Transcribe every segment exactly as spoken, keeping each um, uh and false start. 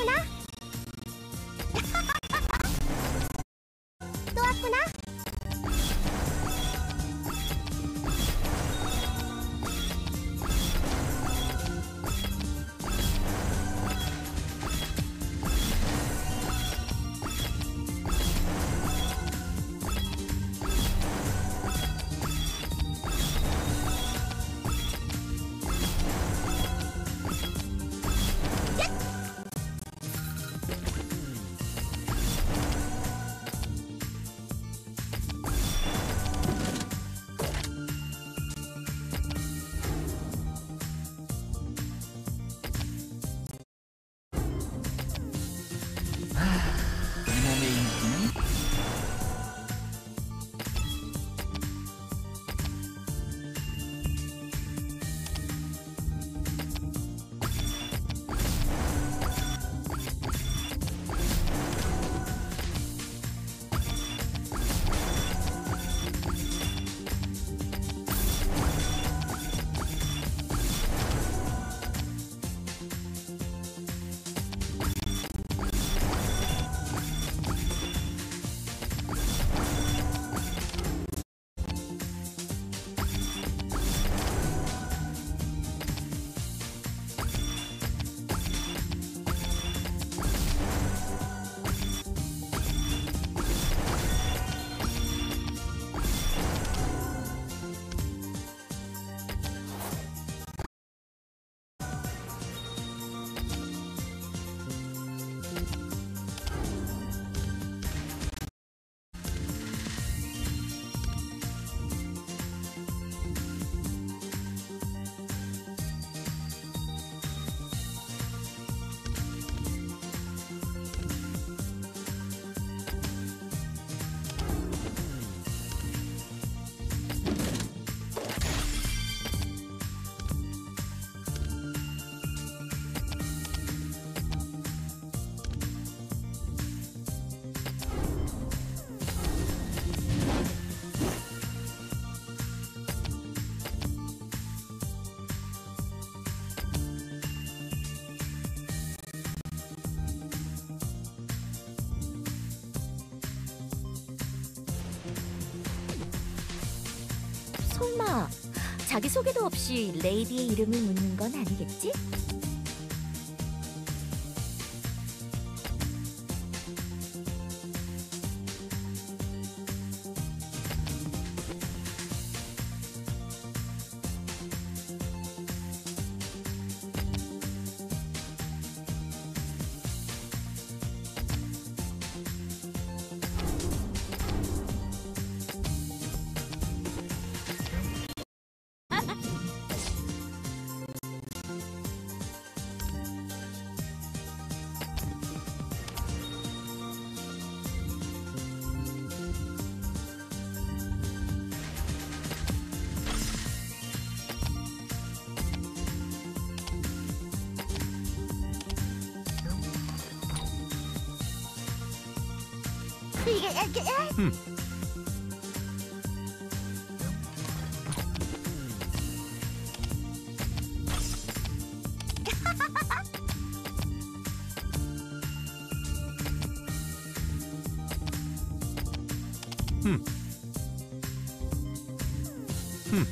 왔구나. 또 왔구나. 남의 인기는 설마 자기 소개도 없이 레이디의 이름을 묻는 건 아니겠지? 이게 이게 흠. 흠. 흠.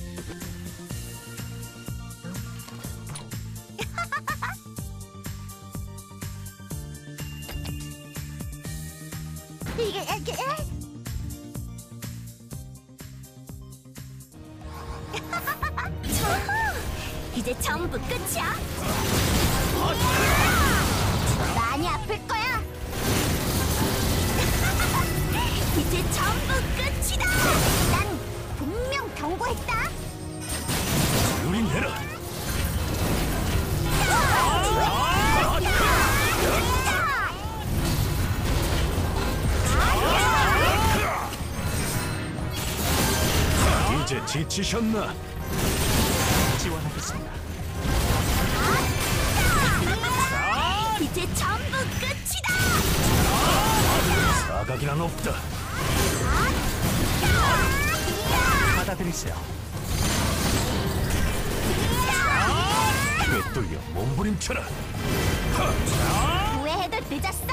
이게 이게 이제 전부 끝이야. 많이 아플 거야. 이제 전부 끝이다. 난 분명 경고했다. 조용히 해라. 이제 지치셨나? 지원하겠습니다. 이제 전부 끝이다. 사각이란 없다. 받아들이세요. 꿰뚫려 몸부림쳐라. 늦었어.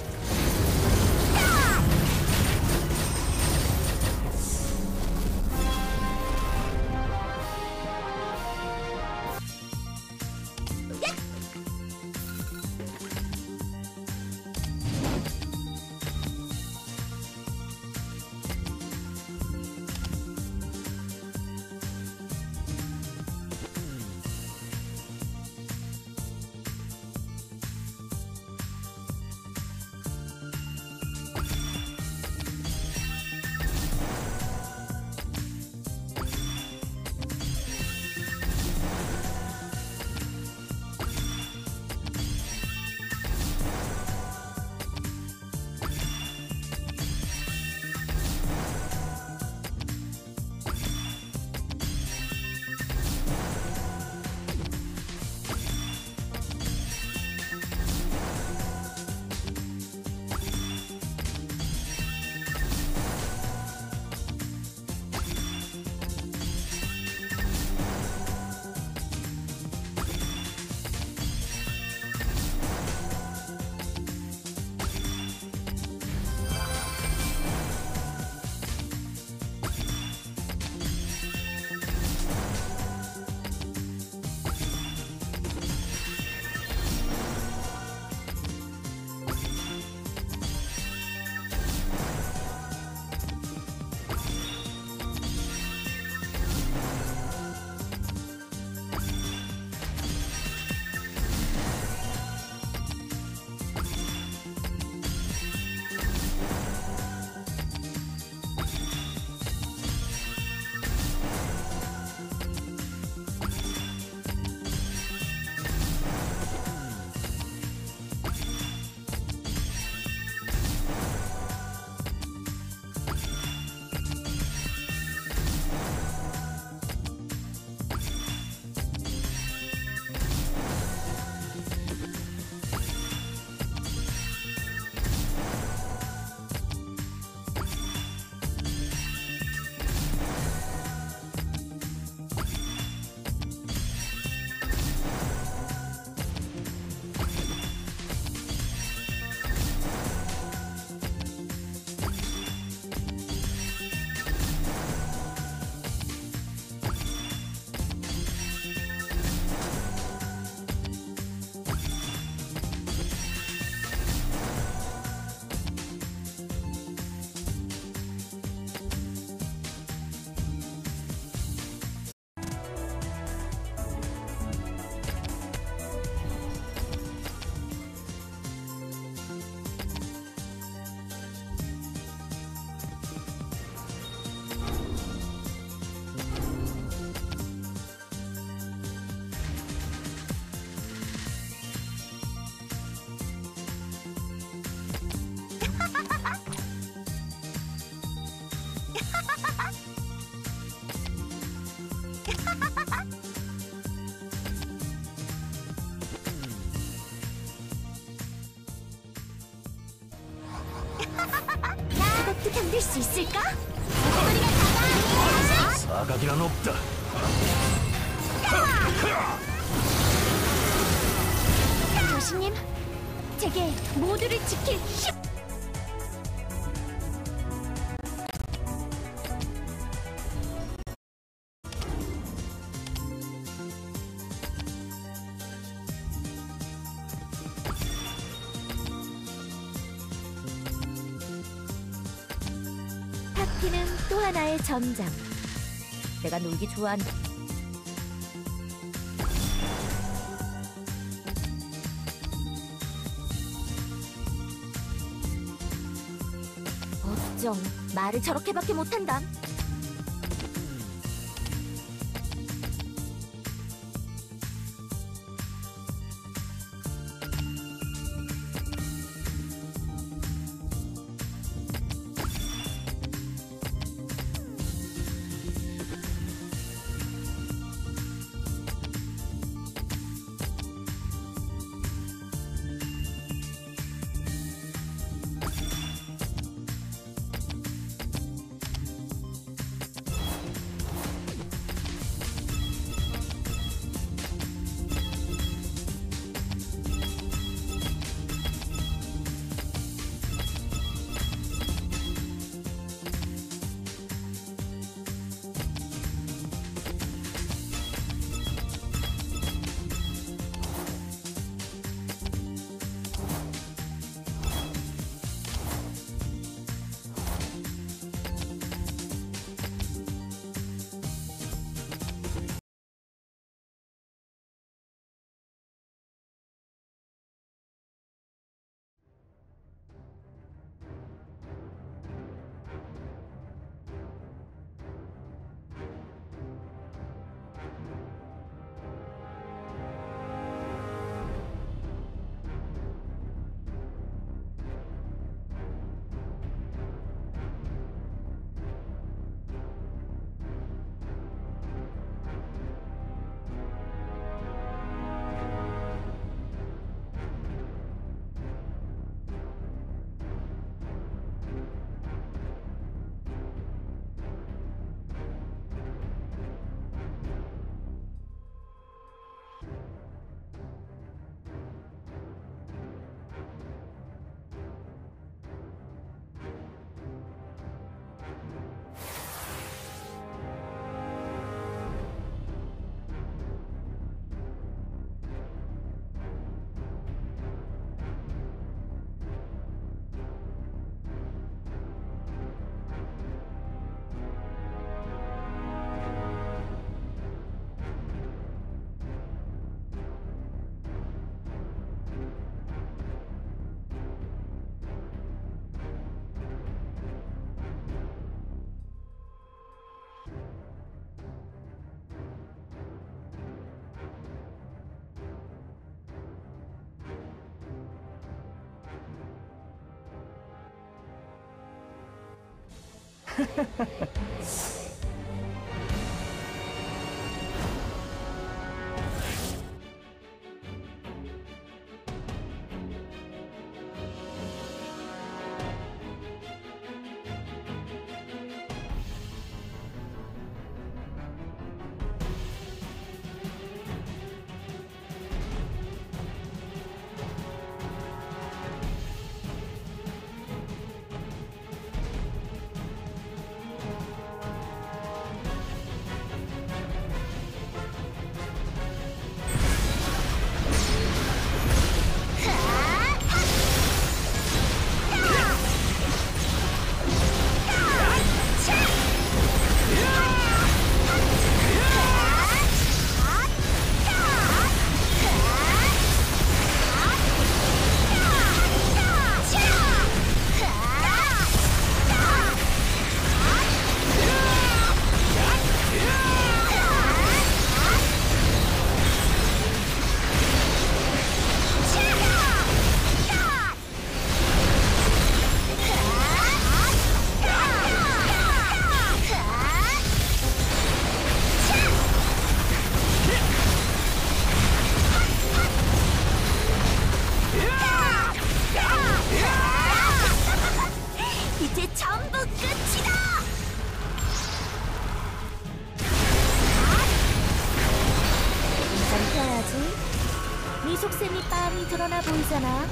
그것도 견딜 수 있을까? 우리가 잡아! 사각이란 없다. 교수님, 제게 모두를 지킬 힘! 파티는 또 하나의 전장. 내가 놀기 좋아한다. 어쩜 말을 저렇게밖에 못한다. 이제 전부 끝이다. 인간 펴야지. 네 속셈이 빤히 드러나 보이잖아.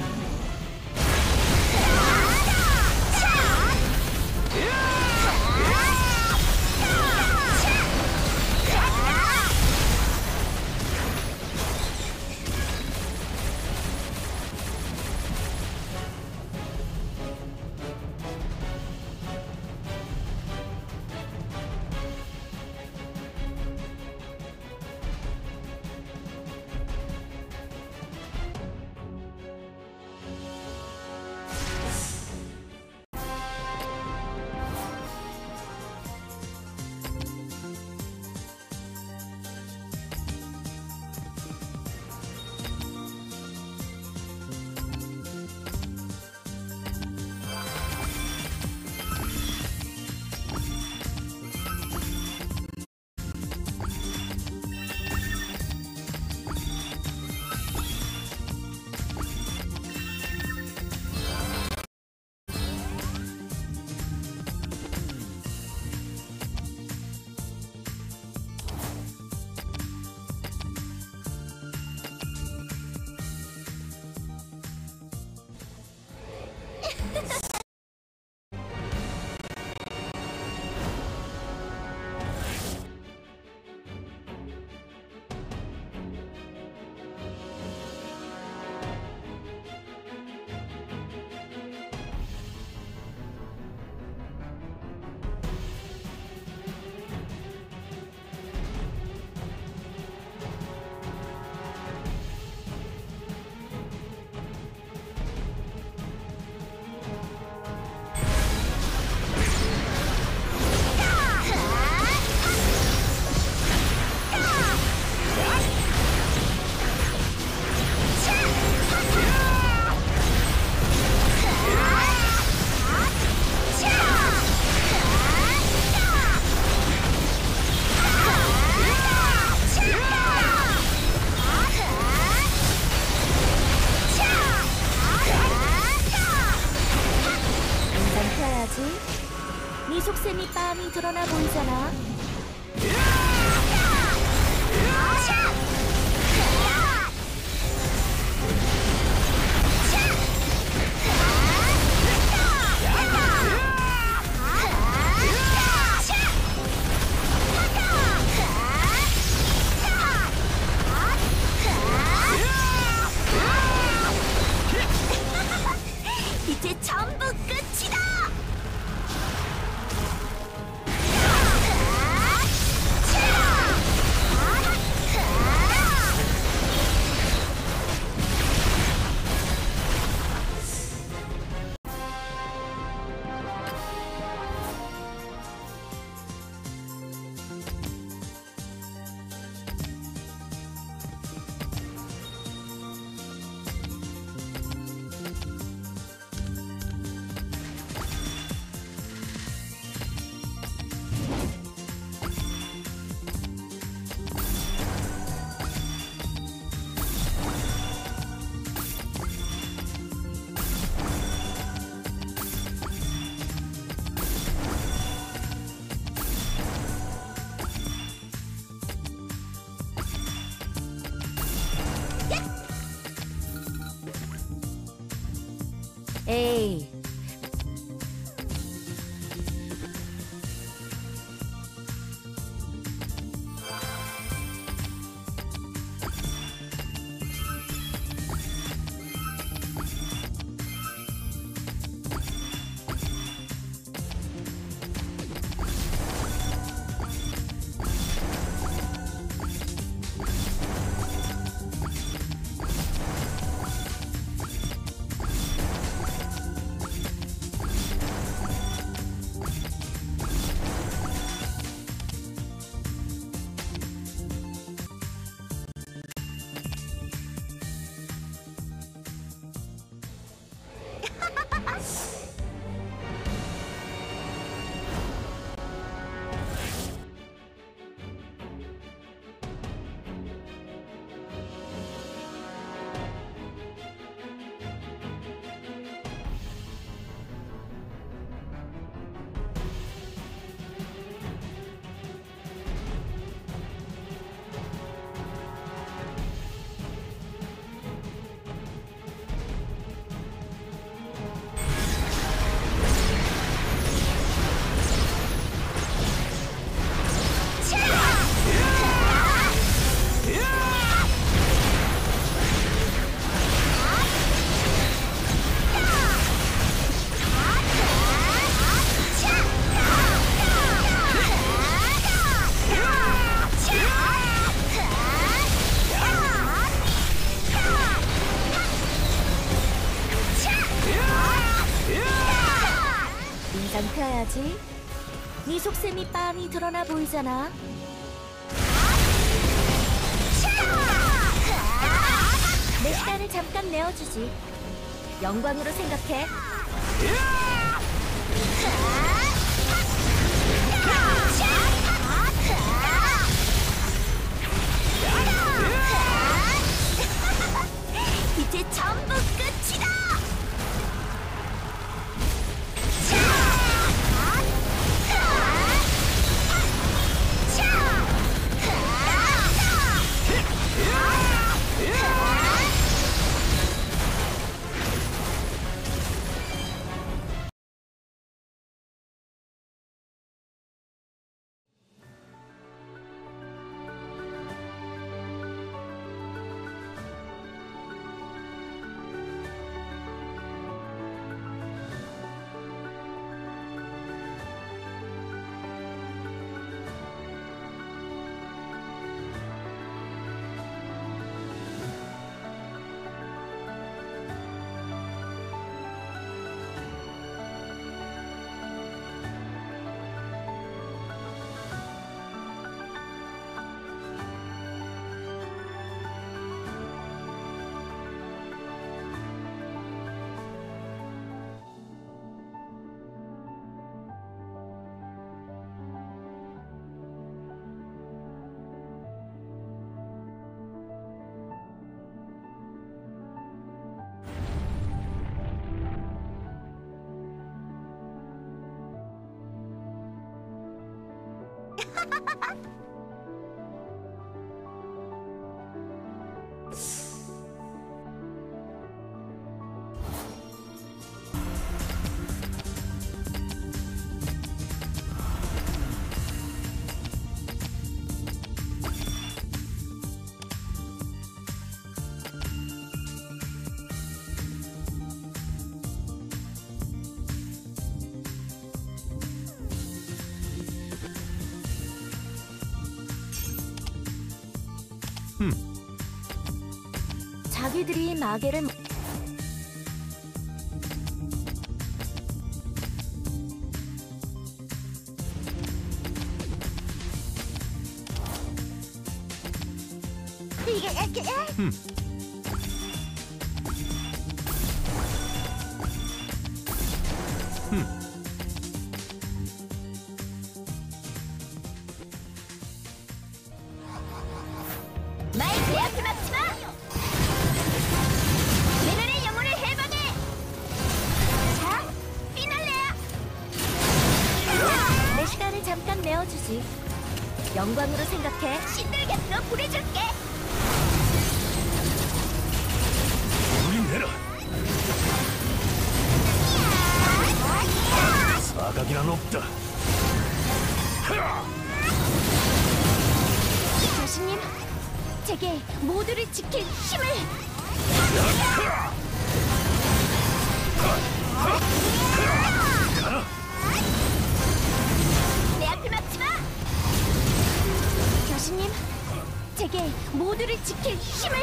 네 속셈이 빤히 드러나 보이잖아. 이제 전부 끝이다. 에이, 인상 펴야지. 네 속셈이 빤히 드러나 보이잖아. 내 시간을 잠깐 내어주지. 영광으로 생각해. 이제 전부 끝이다. 자기들이 마개를 이게 이게 흠. 흠. 마이크에 앞에 막지 마! 미련의 영혼을 해방해! 자, 피날레야! 내 시간을 잠깐 내어주지. 영광으로 생각해. 신들 곁으로 보내줄게. 유린해라. 없다. 교수님, 제게 모두를 지킬 힘을! 내 앞을 막지 마! 교수님, 제게 모두를 지킬 힘을!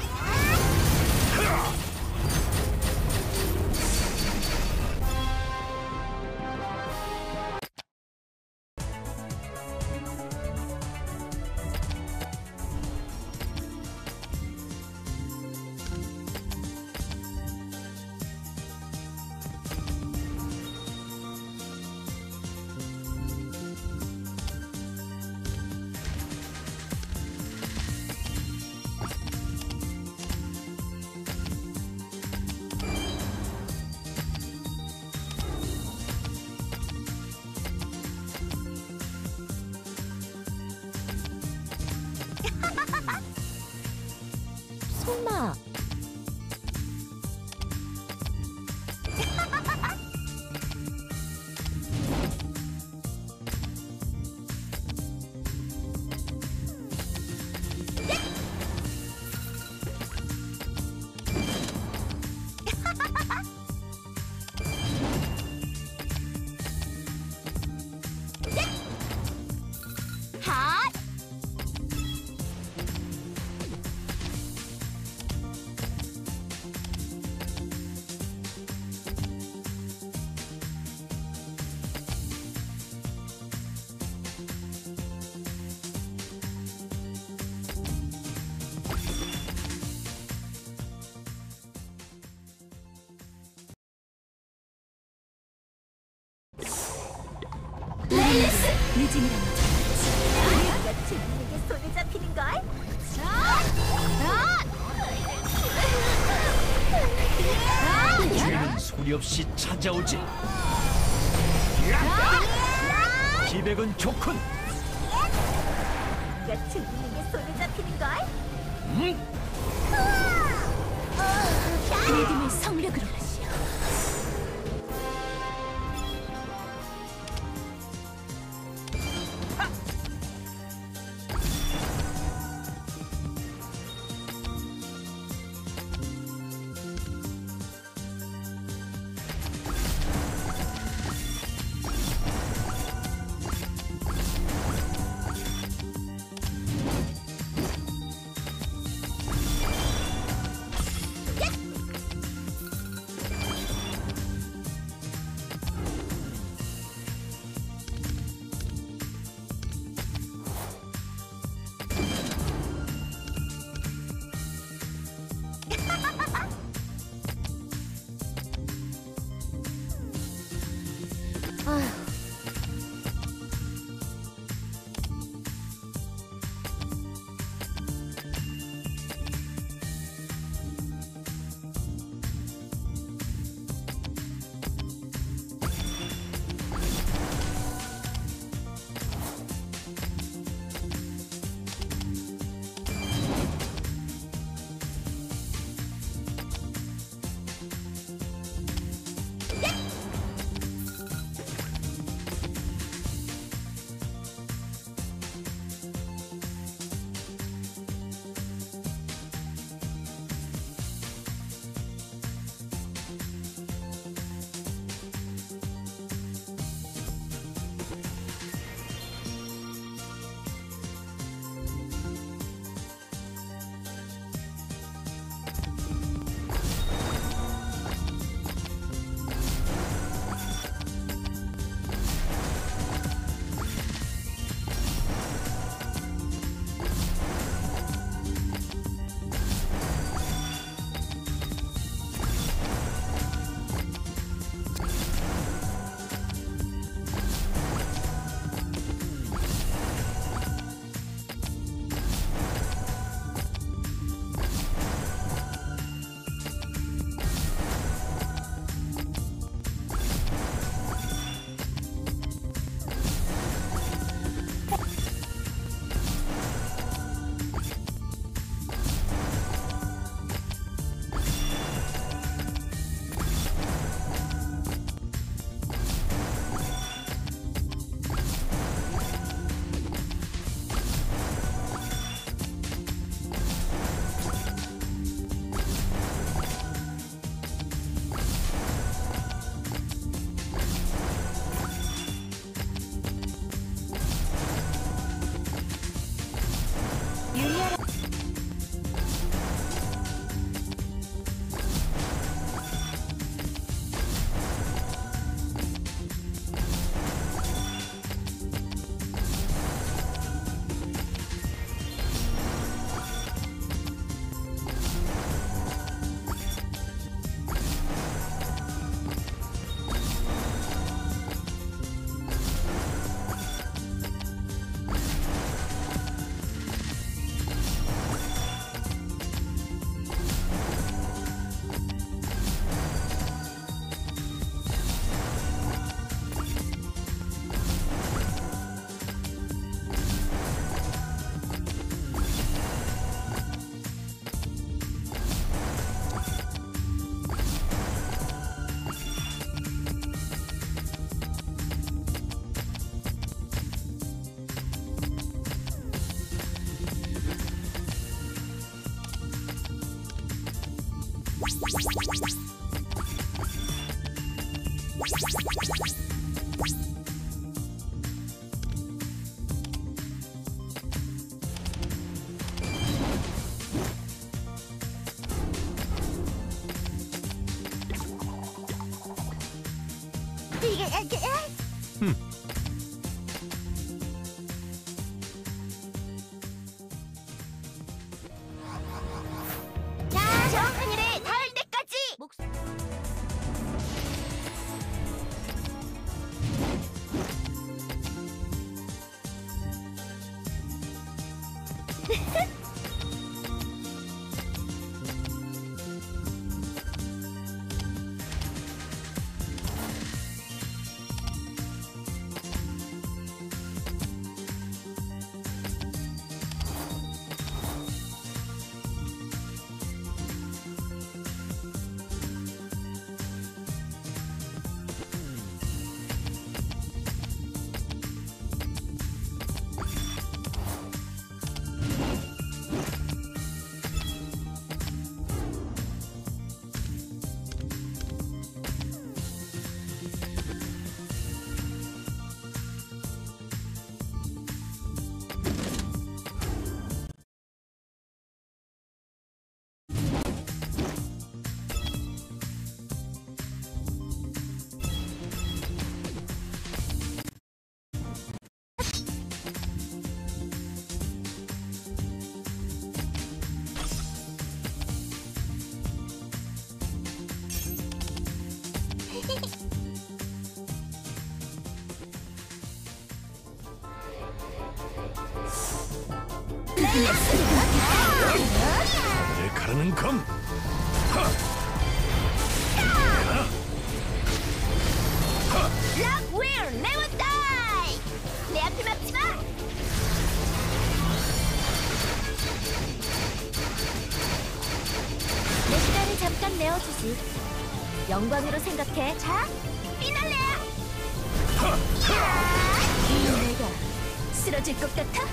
설마 핫! 레일리스! 유진이라는 내가 주인에게 손에 잡히는걸? 죄는 소리 없이 찾아오지. 기백은 좋군. 내가 주인에게 손에 잡히는걸? 믿음의 성력으로 하시오. 아휴. 이게 이게 흠. 자, 저 하늘에 닿을 때까지. 목... 내 가르는 검. 락웨어 네버 다이. 내 앞에 막지 마. 내 시간을 잠깐 내어주지. 영광으로 생각해. 자, 피날레야. 내가 쓰러질 것 같아?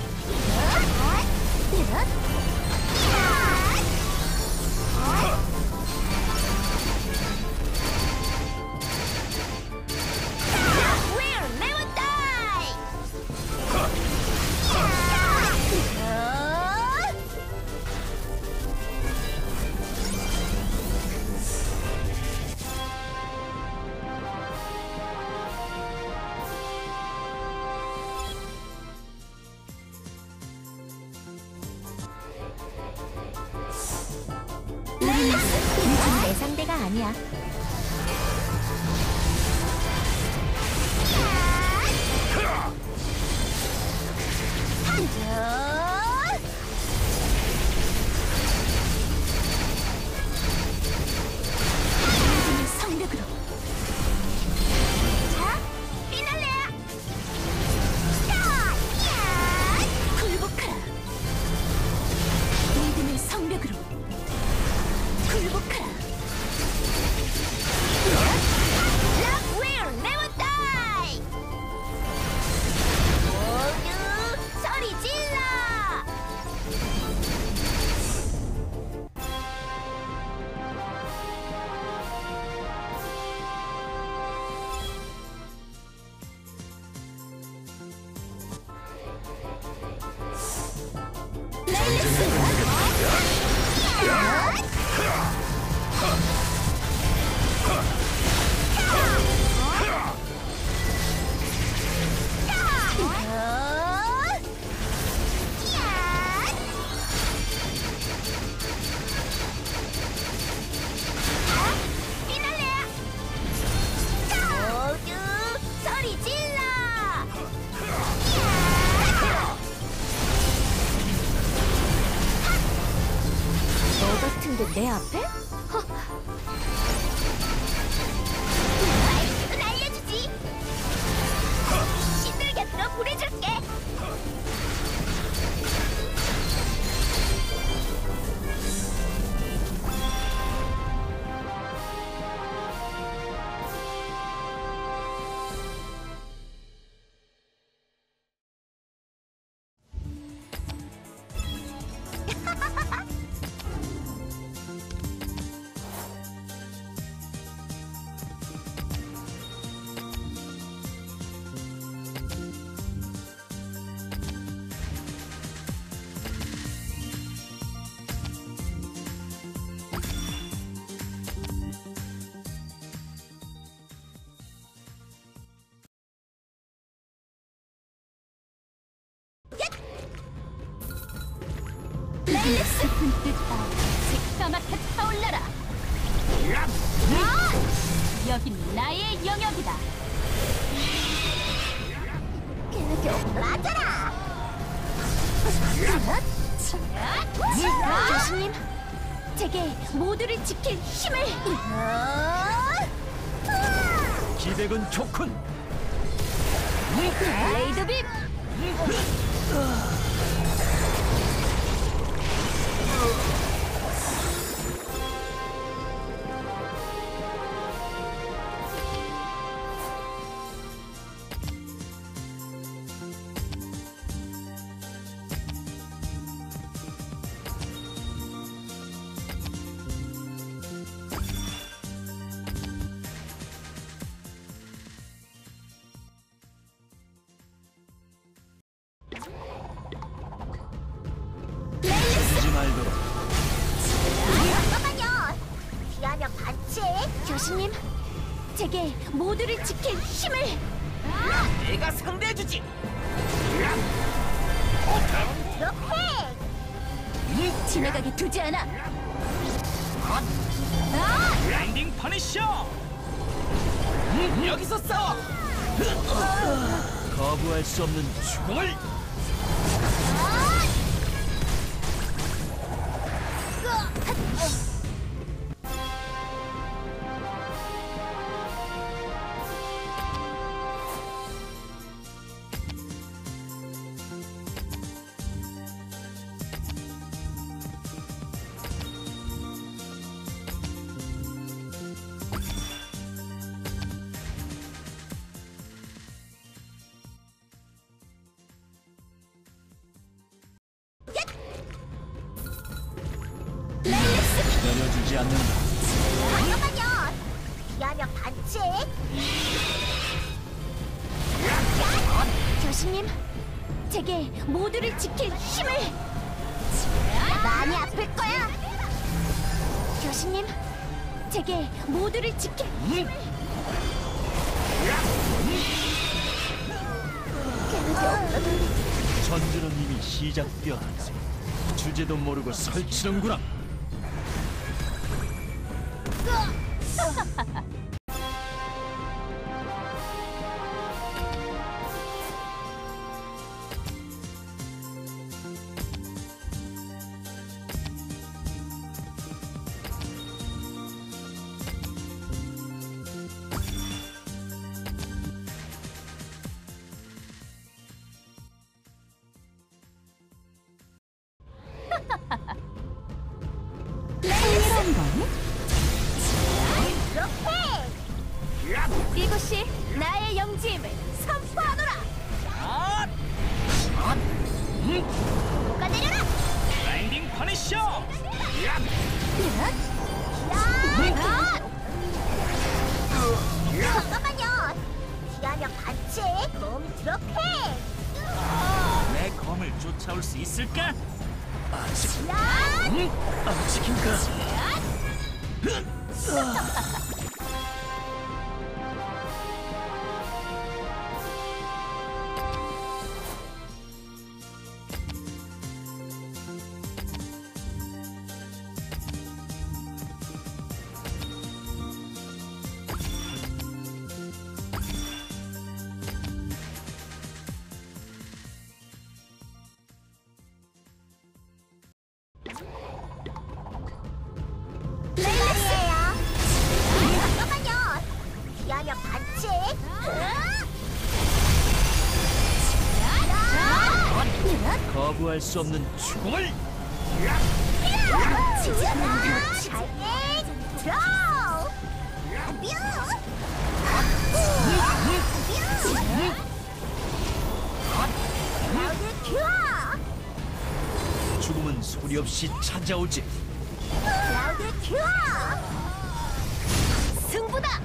We'll never die. 우리 내 상대가 아니야. 성력으로. 자, 피날레야. 굴복하라. 믿음의 성력으로. 굴복하라. Love will never die. 모두 소리 질러. 모두 소리 질러. 너 같은데 내 앞에? 허. 말씀은 알려주지. 신들 곁으로 보내줄게. 깊은 뜻 아래 새까맣게 타올라라. 아! 여긴 나의 영역이다. 맞아라. 교수님, 제게 모두를 지킬 힘을. 기백은 좋군. 레이드빔. 하지 말도록. 잠깐만요. 피하면 반칙. 교수님, 제게 모두를 지킬 힘을. 내가 상대해주지. 이렇게 지나가게 두지 않아. 엔딩 퍼니셔. 여기서 싸워. 거부할 수 없는 죽음을. 기다려주지 않는다. 잠깐만요. 피하면 반칙. 교수님, 제게 모두를 지킬 힘을. 많이 아플 거야. 교수님, 제게 모두를 지킬 힘을. 전주는 이미 시작되었지. 주제도 모르고 설치는구나. 흥미로운 건? 이곳이 나의 영지임을 선포하노라. 누가 내려라. 엔딩 퍼니셔. 잠깐만요. 피하면 반칙. 몸 드롭해. 내 검을 쫓아올 수 있을까? 아직 야! 아직인가? 레이스예요. 잠깐만요. 피하면 반칙. 거부할 수 없는 죽음을. 잘게 들어. 죽음은 소리 없이 찾아오지. 클라우드 큐어. 승부다.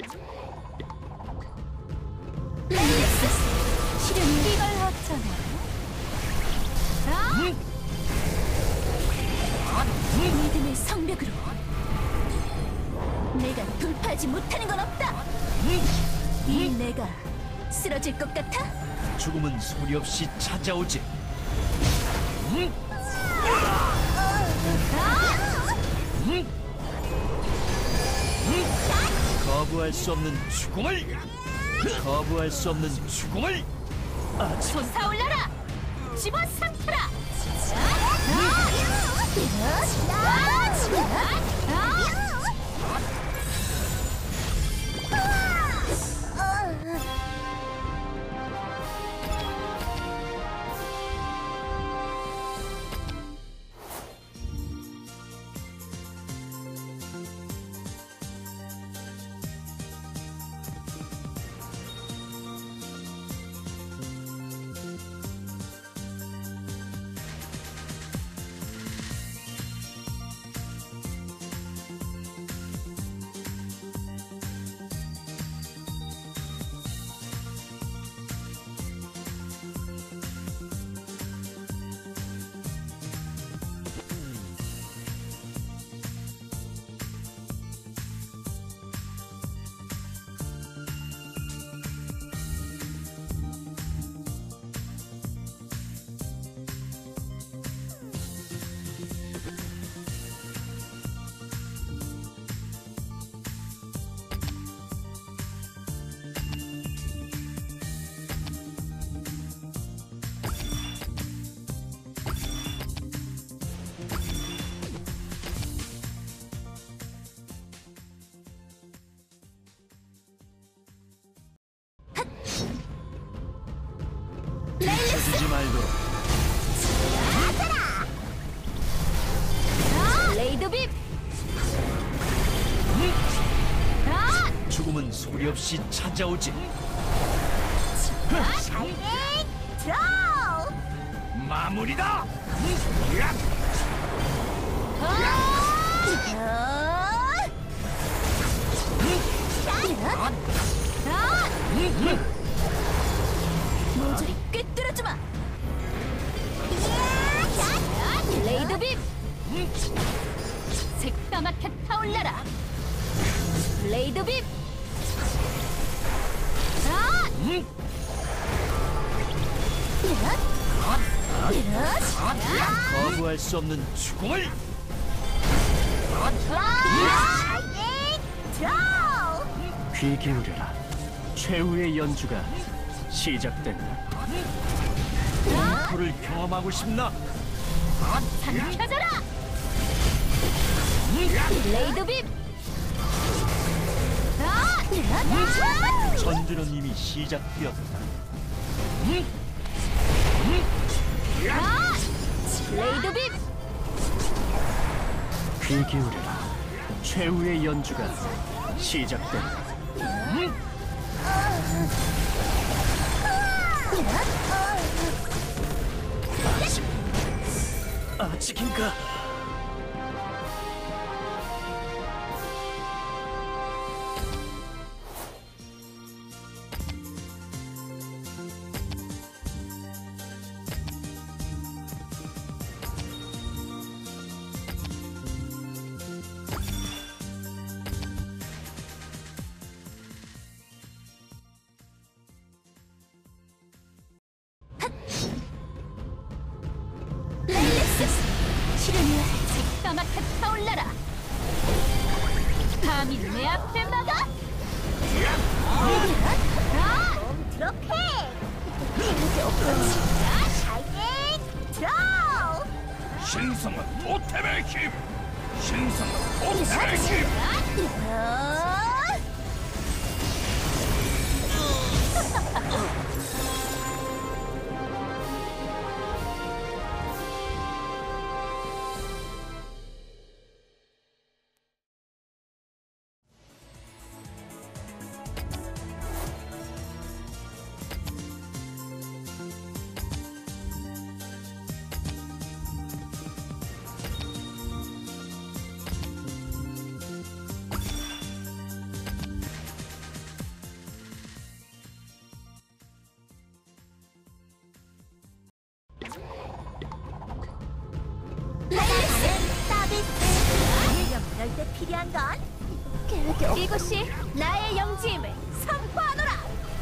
렐리스 실은 이걸 어쩌나? 믿음의 성벽으로 내가 돌파하지 못하는 건 없다. 이 내가 쓰러질 것 같아? 죽음은 소리 없이 찾아오지. 거부할 수 없는 죽음을, 거부할 수 없는 죽음을. 솟아올라라! 집어삼켜라! 주지 말도록. 레이드빔! 죽음은 소리 없이 찾아오지. 마무리다. 모조리 꿰뚫어주마! 레이드빔! 새까맣게 타올라라! 레이드빔! 거부할 수 없는 죽음을. 귀 기울여라. 최후의 연주가 시작된다. 공포를 경험하고 싶나? 삼켜져라! 레이드빔! 전투는 이미 시작되었다. 레이드빔! 귀 기울여라. 최후의 연주가 시작된다. 아직, 아직인가? 시련이여 새까맣게 타올라라! 감히 내 앞에 막아! 그렇게! 신성한 토템의 힘! 신성한 토템의 힘! 서비스. 일념 이럴 때 필요한 건 이곳이 나의 영지임을 선포하노라.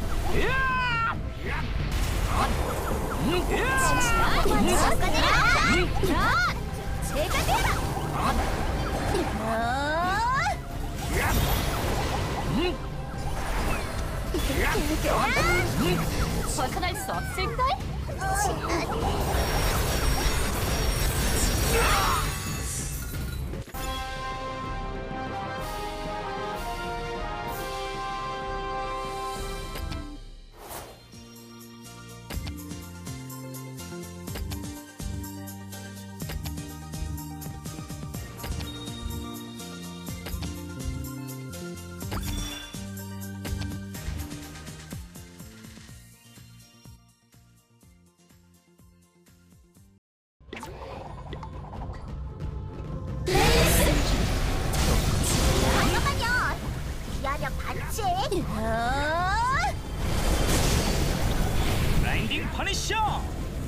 자, 제가 되라. 벗어날 수 없을걸? 잠깐만요. 기아력 반칙. 라이딩 퍼니셔.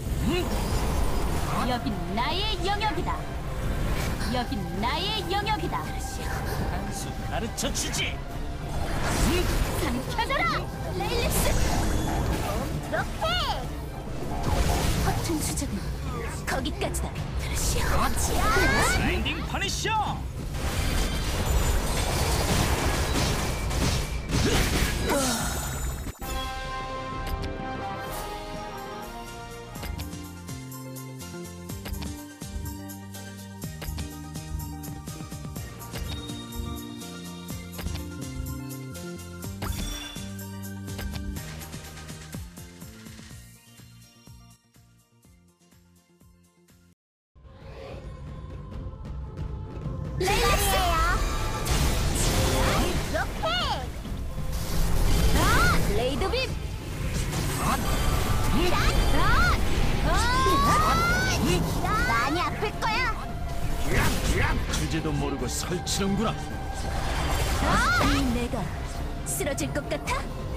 여긴 나의 영역이다. 여긴 나의 영역이다. 한수 가르쳐 주지. 삼켜져라. 레일리스. 그렇게. 허튼 수작은 거기까지다. 드라시오. 라이딩 퍼니셔. 레일리스예요. 이렇게. 아, 레이드 빔. 아, 아, 많이 아플 거야. 주제도 모르고 설치는구나. 이 내가 쓰러질 것 같아?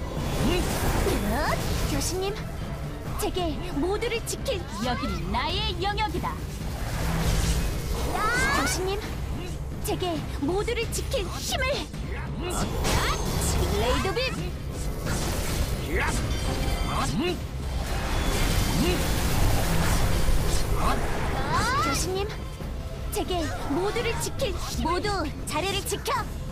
어? 교수님, 제게 모두를 지킬 여긴 나의 영역이다. 교수님, 제게 모두를 지킬 힘을. 레이드 빔. 교수님, 제게 모두를 지킬 모두 자리를 지켜.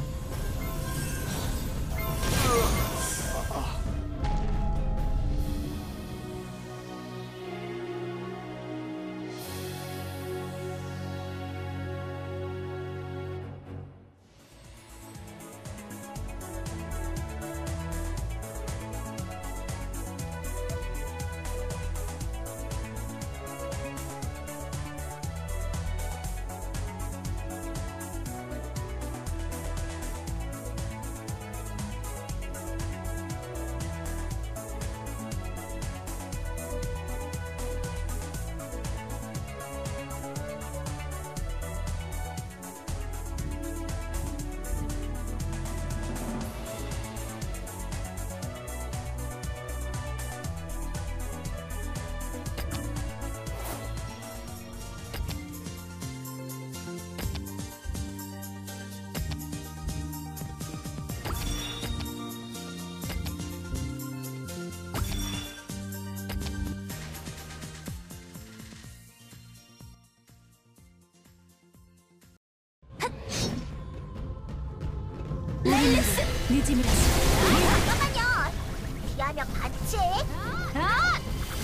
레일리스 늦음이라서. 잠깐만요. 피하면 반칙. 아!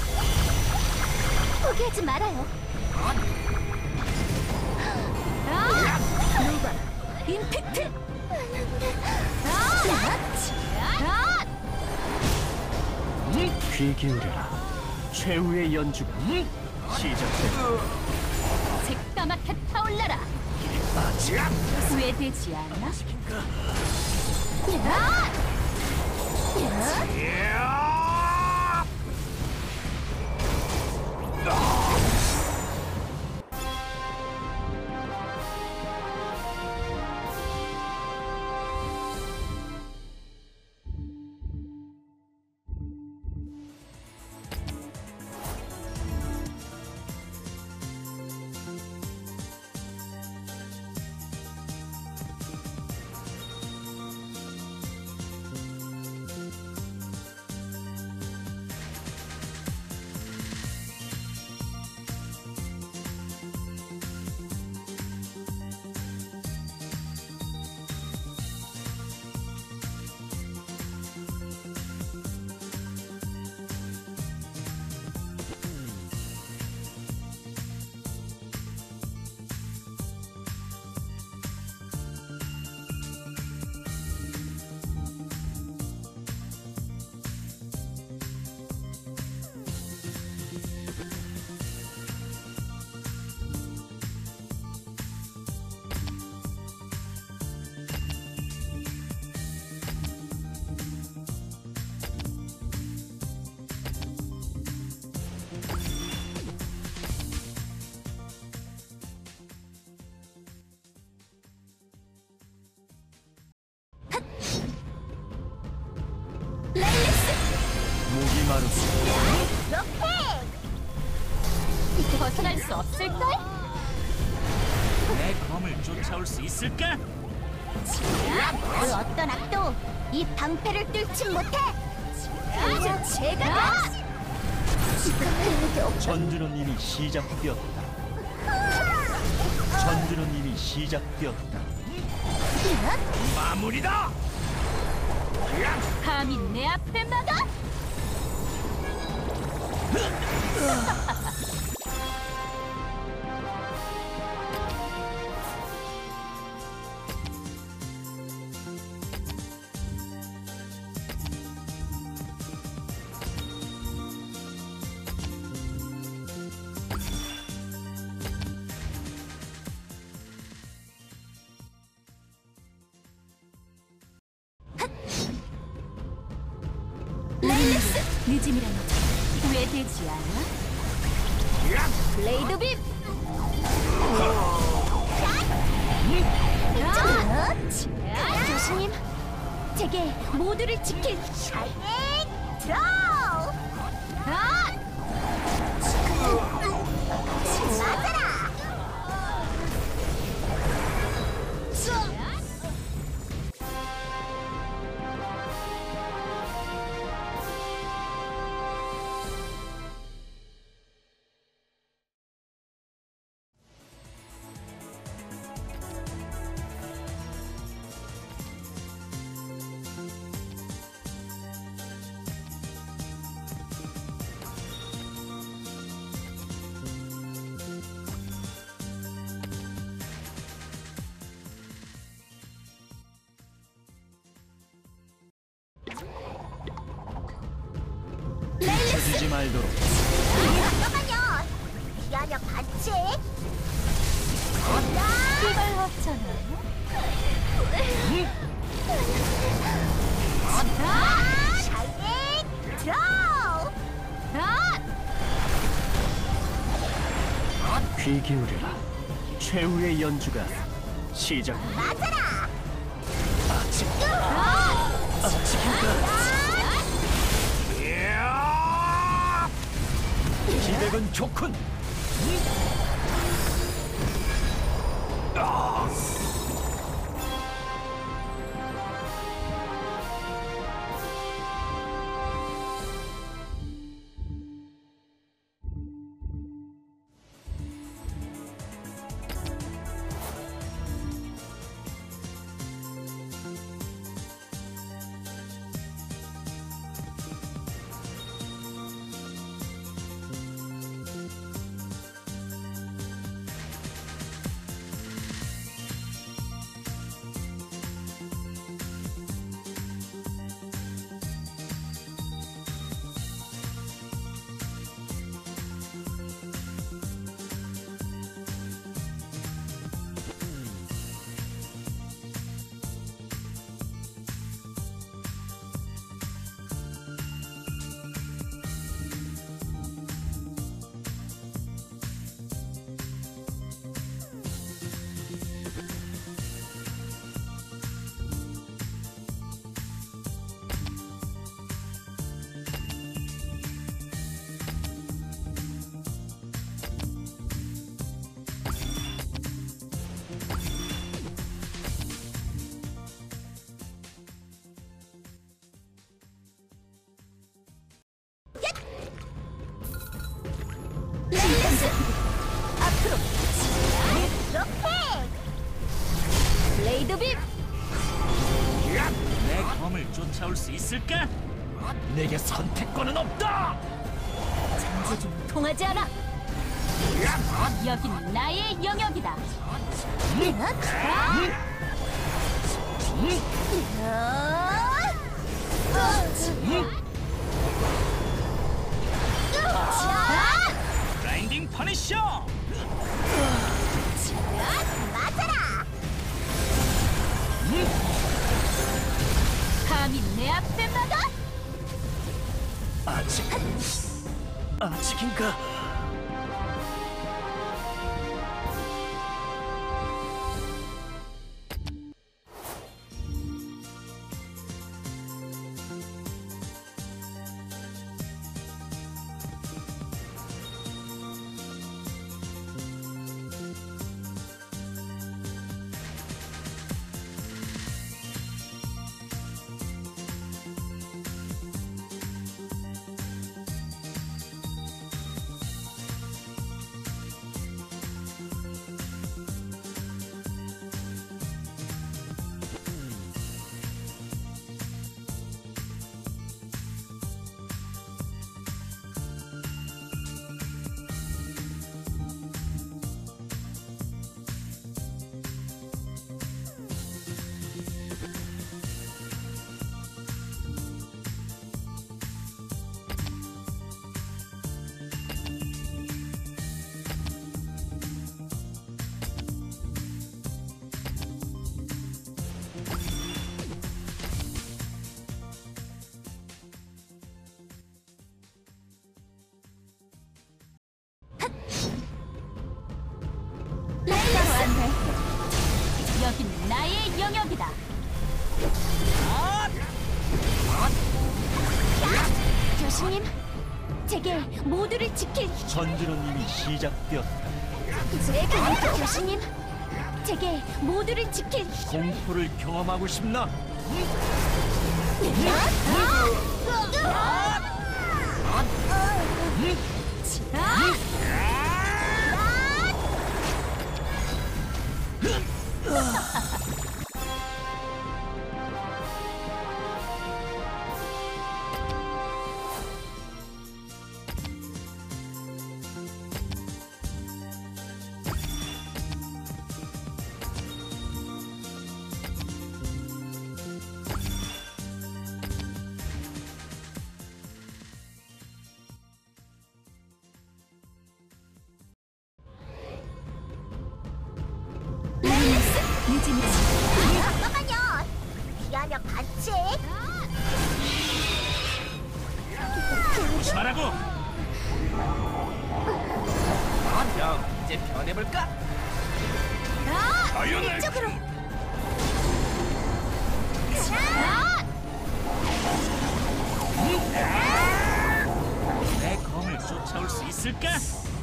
포기하지 말아요. 아! 노바 임팩트. 아! 아! 귀 기울여라. 최후의 연주가 시작된다. 새까맣게 타올라라. 후회되지 않아? 아! 메마루스 벗어날 수 없을걸? 내 검을 쫓아올 수 있을까? 그 어떤 악도 이 방패를 뚫지 못해. 이제 제가 전투는 이미 시작되었다. 전투는 이미 시작되었다. 마무리다. 감히 내 앞에 막아? 레일렉스! 늦음이란 후회되지 않아? 블레이드 빔! 교수님, 제게 모두를 지킬 샤이닝 드로우! 맞아라! 잊혀지지 말도록. 잠깐만요! 피하냐 반칙! 이걸 없잖아. 샤이닝 드로우! 귀 기울여라. 최후의 연주가 시작. 맞아라! 아직 아직인가? 기백은 좋군. 앞으로! 이렇게! 블레이드 빔! 내 검을 쫓아올 수 있을까? 내게 선택권은 없다. 창조주는 통하지 않아! 여긴 나의 영역이다! 그라인딩 퍼니셔. 맞아라! 감히 내 앞에 막아? 아직 아직인가? 나의 영역이다. 교수님, 제게 모두를 지킬 전투는 이미 시작되었다. 제가 교수님, 제게 모두를 지킬 공포를 경험하고 싶나? 잠깐만요. 피하면 반칙. 조심하라고. 형, 이제 변해볼까? 아이언 이쪽으로. 내 검을 쫓아올 수 있을까?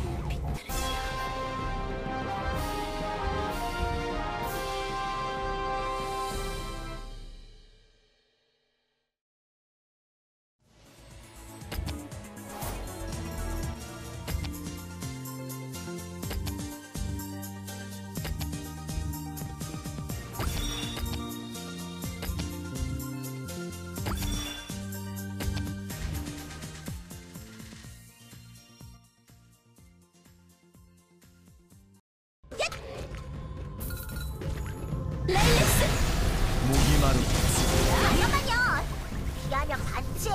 목이 마르. 잠깐만요. 피하면 반칙.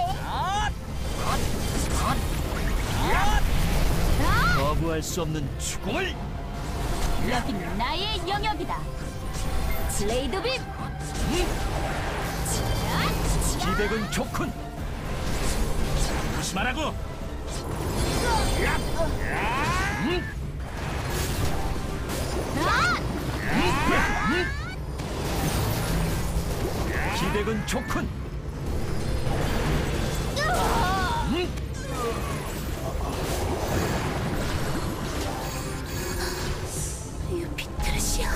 거부할 수 없는 죽음을. 여긴 나의 영역이다. 블레이드 빔. 기백은 좋군. 조심하라고. 기백은 좋군. 유피트르시아.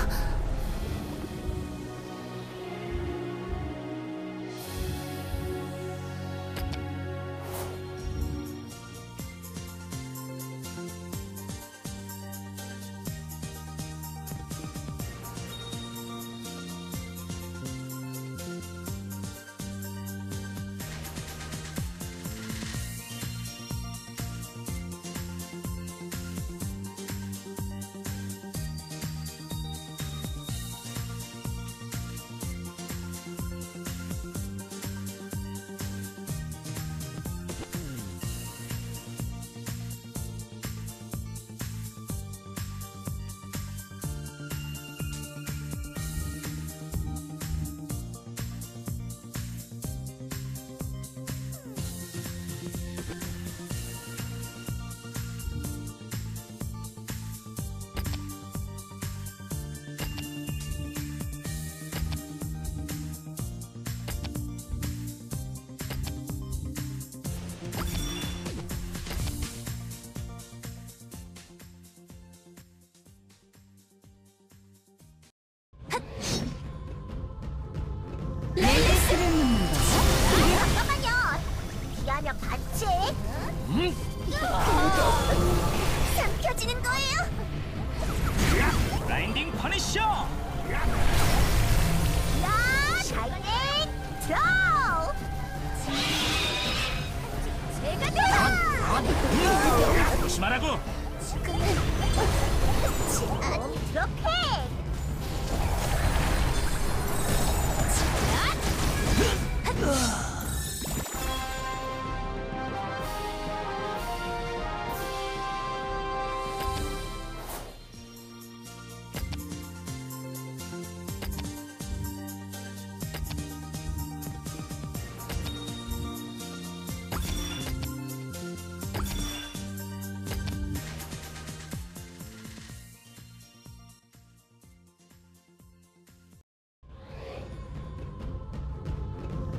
잠깐만요. 피하면 반칙. 삼켜지는 거예요. 라인딩 퍼니셔. 야, 샤이닝 드로우. 제가 돼. 조심하라고. 드롭해.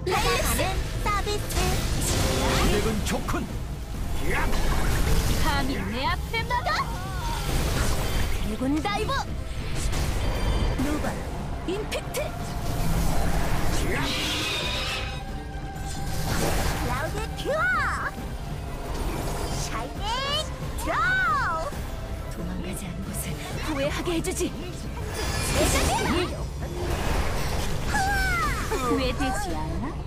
찾아가는 서비스. 계획은 좋군. 감히 내 앞에 막아! 드래곤 다이브! 노바 임팩트! 클라우드 큐어. 샤이닝 드로우. 도망가지 않은 것을 후회하게 해주지! 후회되지 않아?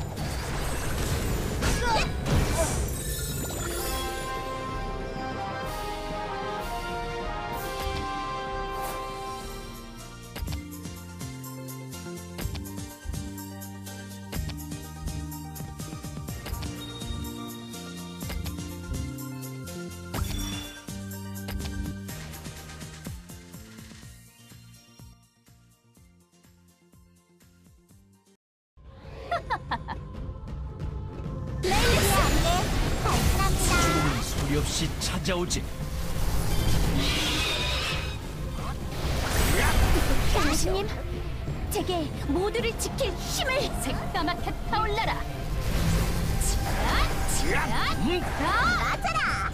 레일리스 안내 발신합니다. 죽음은 소리 없이 찾아오지. 당신님, 제게 모두를 지킬 힘을 새까맣게 타올라라! 치아! 치아! 아! 맞아라.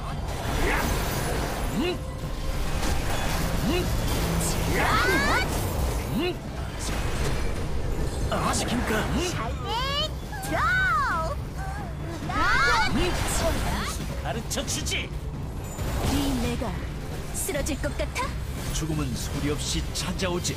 아시긴가? 샤이닝 드로우. 가르쳐 주지. 이 내가 쓰러질 것 같아? 죽음은 소리 없이 찾아오지.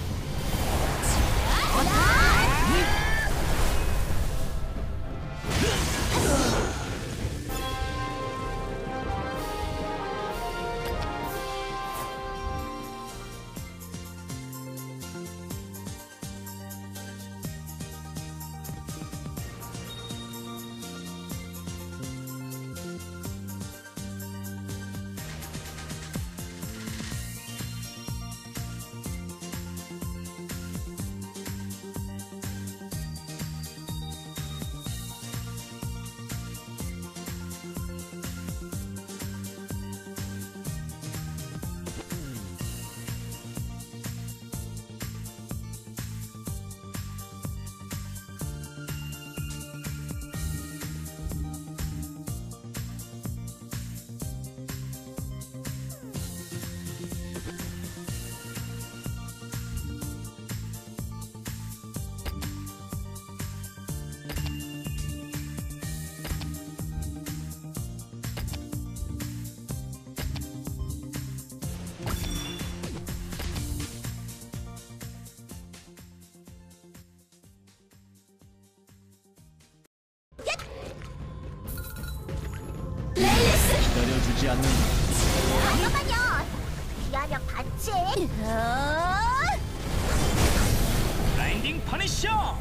기다려주지 않는 잠깐만요. 피하면 반칙. 라이딩 퍼니셔.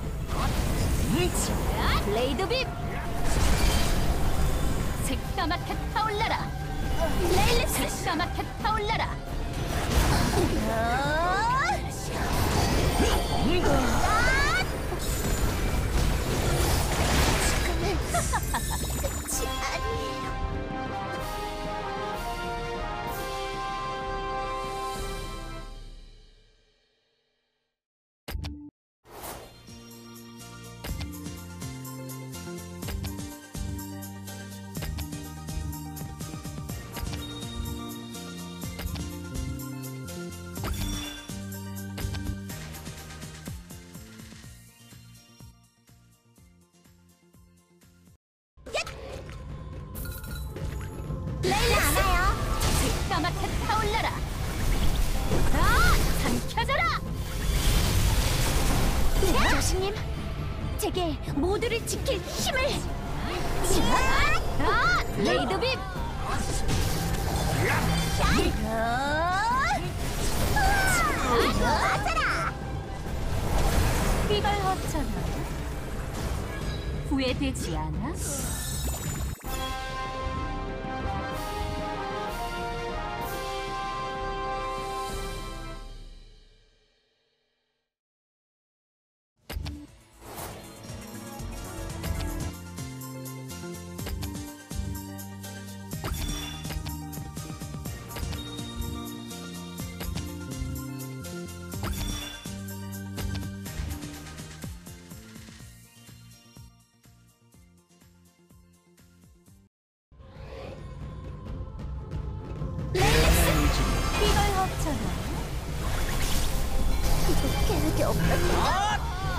블레이드 빔! 새까맣게 타올라라! 레일리스! 새까맣게 타올라라! 끝이 아니에요. 레일리 않아요. 새까맣게 타올라라! 아! 삼켜져라! 네, 조신님, 제게 모두를 지킬 힘을! 아! 블레이드 빔! 맞아라. 이걸 어쩌나? 후회되지 않아? 이걸 합쳐라. 이거 계획이 없다.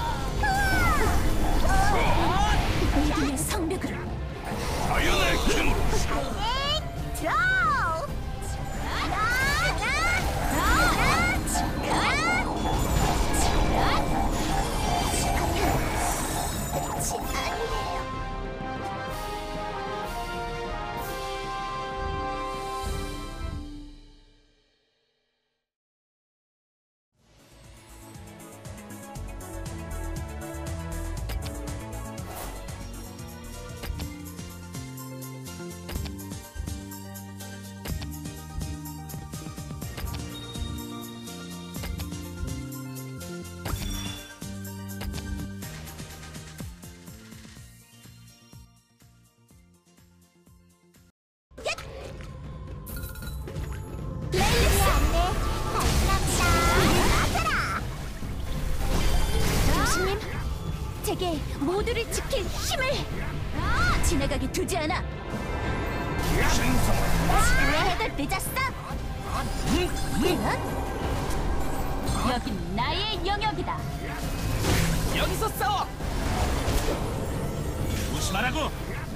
믿음의 성벽으로. 자연의 힘으로 샤이닝 드로우. 끝이 아니에요. 레일리스 안내 발신합니다. 교수님, 제게 모두를 지킬 힘을 지나가게 두지 않아. 왜 해도 늦었어? 여긴 나의 영역이다. 여기서 싸워. 조심하라고.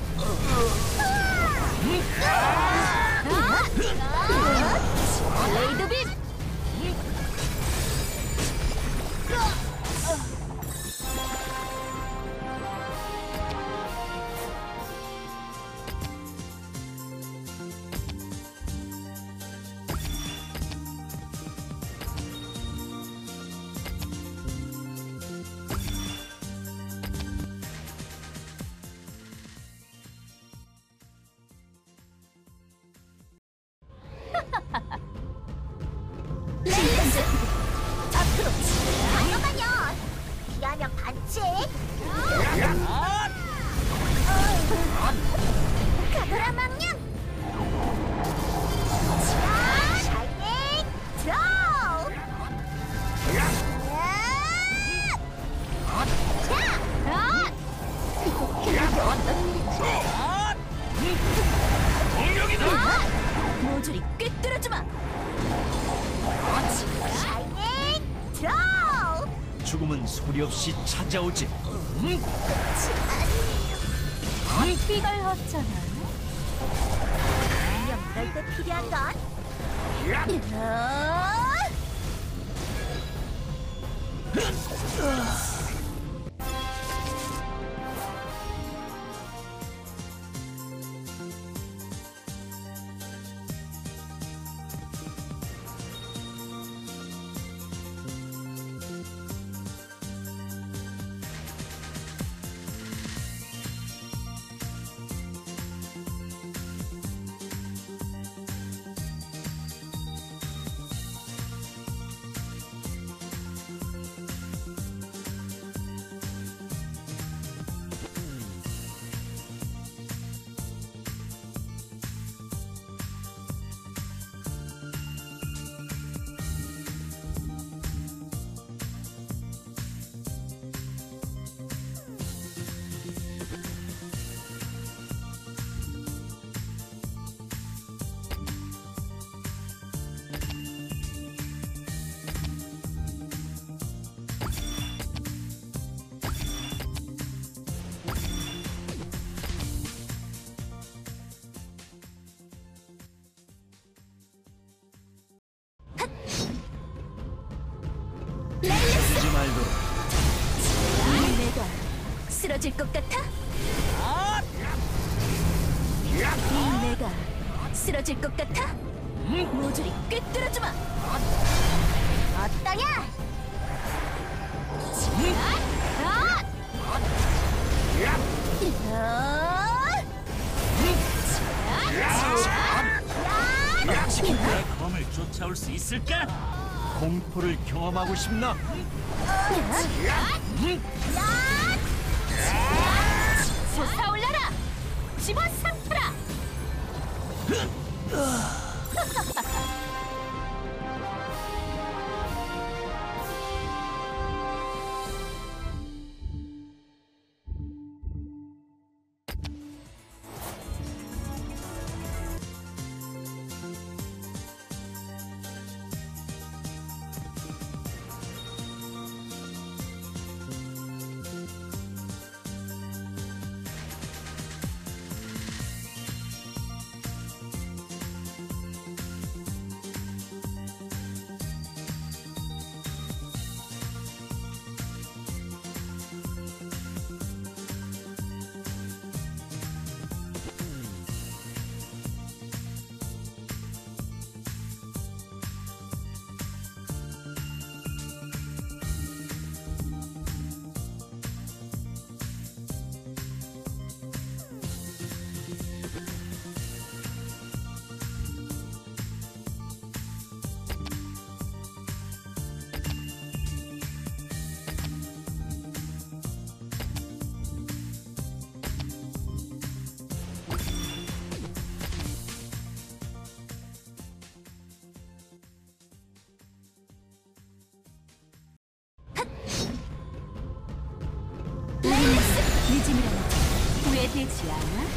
레이드빔. 레일리스 앞으로. 잠깐만요. 피하면 반칙. 가거라 망령. 샤이닝 드로우. 이거 계획이 어떤 일이야? 공격이다. 모조리 꿰뚫어주마. 샤이닝 드로우. 죽음은 소리 없이 찾아오지. 이걸 합쳐라. 분명 이럴 때 필요한 건 하지 말도록. 내가 쓰러질 것 같아? 이 내가 쓰러질 것 같아? 모조리 꿰뚫어주마. 어떠냐? 내 검을 쫓아올 수 있을까? 공포를 경험하고 싶나? 솟아올라라! 집어삼켜라! 진심이라는 점 후회되지 않아?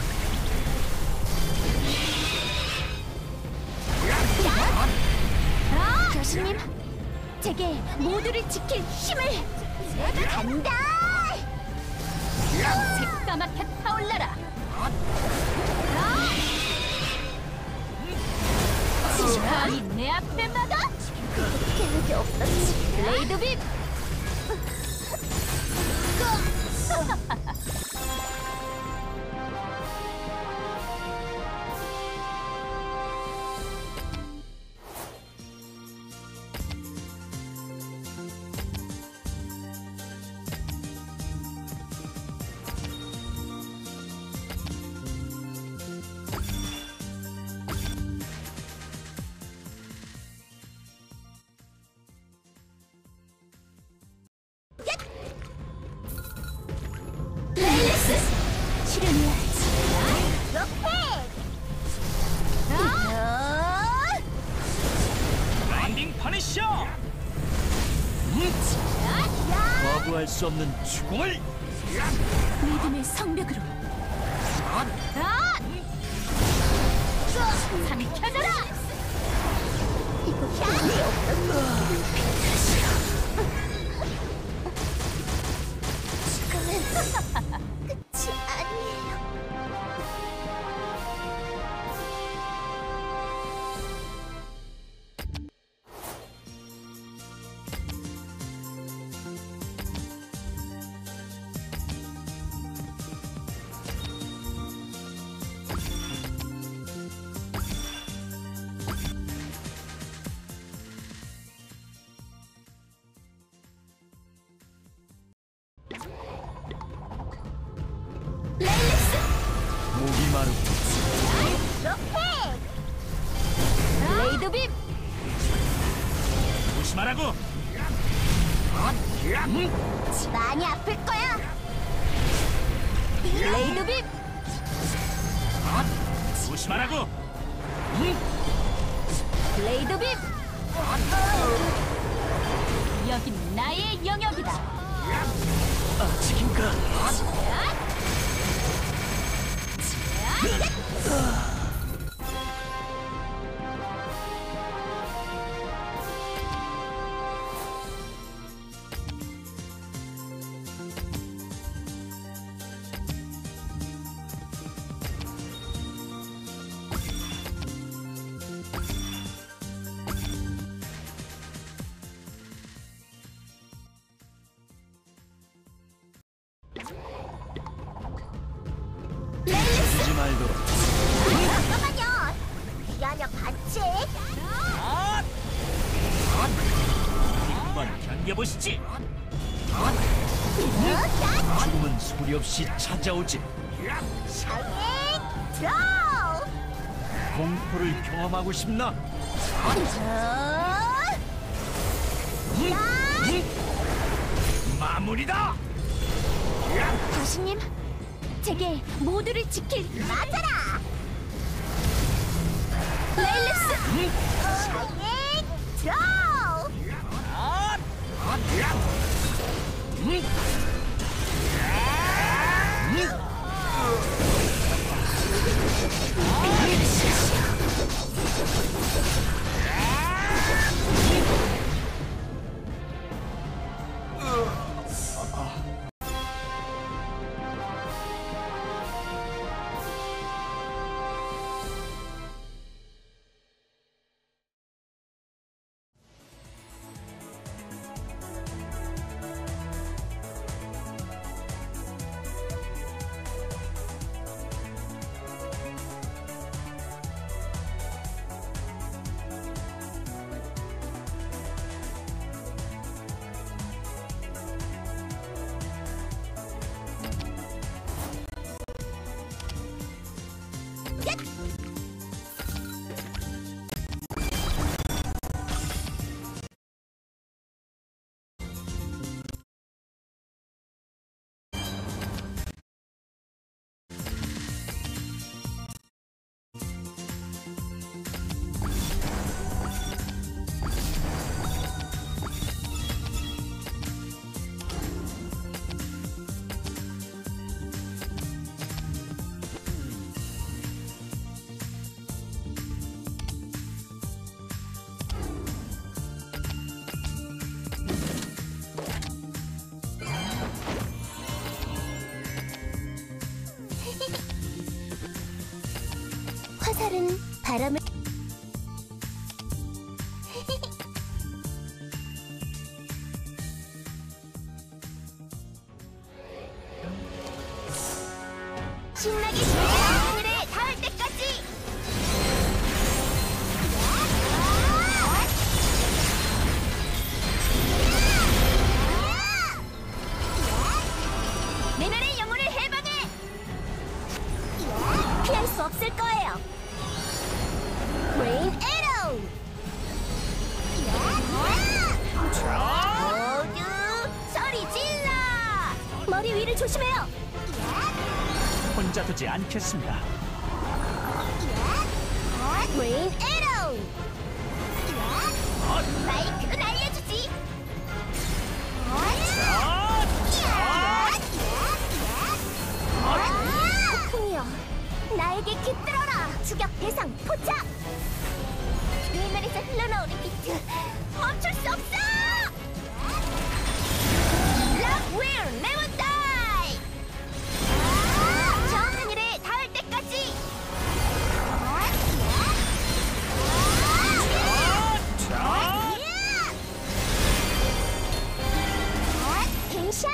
아! 교수님, 제게 모두를 지킬 힘을! 간다. 새까맣게 타올라라! 지팡이 내 앞에 막아! 계획이 없었지. 블레이드 빔! 레일리스! 실현해야지! 로켓. 라인딩 파니셔. 거부할 수 없는 죽음을 믿음의 성벽으로! 삼켜져라! 이거 계획이 없었지. 지금은 끝이 아니에요. 레일리스! 목이 마르고 로켓. 블레이드 빔! 조심하라고. 많이 아플 거야. 블레이드 빔! 조심하라고. 블레이드 빔! 여긴 나의 영역이다! 아직인가? 하지 말도록 잠깐만요. 피하냐 반칙. 한번 견뎌보시지. 죽음은 소리 없이 찾아오지. 샤이닝 드로우. 공포를 경험하고 싶나? 마무리다. 교수님, 제게 모두를 지킬 맞아라. 레일리스! 샤이닝 드로우. 화살은 바람을 신나게 즐겨 하늘에 닿을 때까지. 내면의 영혼을 해방해. 피할 수 없을 거예요. 레인 에로. 모두 소리 질러. 머리 위를 조심해요. 혼자 두지 않겠습니다. 레인 에로. 마이크 날려주지. 폭풍이여, 나에게 깃들어라. 추격 대상 포착. 내면에서 흘러나오는 비트 멈출 수 없어. Love will never die. 저 하늘에 닿을 때까지. 킹샷.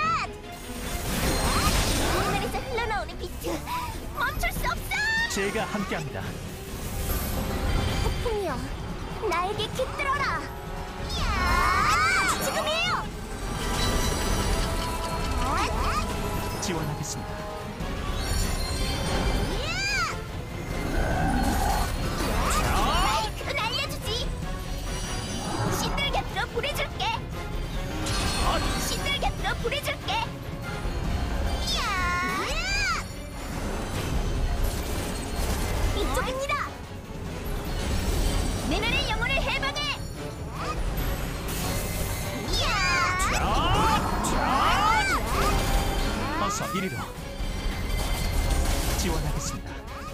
내면에서 흘러나오는 비트 멈출 수 없어. 제가 함께합니다. 폭풍이여, 나에게 깃들어라. 야! 지금이에요. 지원하겠습니다. 마이크 날려주지. 신들 곁으로 보내줄게. 신들 곁으로 보내줄게. 이야! 이쪽입니다. 내면의 영혼을 해방해. 이야! 어서 이리로. 지원하겠습니다.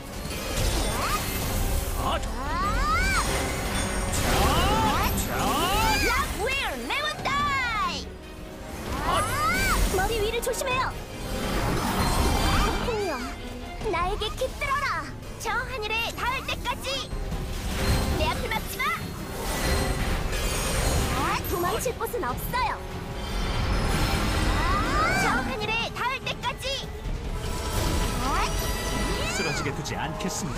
Love will never die. 머리 위를 조심해요. 폭풍이여, 나에게 깃들어라. 저 하늘에 닿을 때까지. 내 앞을 막지 마. 도망칠 곳은 없어요. 저 하늘에 닿을 때까지. 쓰러지게 두지 않겠습니다.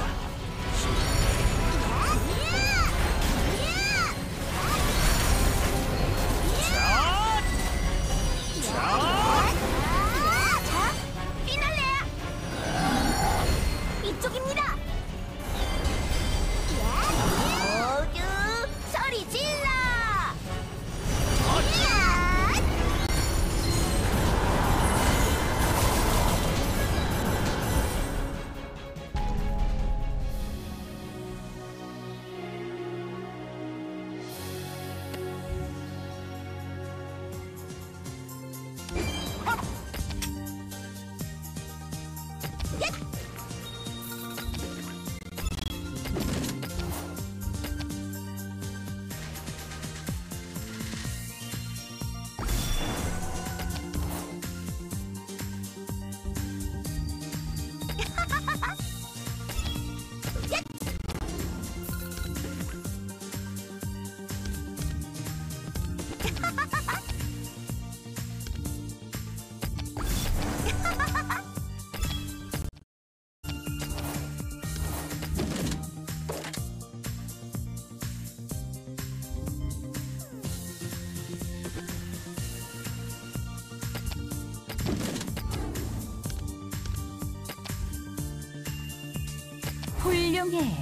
자, 피날레야. 이쪽입니다. 모두 소리 질러. 훌륭해.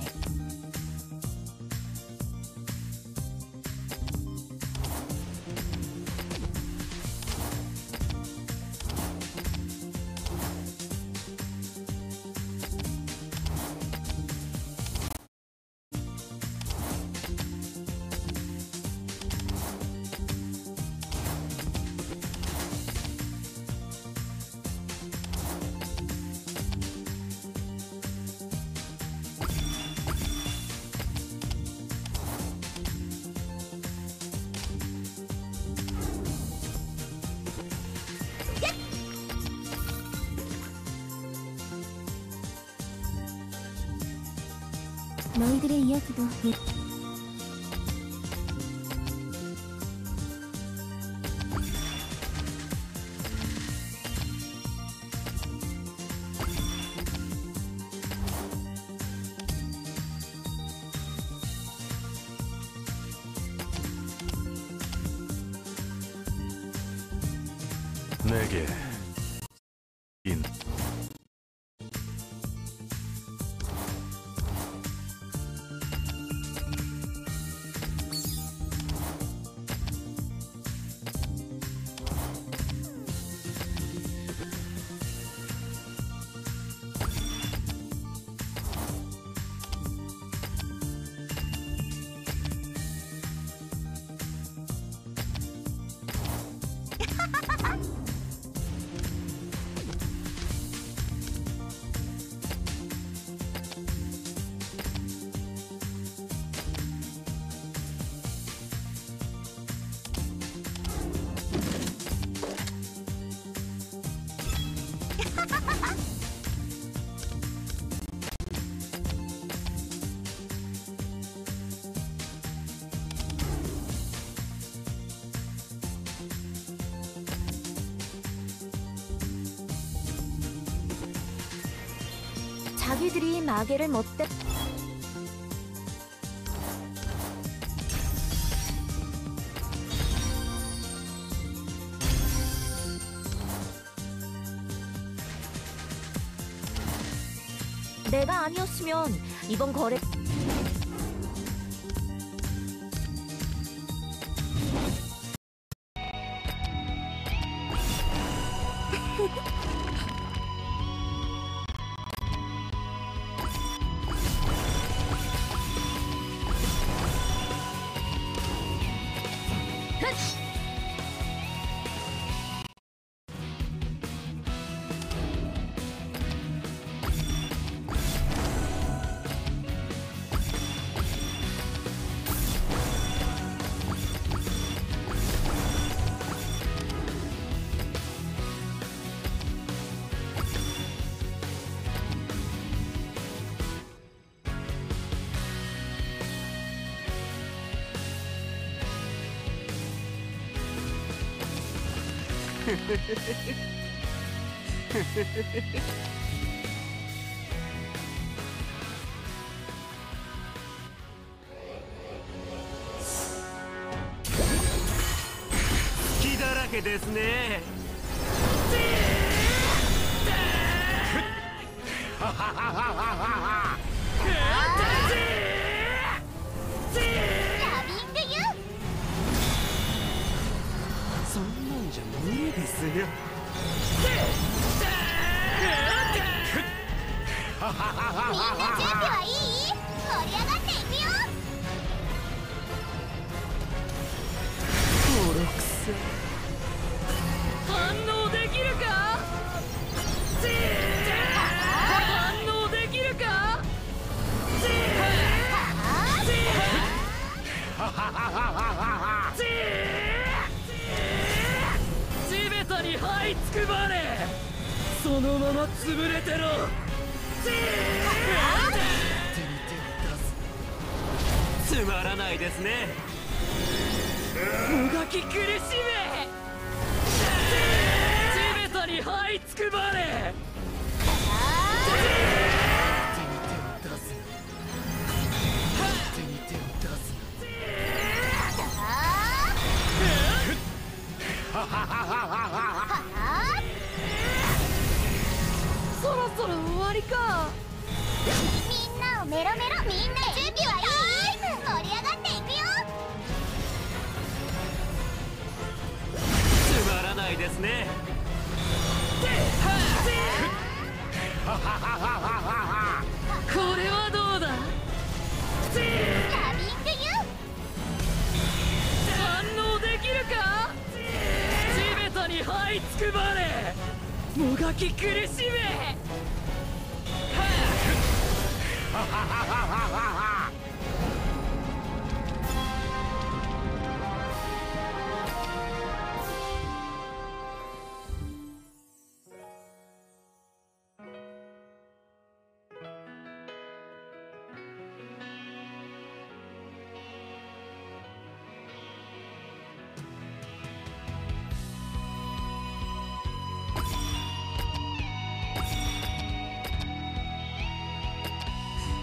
너희들의 이야기도 예. 내게 인 자기들이 마개를 멋대 내가 아니었으면 이번 거래 기だらけですね。 ラビングユそんなんじゃ無理ですよ。 みんな準備はいい？盛り上がっていくよ。 ボロクソ。反応できるか？反応できるか？地べたに這いつくばれ。そのまま潰れてろ。つまらないですね。もがき苦しめ。地べたに這いつくばれ。手に手を出すな。手に手を出すな。そろそろ終わりか。 みんなをメロメロ。みんな準備はいい？盛り上がっていくよ。 つまらないですね。これはどうだ？ ラビングユ反応できるか？地べたに這いつくばれ。もがき苦しめ。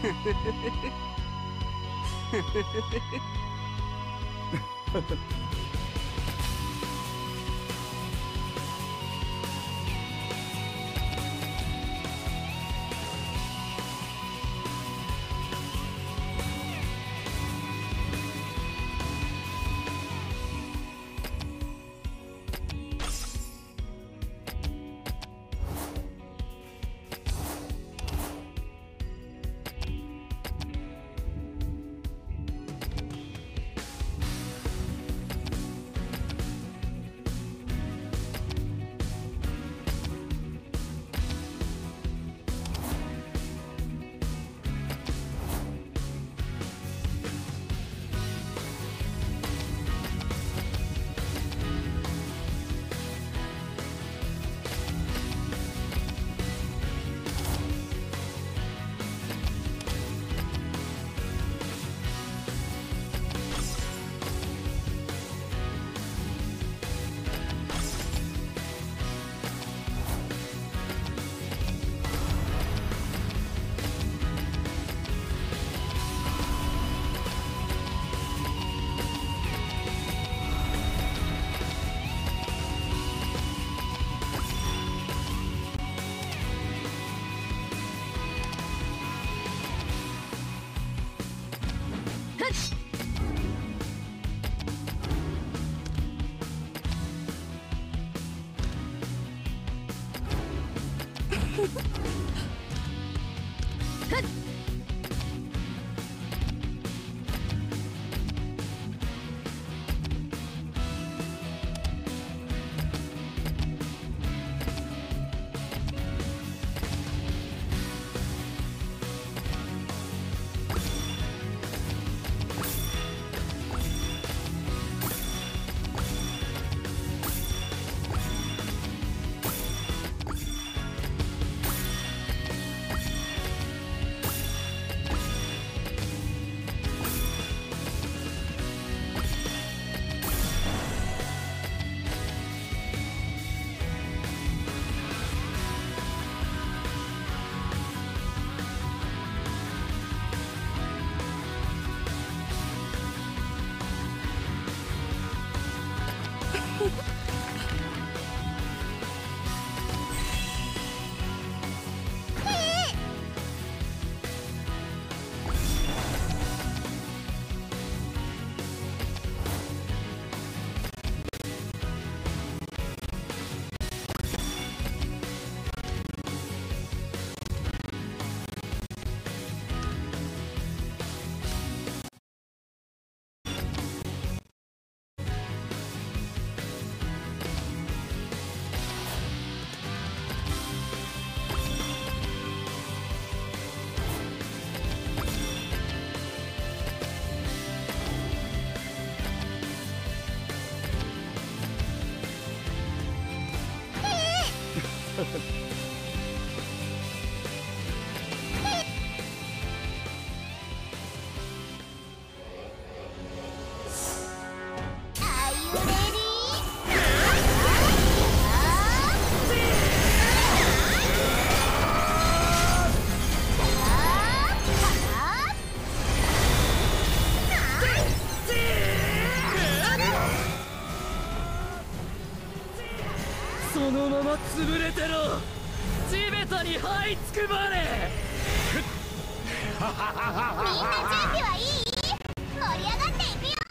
そのまま潰れてろ。地べたに這いつくばれ。 みんな準備はいい？盛り上がっていくよ。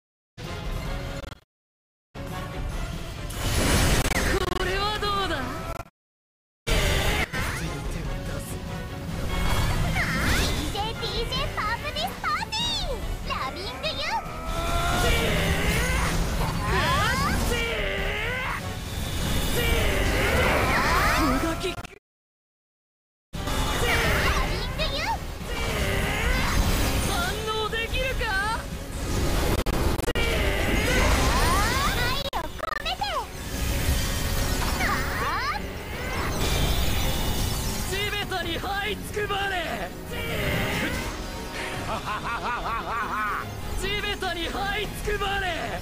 これはどうだ。ついてを出す。 ディージェー ディージェー パープディスパーティーラビングユ無駄キック。反応できるか。 愛を込めて。 地べたに這いつくばれ。地べたに這いつくばれ。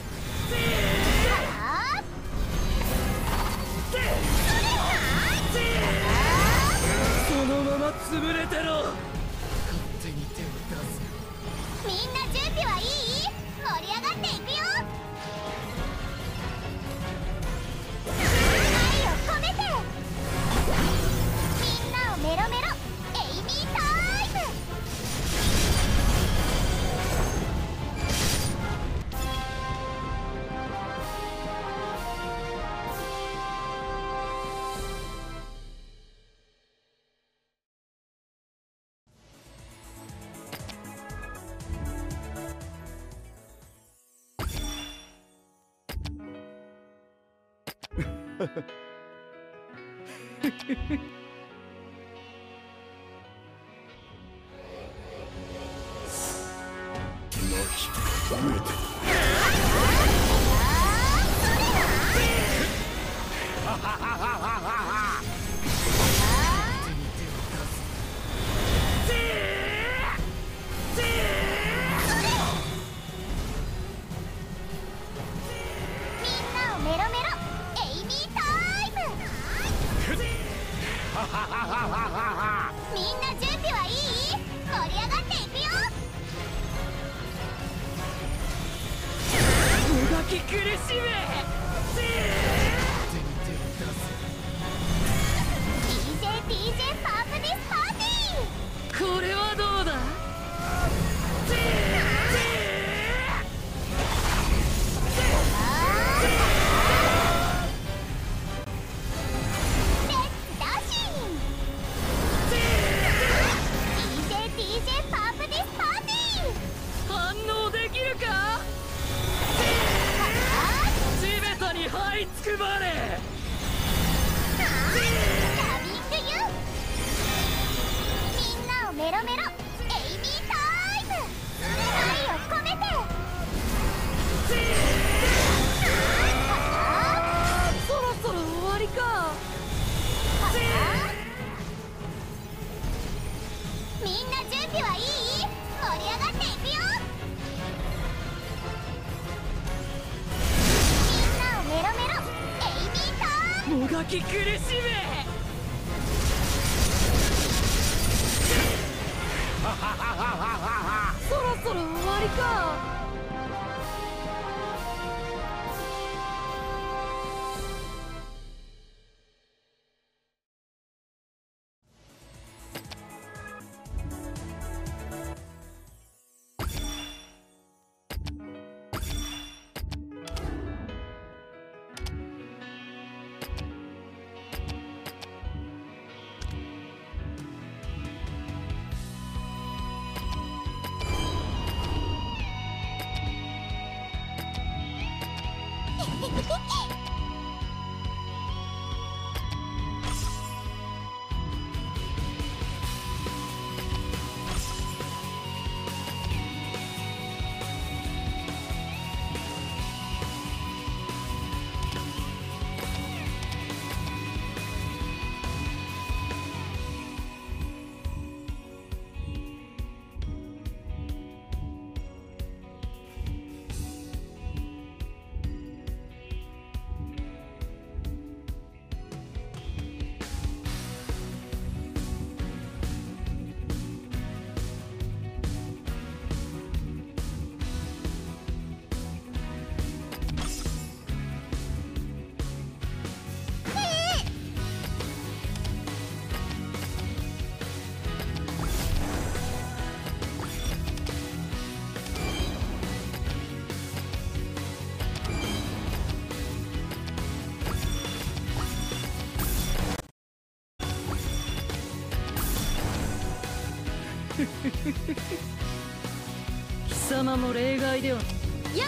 そのまま潰れてろ。勝手メロメロエイミータイム。みんな準備はいい？盛り上がっていくよ。 もがき苦しめディージェー ディージェー パープディスパーティー。 これはどうだ。 レッツダッシング。 ディージェー ディージェー パープディスパーティー。 反応できるか。地べたに這いつくばれ。 ラビングユー。みんなをメロメロエイミータイム。愛を込めて。 そろそろ終わりか。 みんな準備はいい？盛り上がっていくよ。みんなをメロメロエイミータイム。 もがき苦しめ。そろそろ終わりか。貴様も例外では。 やっ。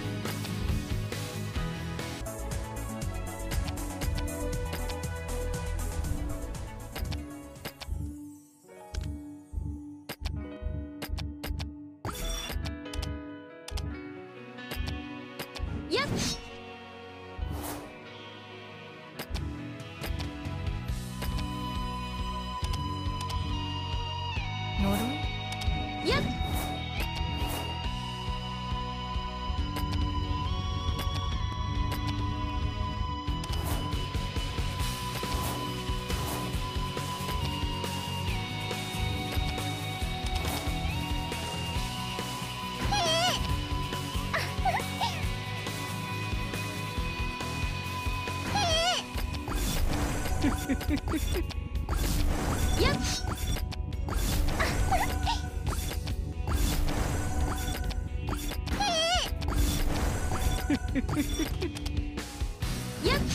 やっ。呪い。やっ。やっ。やっ。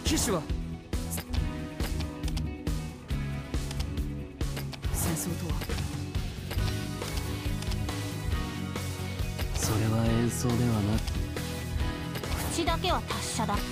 騎士は戦争とはそれは演奏ではなく、 口だけは達者だ。ふっ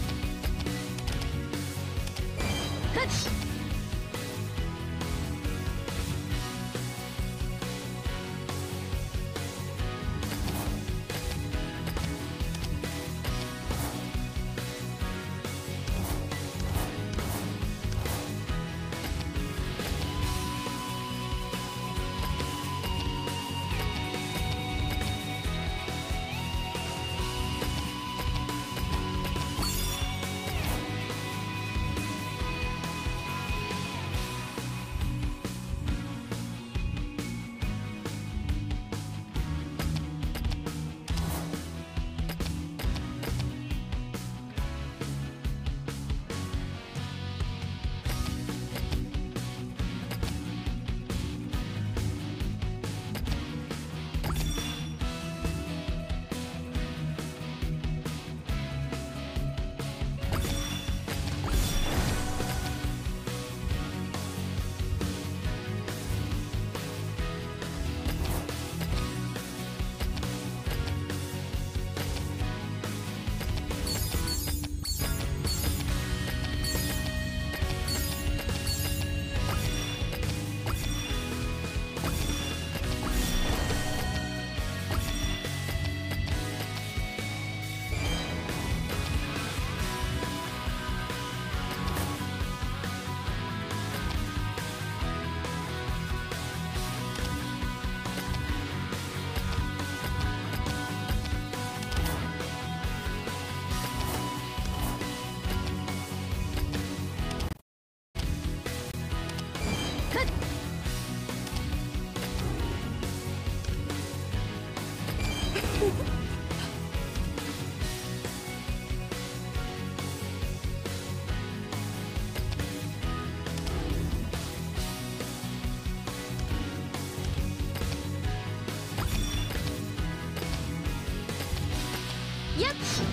やっ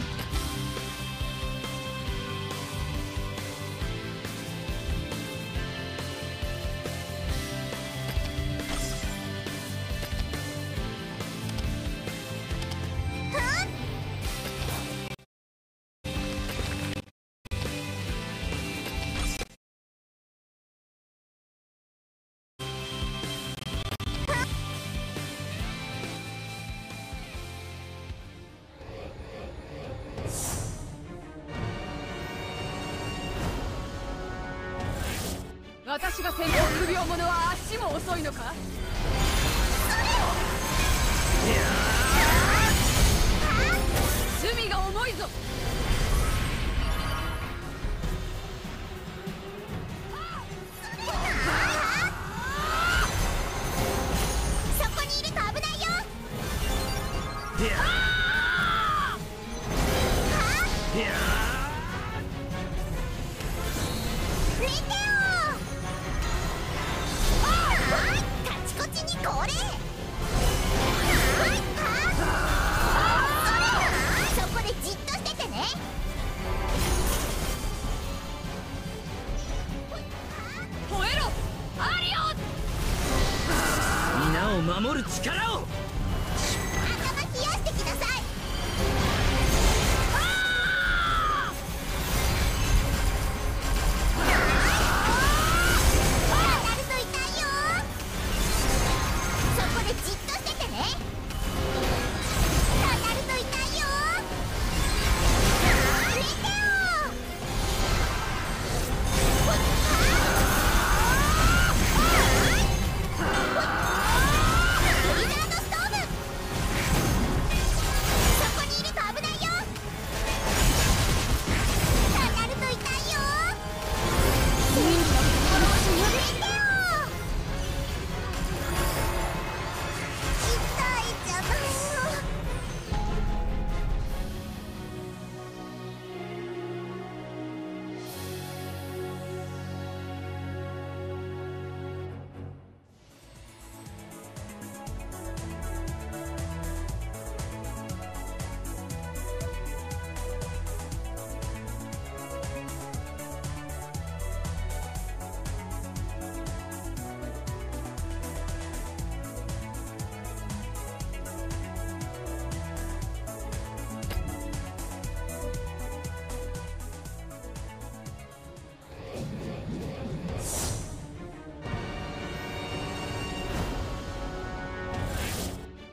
私が先方首を者は足も遅いのか。罪が重いぞ。 そこにいると危ないよ。見てよ。カチコチにこれ。そこでじっとしててね。 吠えろアリオン。 皆を守る力を。 頭冷やしてきなさい。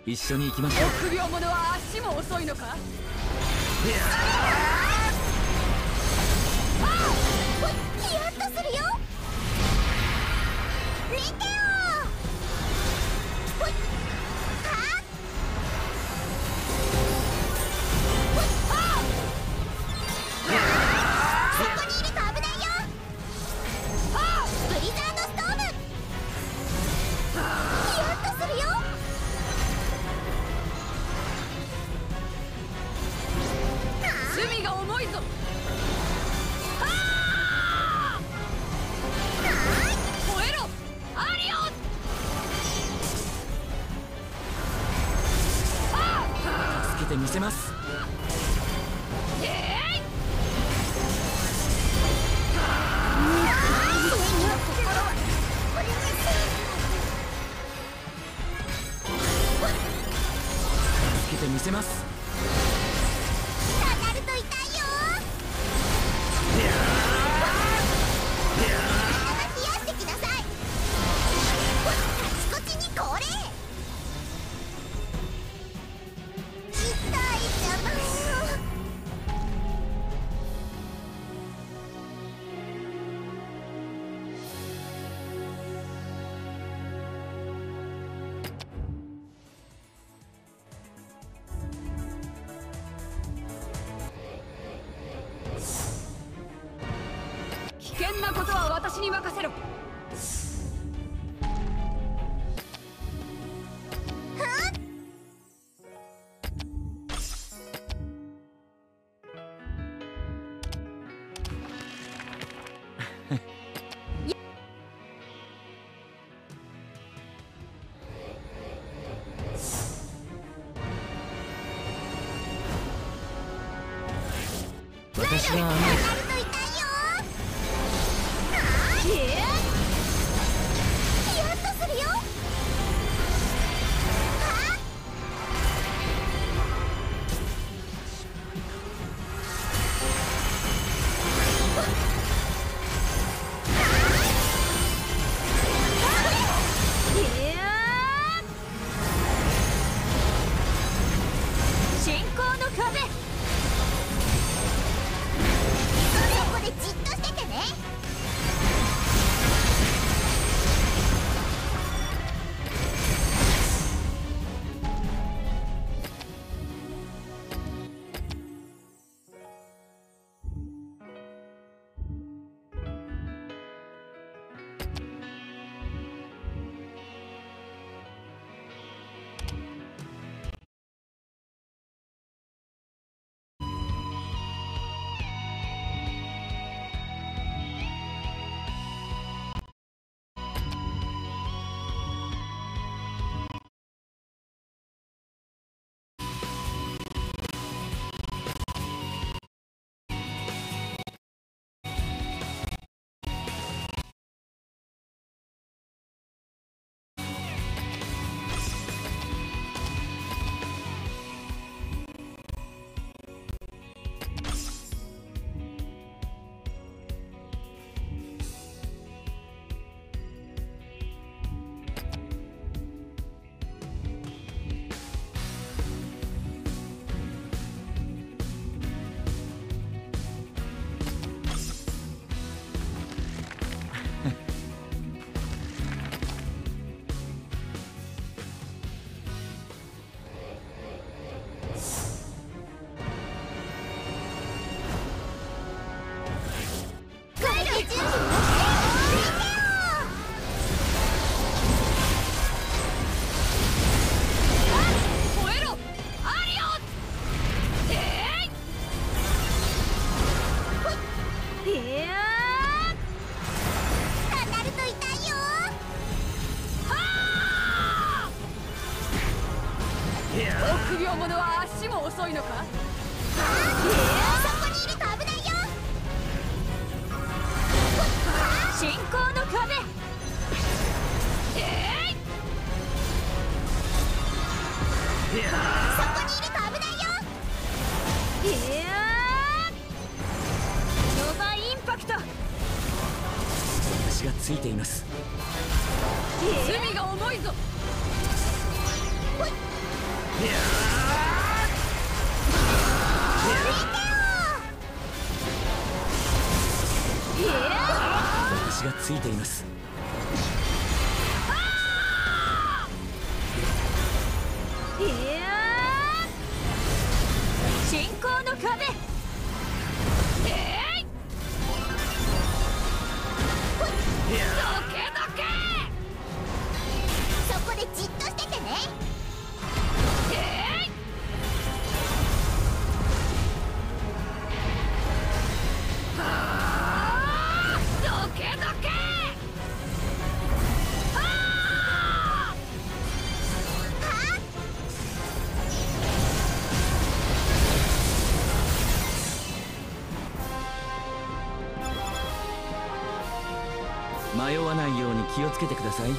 一緒に行きましょう。 臆病者は足も遅いのか。 ヒヤッとするよ。メテオほいはっほいはっそこにいると危ないよ。ブリザードストームヒヤッとするよ。 罪が重いぞ。燃えろアリオン。 助けてみせます。助けてみせます。 当たると痛いよ。頭冷やしてきなさい。カチコチにこれ。痛いじゃないよ。 危険なことは私に任せろ。 私が当たると痛いよ。ヒヤッとするよ。はっ信仰の壁。 そこでじっとしててね。 臆病者は足も遅いのか。 そこにいると危ないよ。 信仰の壁。 えいそこにいると危ないよ。 いやーノバインパクト。 私がついています。 罪が重いぞ。 ほい私がついています。 いやー、信仰の壁。えい、どけどけ。 そこでじっとしててね。 えい、はー、どけどけ。は迷わないように気をつけてください。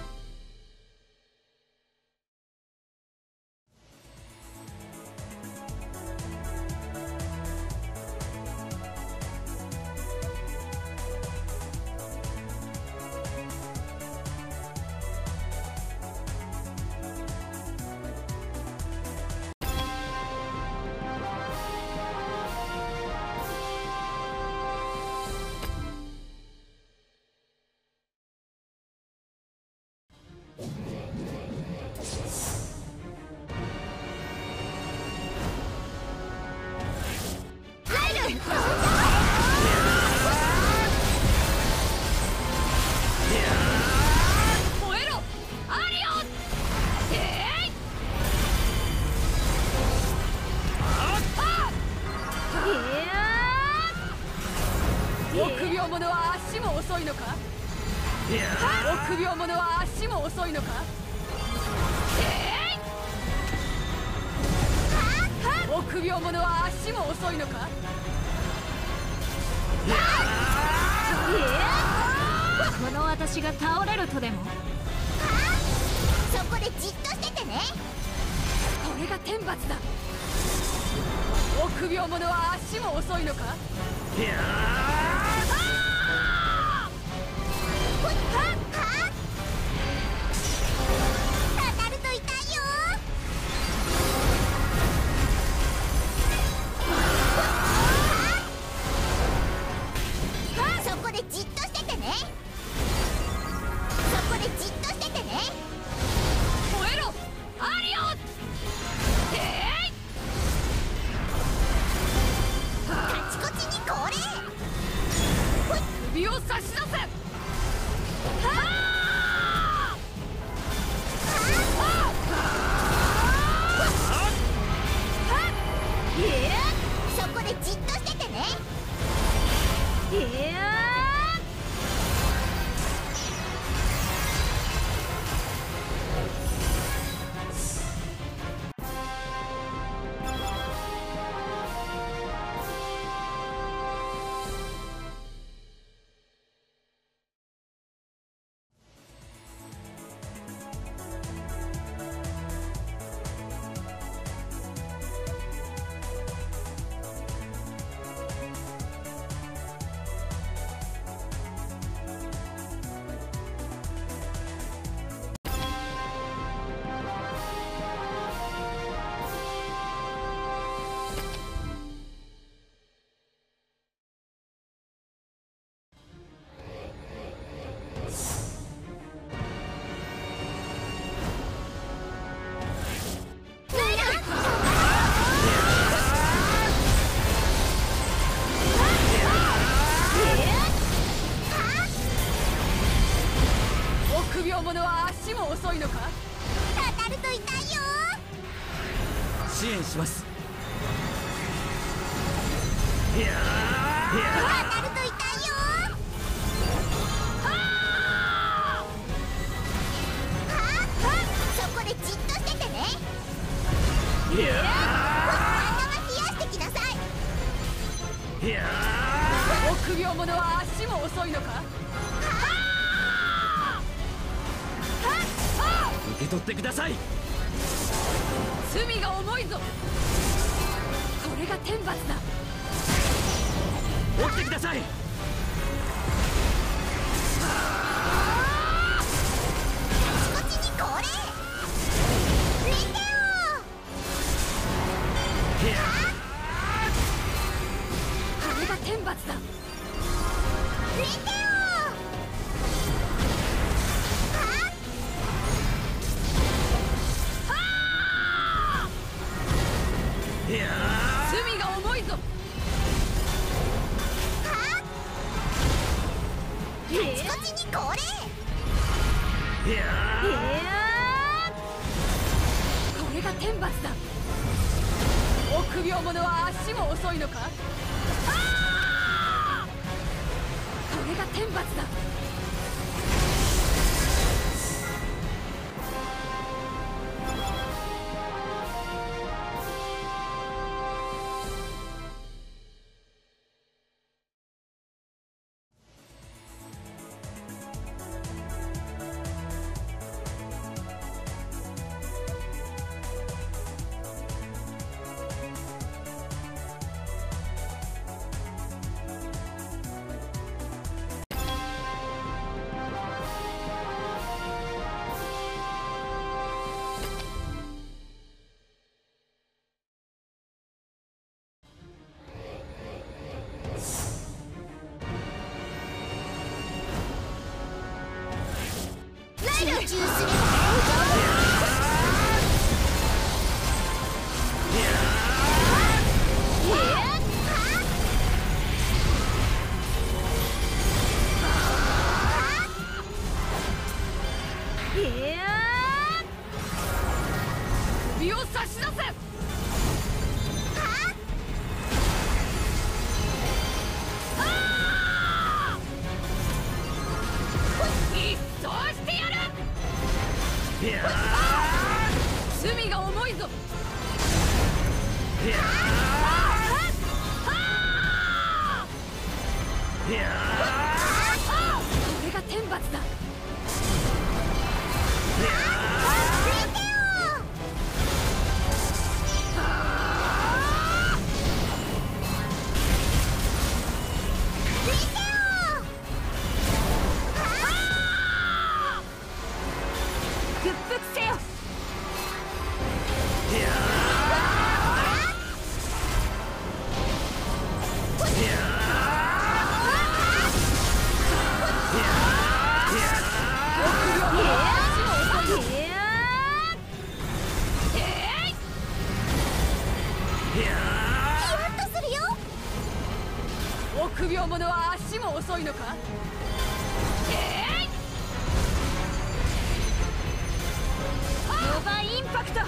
燃えろアリオン。えい、臆病者は足も遅いのか。臆病者は足も遅いのか。えい、臆病者は足も遅いのか。この私が倒れるとでも。 そこでじっとしててね。 これが天罰だ。臆病者は足も遅いのか。 当たると痛いよ。そこでじっとしててね。そこでじっとしててね。 燃えろアリオン。えい、 カチコチにこれ。 首を差し出せ。 そこでじっとしててね。 臆病者は足も遅いのか。 当たると痛いよ。 支援します。 当たると痛いよ。そこでじっとしててね。頭冷やしてきなさい。 臆病者は足も遅いのか。 受け取ってください。 罪が重いぞ。これが天罰だ。 起きてください。 こっちにこれ。レンゲオだ。 レテオ罪が重いぞ。 カチコチにこれこれが天罰だ。臆病者は足も遅いのか。あーこれが天罰だ。 集すれば首を差し出せ。罪が重いぞ。これが天罰だ。屈服せよ。臆病者は足も遅いのか。ノバインパクト。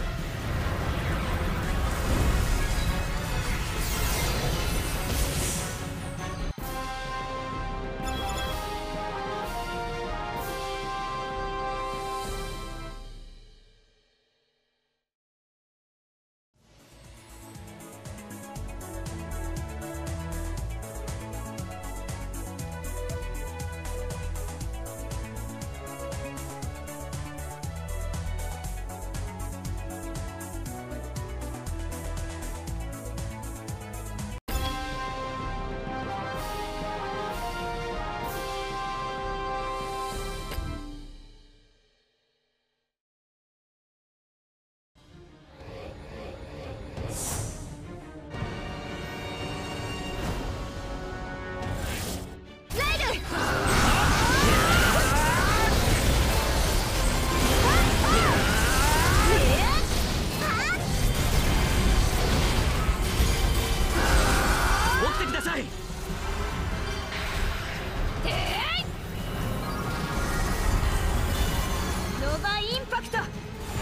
ノバインパクト。はっ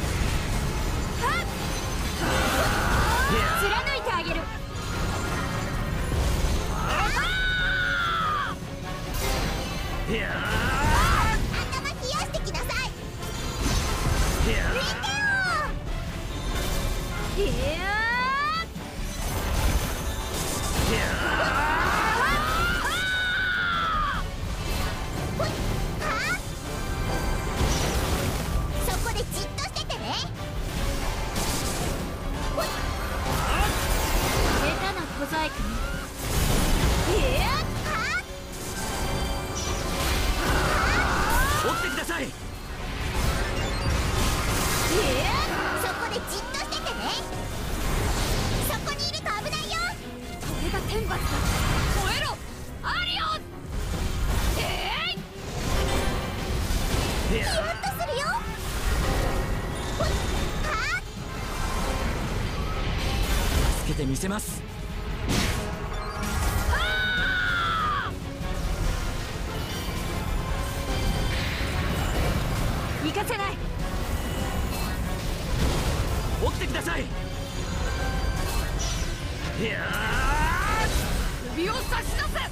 貫いてあげる。 頭冷やしてきなさい。レテオいやそこでじっとしててね。 下手な小細工ね。 追ってください。 そこでじっとしててね。そこにいると危ないよ。 これが天罰だ。燃えろ。 せます。 行かせない。 起きてください。いやー、 首を差し出せ。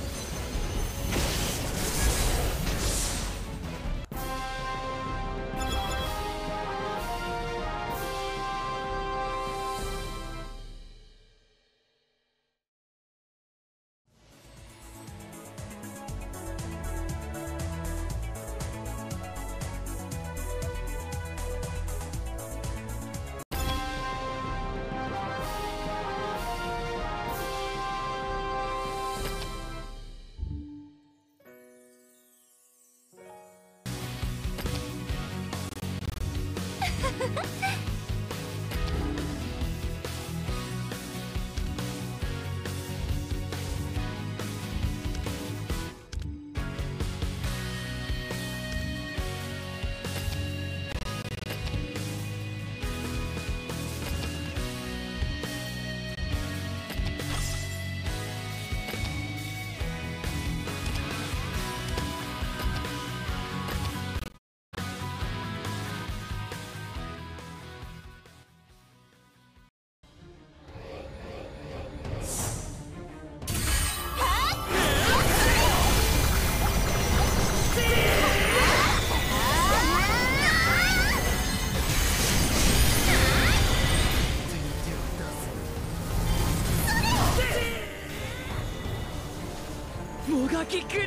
もがき苦しめ。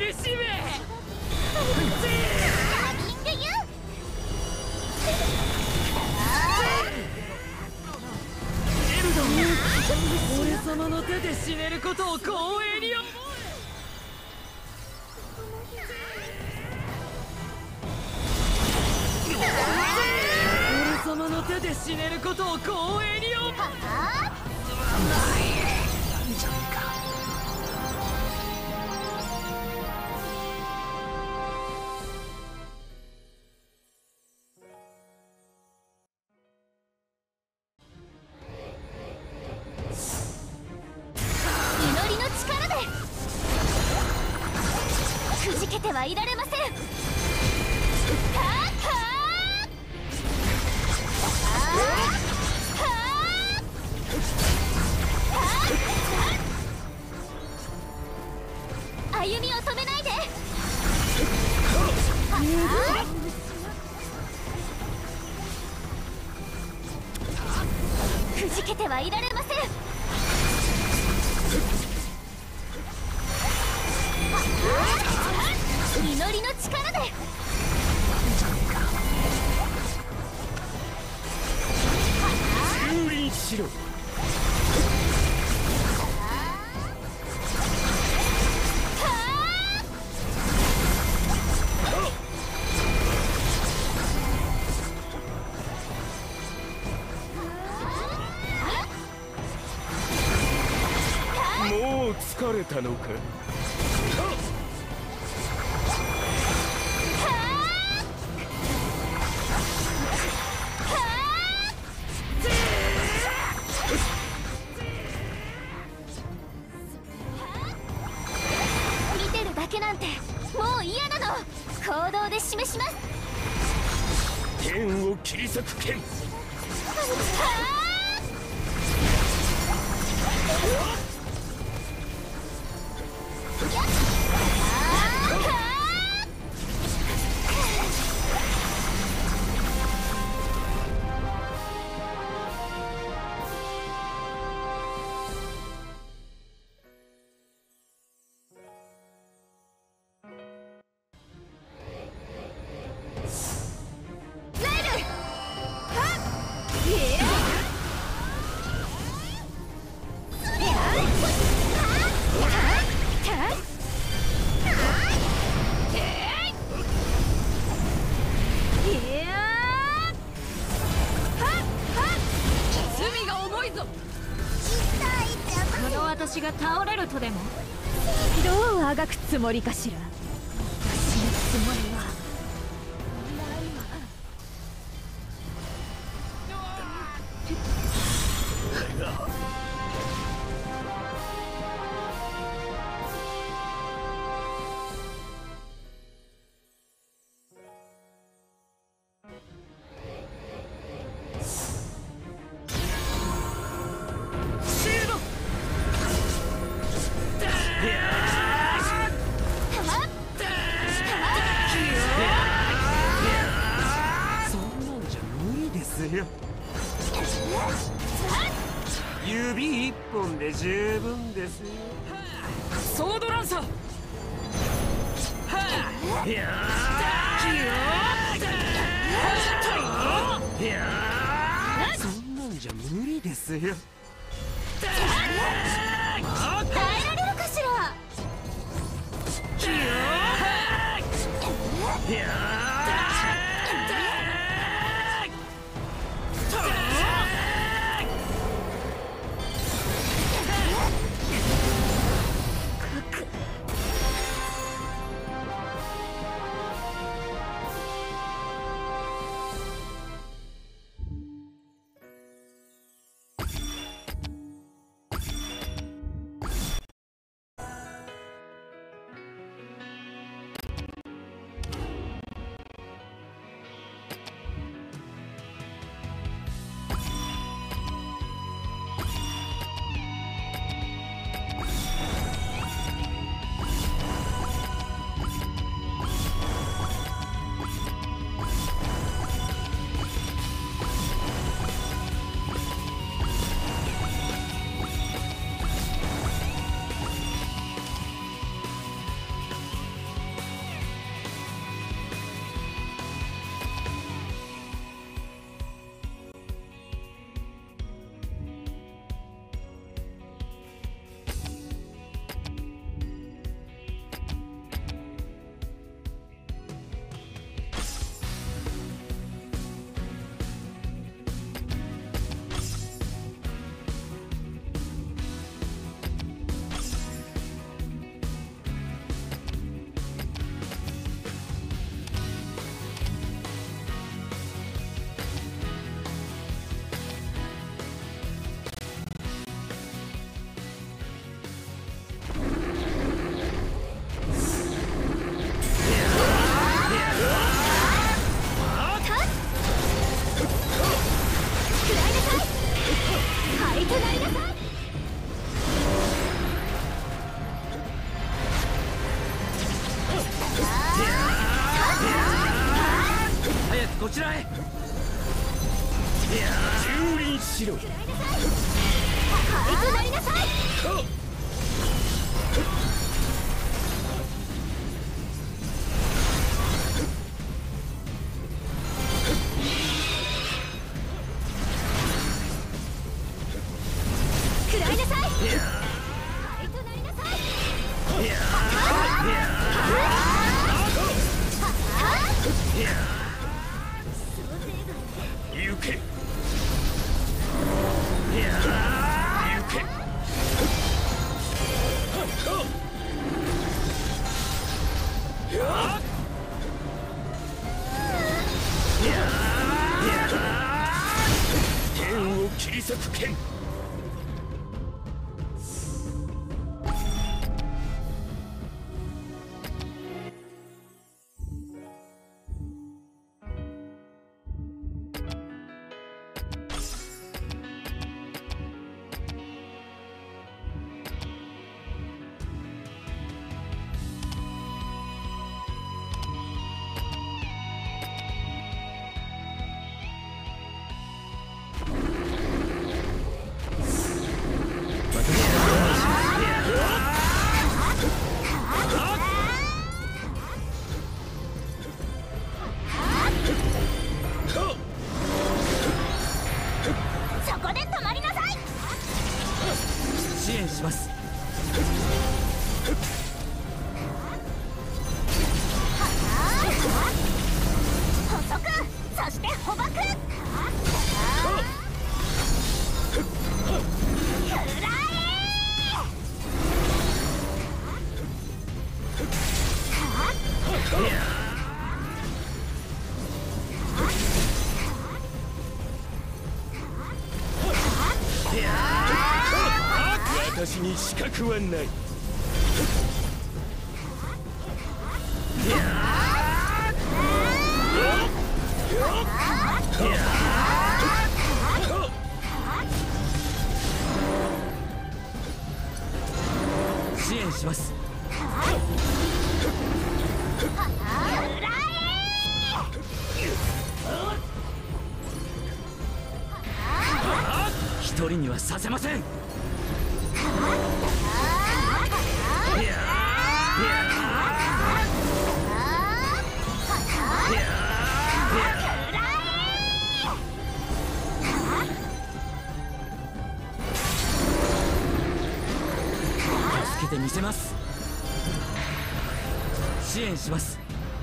俺様の手で死ねることを光栄に思え。俺様の手で死ねることを光栄に思え。 くじけてはいられません。歩みを止めないで。くじけてはいられません。祈りの力で。 蹂躙しろ。 もう疲れたのか。 見てるだけなんてもう嫌なの。行動で示します。 剣を切り裂く剣。 私が倒れるとでもどうあがくつもりかしら。私のつもりはで十分ですよ。 ソードランサー。はあ、 いやーいやーそんなんじゃ無理ですよ。 耐えられるかしら。 いやこちらへ。 蹂躙しろ。 可愛くなりなさい。食らいなさい。可愛くなりなさい。 行け。いや行け。剣を切り裂く剣。 そこで止まりなさい。 支援します。 細く、そして捕獲。くら私に資格はない。 支援します。一人にはさせません。 けてみせます。支援します。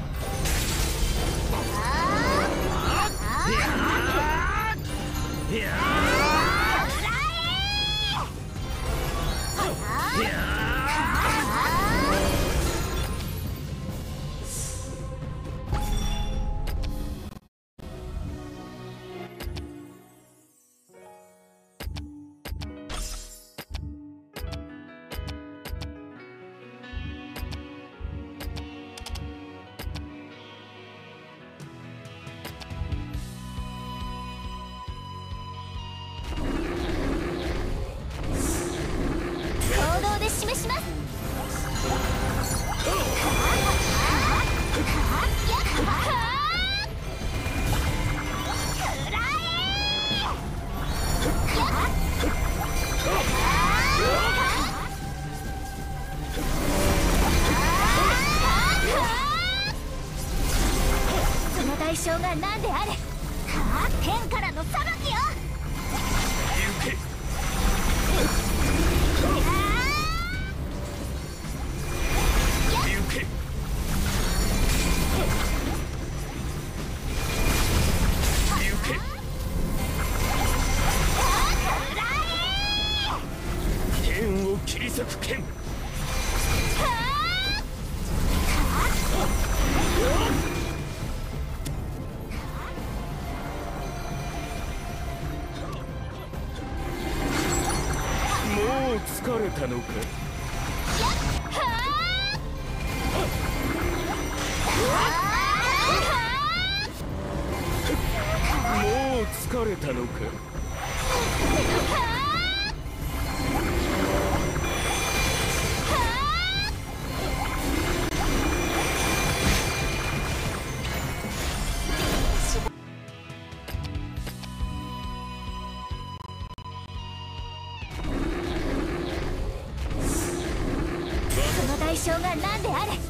示します。その代償が何であれ、天からの裁きよ。 天を切り裂く剣。もう疲れたのか。もう疲れたのか。 その代償が何であれ。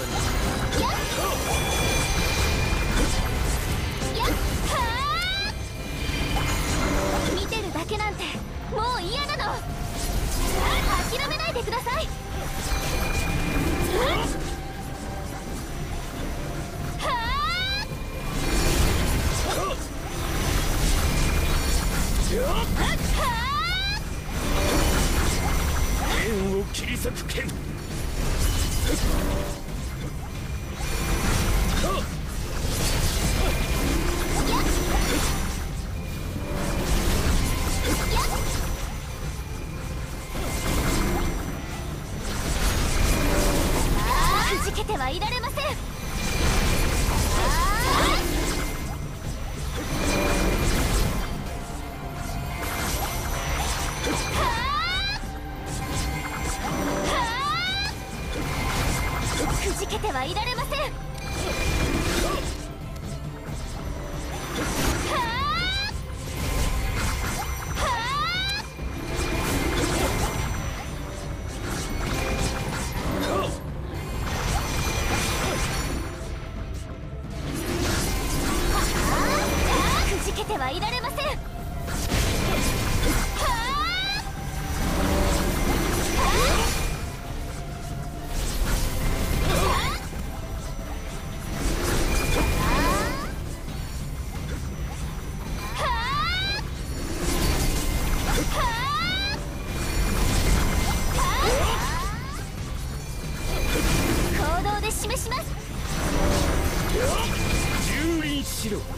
見てるだけなんてもう嫌なの。諦めないでください。 天を切り裂く剣。 くじけてはいられません。くじけてはいられません。くじけてはいられません。行動で示します。 蹂躙しろ。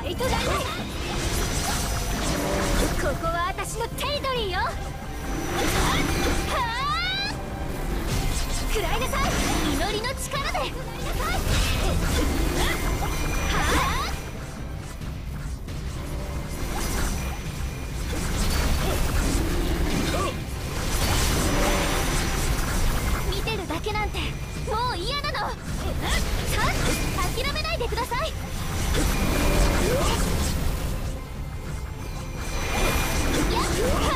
イトダイナここは私のテリトリーよ。はあ食らいなさい、祈りの力で。はあ見てるだけなんてもう嫌なの。さあ諦めないでください。やっは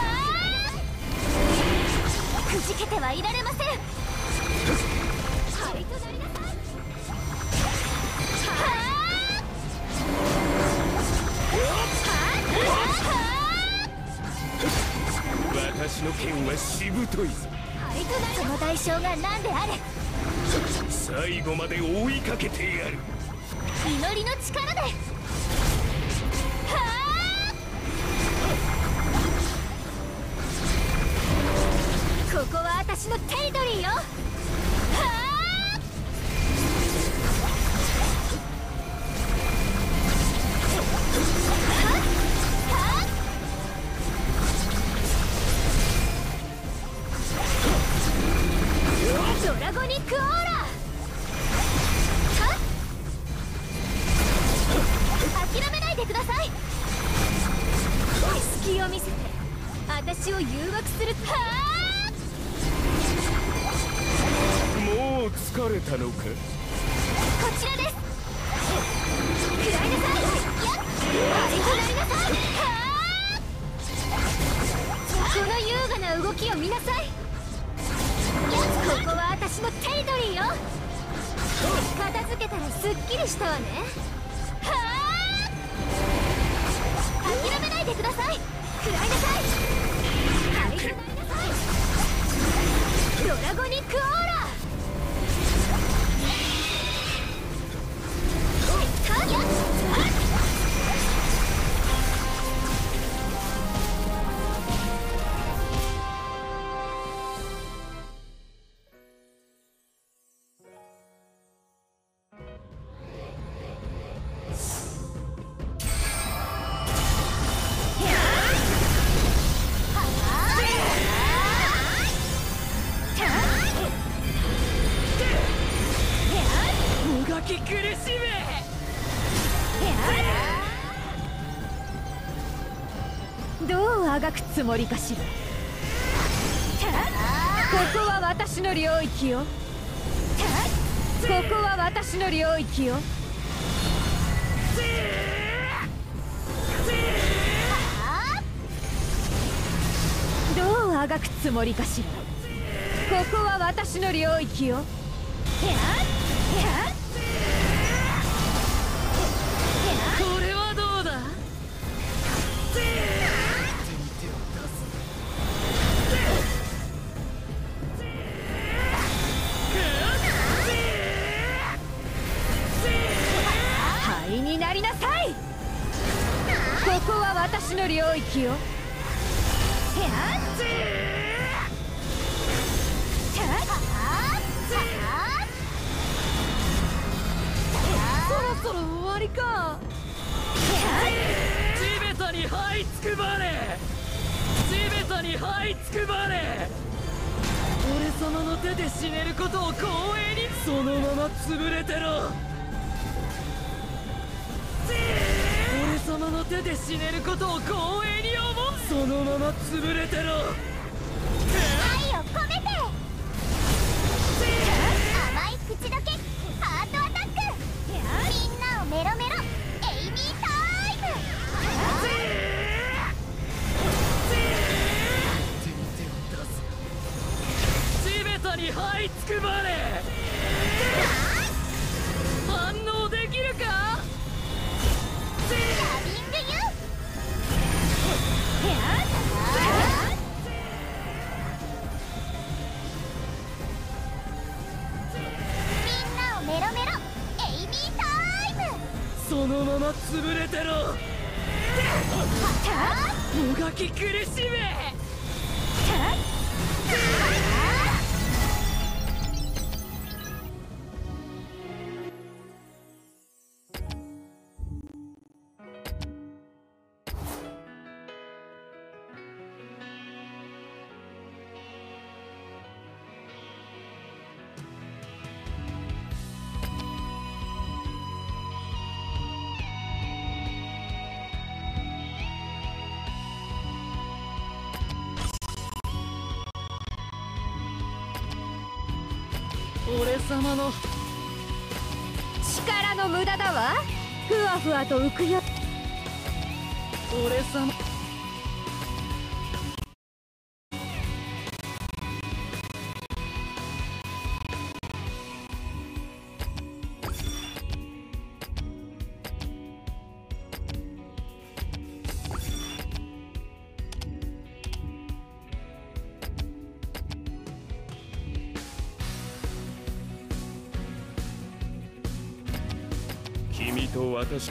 あくじけてはいられません。はいとなりなさい。は私の剣はしぶといぞ。 はいとなりその代償が何であれ最後まで追いかけてやる。 祈りの力で。はあここは私のテリトリーよ。はあドラゴニックオーラ。諦めないでください。隙を見せて私を誘惑する。はあもう疲れたのか。 こちらです。食らいなさい。やっはい食らいなさい。はあこの優雅な動きを見なさい。やっここは私のテリトリーよ。片付けたらすっきりしたわね。はあ諦めないでください。食らいなさい。はい食らいなさい。ドラゴニックオーラ。はっやっもがき苦しめ。 どうあがくつもりかしら。ここは私の領域よ。ここは私の領域よ。どうあがくつもりかしら。ここは私の領域よ。 これはどうだ。 灰になりなさい。ここは私の領域よ。 そろそろ終わりか。地べたに這いつくばれ。地べたに這いつくばれ。俺様の手で死ねることを光栄に。そのまま潰れてろ。俺様の手で死ねることを光栄に思う。そのまま潰れてろ。 愛を込めて。甘い口どけハートアタック。みんなをメロメロエイミータイム。 地べたに這いつくばれ。反応できるか。 ラビングユみんなをメロメロエイミータイム。 そのまま潰れてろ。もがき苦しめ。 様の力の無駄だわ。ふわふわと浮くよ。 俺様君と私。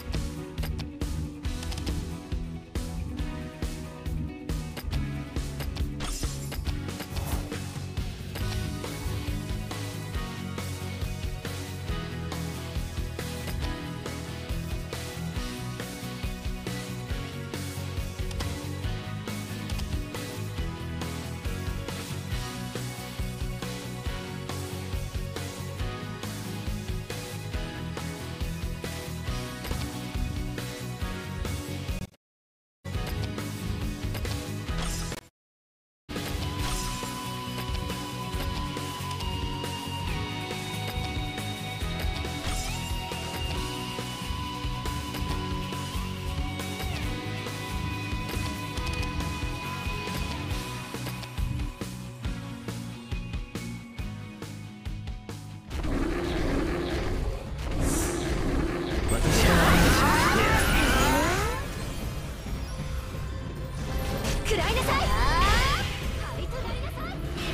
食らいなさい。はいとなりなさ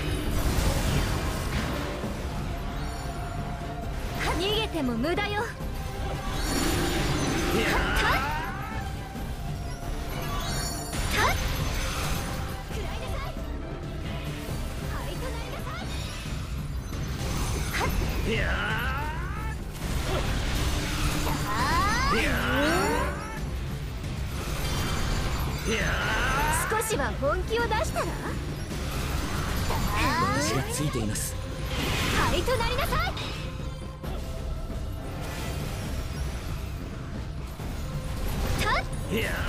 い。逃げても無駄よ。はっはっはっ。食らいなさい。はいとなりなさい。はっ。 いやーいやーいや少しは本気を出したら。 私がついています。 はいとなりなさい。たっーいや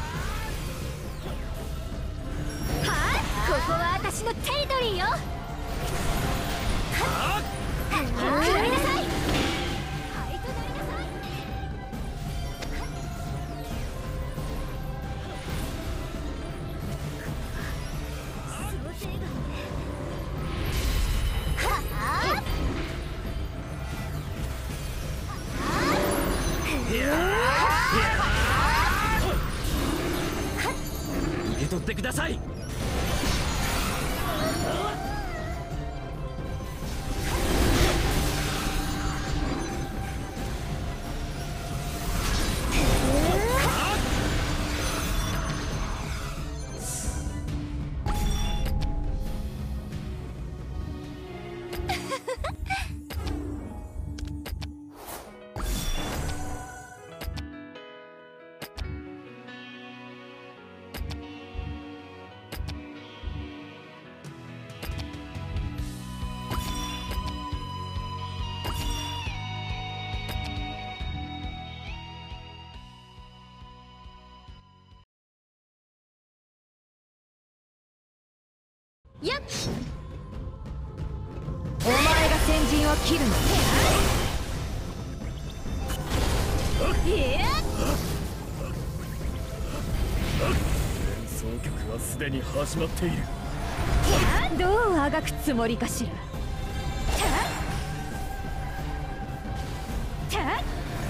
はい、ここは私のテリトリーよ。はっ食らいなさい。はいとなりなさい。 受け取ってください。 やっお前が先陣を切るの。 いや演奏曲はすでに始まっている。 どうあがくつもりかしら。 たっ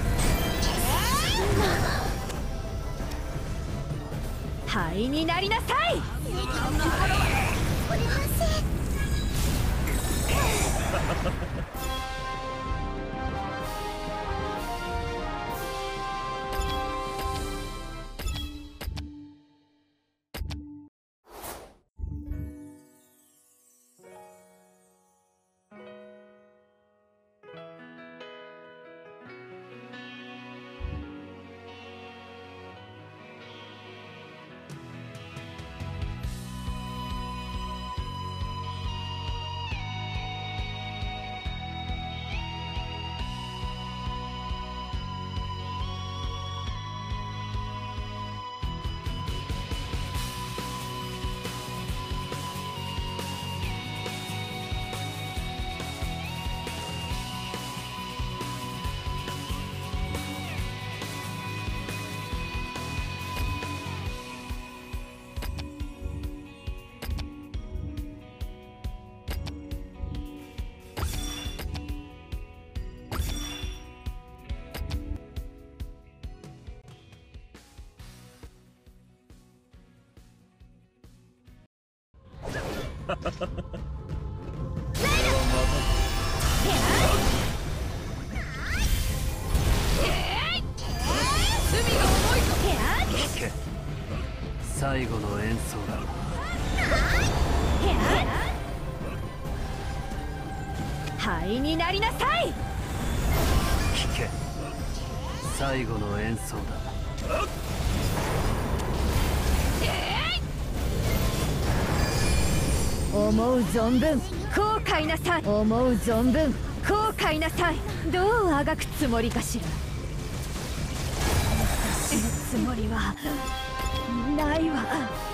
灰になりなさい。 これはせ最後の演奏だ。 灰になりなさい。 聞け、最後の演奏だ。 思う存分後悔なさい。思う存分後悔なさい。どうあがくつもりかしら。私のつもりはないわ。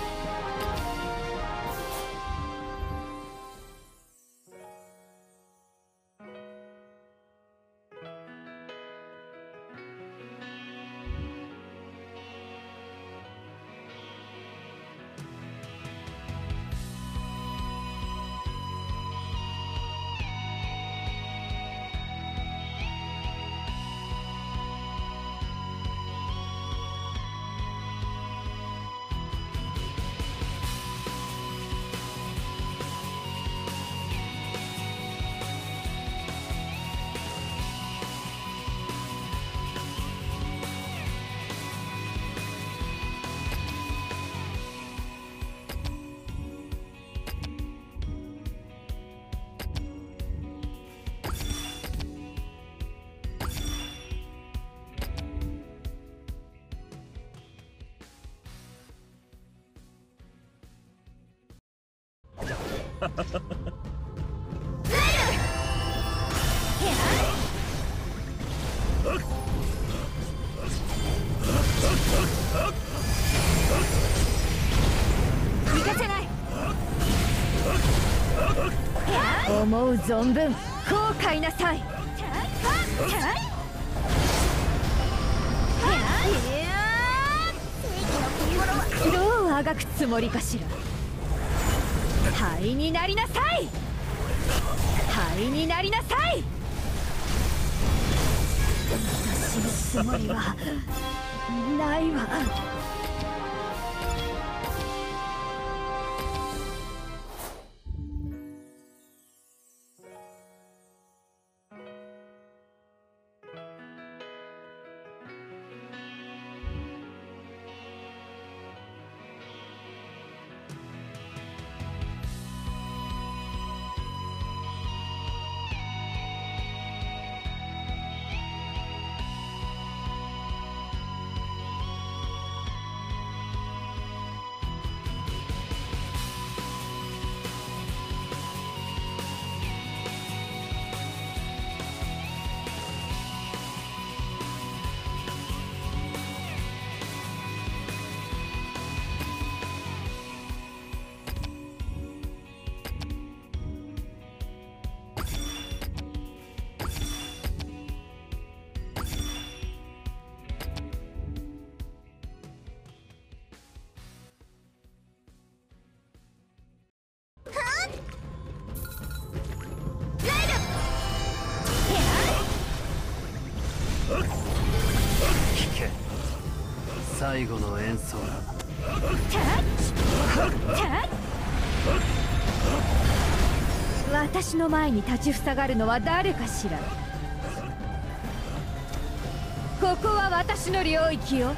行かせない。思う存分後悔なさい。どうあがくつもりかしら。灰になりなさい。灰になりなさい。私のつもりはないわ。 最後の演奏だ。 私の前に立ちふさがるのは誰かしら。ここは私の領域よ。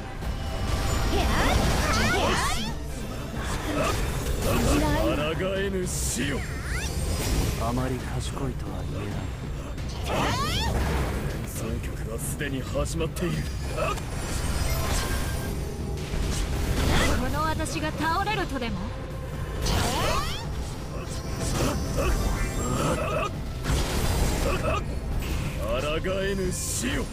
抗えぬ死よ。 あまり賢いとは言えない。 演奏曲はすでに始まっている。 この私が倒れるとでも。 抗えぬ死よ。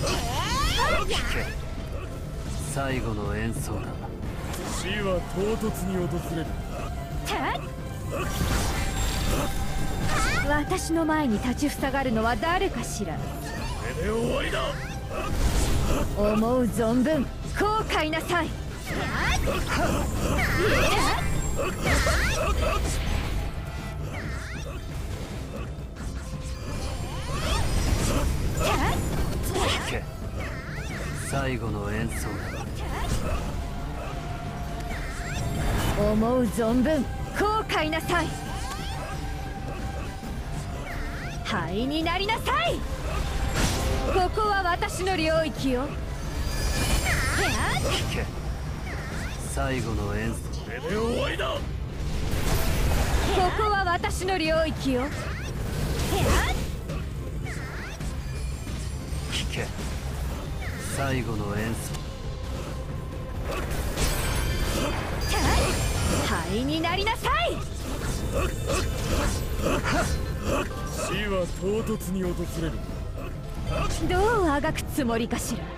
最後の演奏だ。 死は唐突に訪れる。 私の前に立ちふさがるのは誰かしら。 これで終わりだ。 思う存分後悔なさい。 最後の演奏だ。 思う存分後悔なさい。 灰になりなさい。ここは私の領域よ。 聞け、最後の演奏。 これで終わりだ。 ここは私の領域よ。 聞け、最後の演奏。 灰になりなさい。 死は唐突に訪れる。 どうあがくつもりかしら。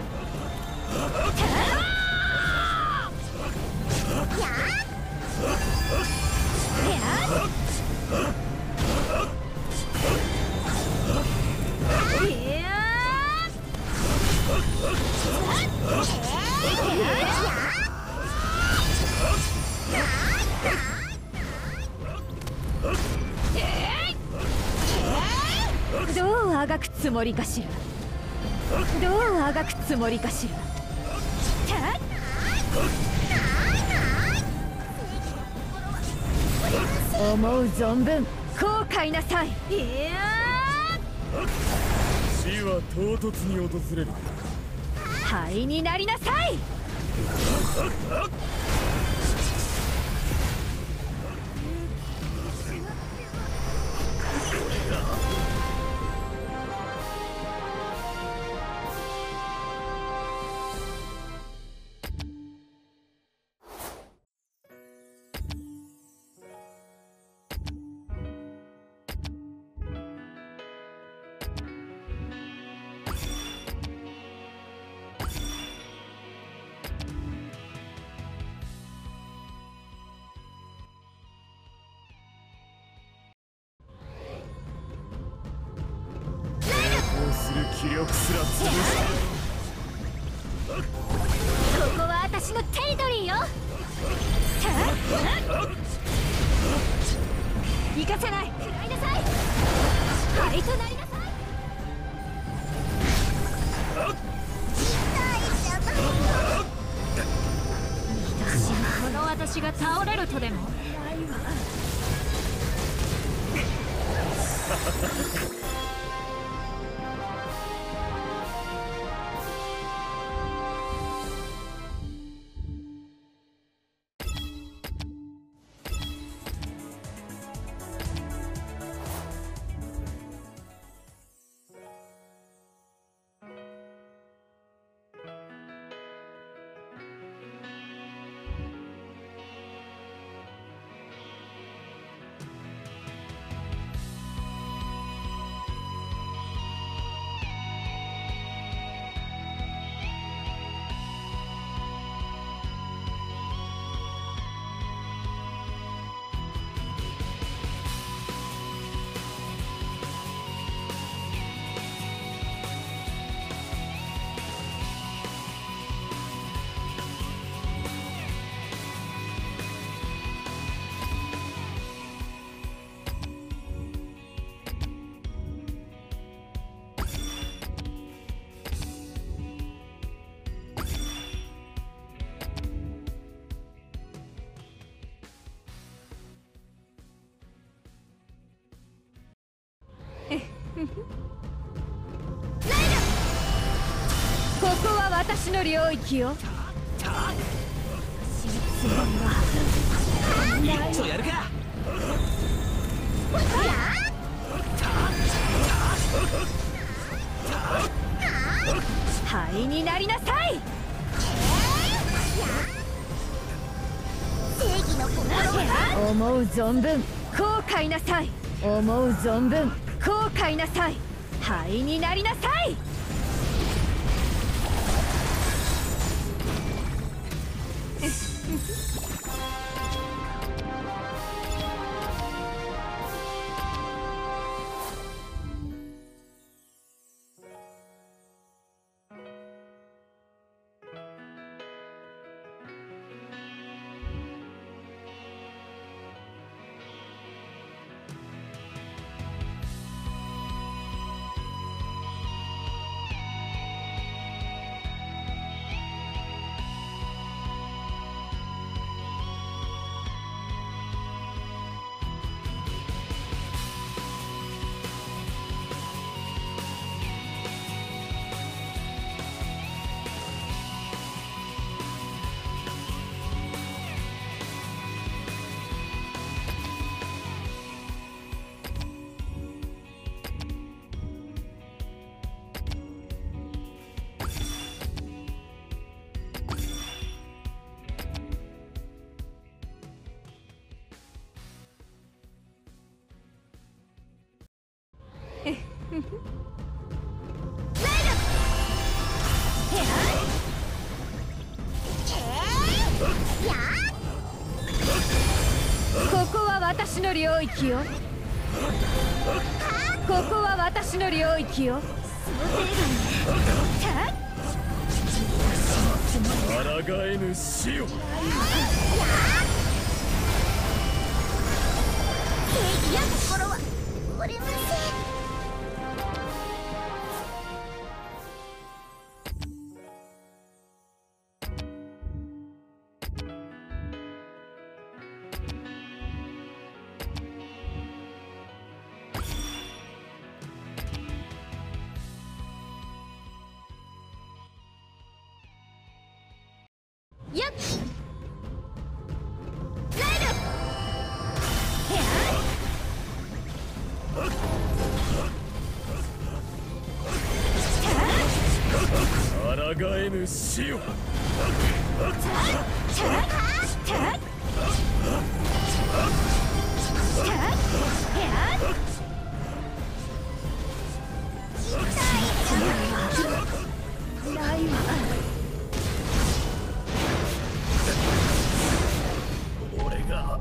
どうあがくつもりかしら。どうあがくつもりかしら。思う存分後悔なさい。 死は唐突に訪れる。 灰になりなさい。 気力すら潰してここは私のテリトリーよ。 行かせない。 食らいなさい。灰となりなさい。 この私が倒れるとでも。ここは私の領域よ。 一丁やるか。 灰になりなさい。 正義の心。 思う存分後悔なさい。思う存分後悔なさい。灰になりなさい。 ここは私の領域よ。ここは私の領域よ。 抗えぬ死よ。 正義や心は折れません。やっライドヘ抗えぬ死よ。 ないわ。 俺が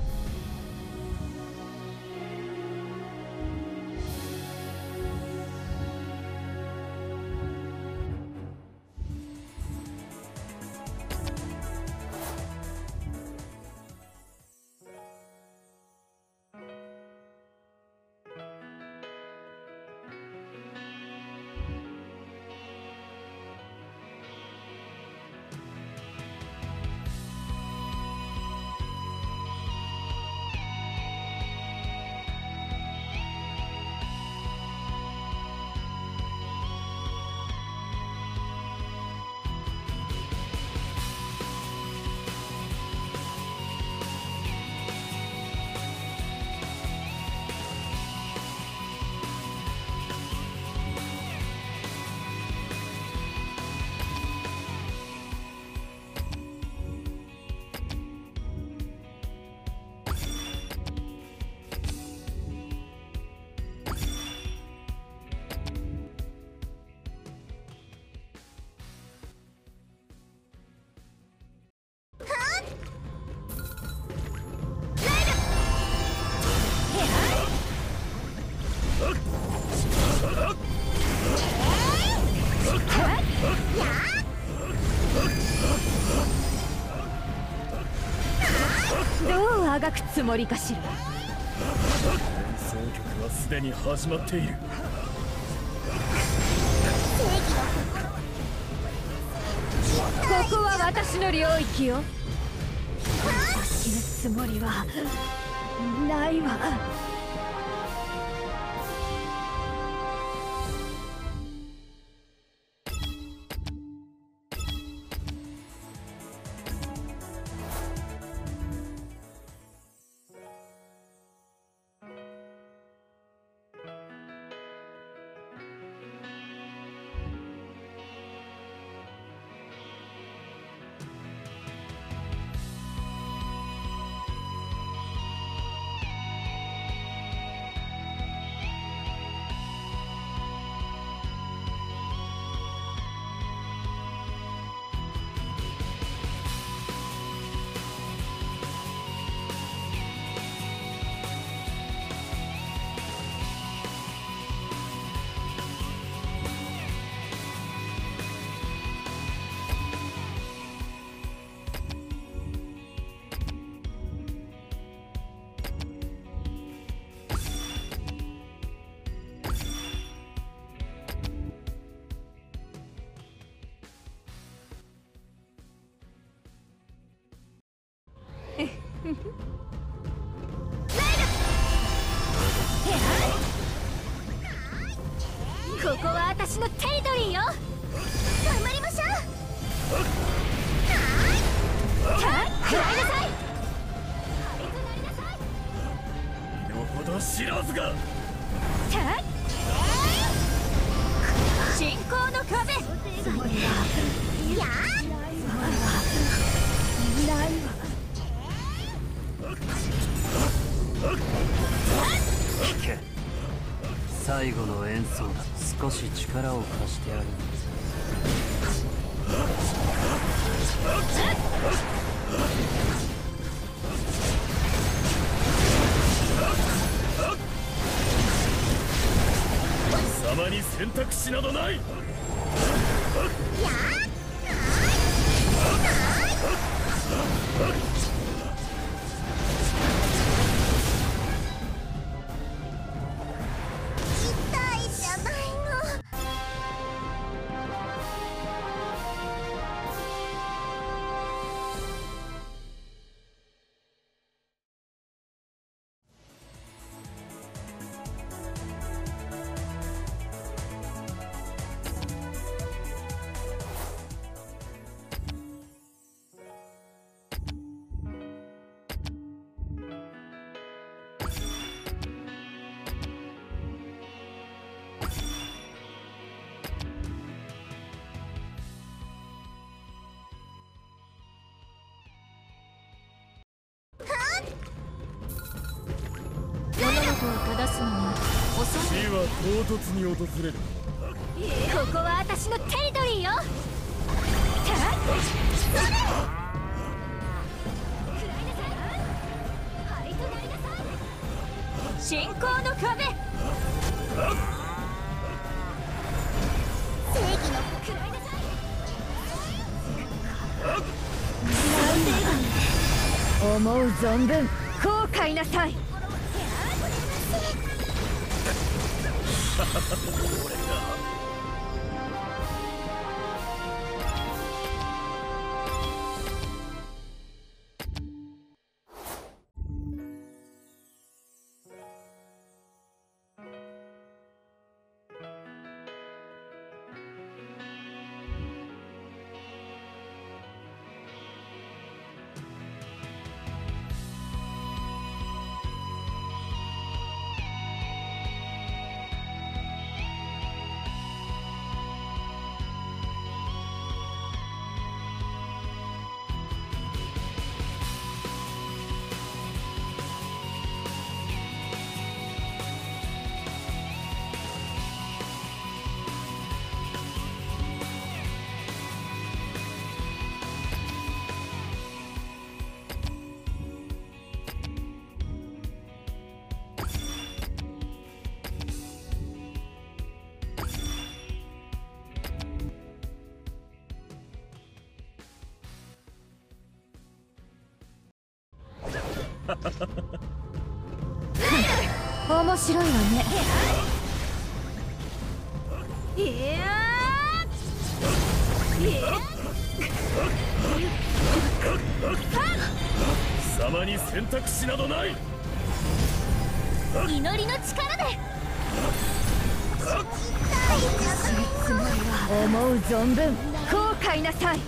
どうあがくつもりかしら。 演奏曲はすでに始まっている。 ここは私の領域よ。死ぬつもりはないわ。ここは私のテリトリーよ。頑張りましょう。はーい。食らいなさい。 よほど知らずが。 信仰の壁。 いやないわ。 聞け。最後の演奏少し力を貸してやる。 貴様に選択肢などない。 物事を正すのに遅い。 死は唐突に訪れる。 ここは私のテリトリーよ。信仰の壁。正義の食らいなさい。思う存分後悔なさい。面白いわね。いや貴様に選択肢などない。 祈りの力で。思う存分後悔なさい。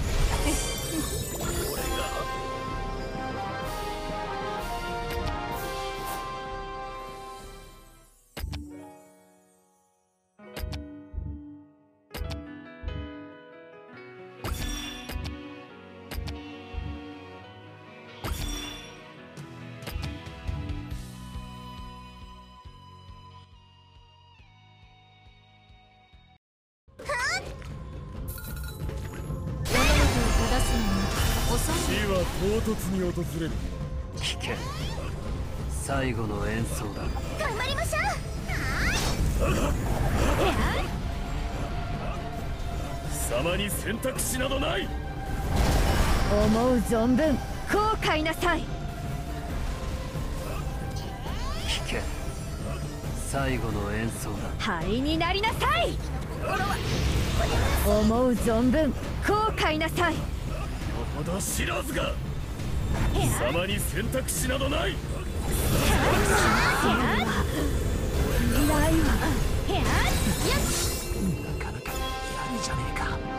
死は唐突に訪れる。 聞け、最後の演奏だ。 頑張りましょう。 貴様に選択肢などない。 思う存分後悔なさい。 聞け、最後の演奏だ。 灰になりなさい。思う存分後悔なさい。 ほど知らずが。貴様に選択肢などない。 ないわ。 なかなかやるじゃねえか。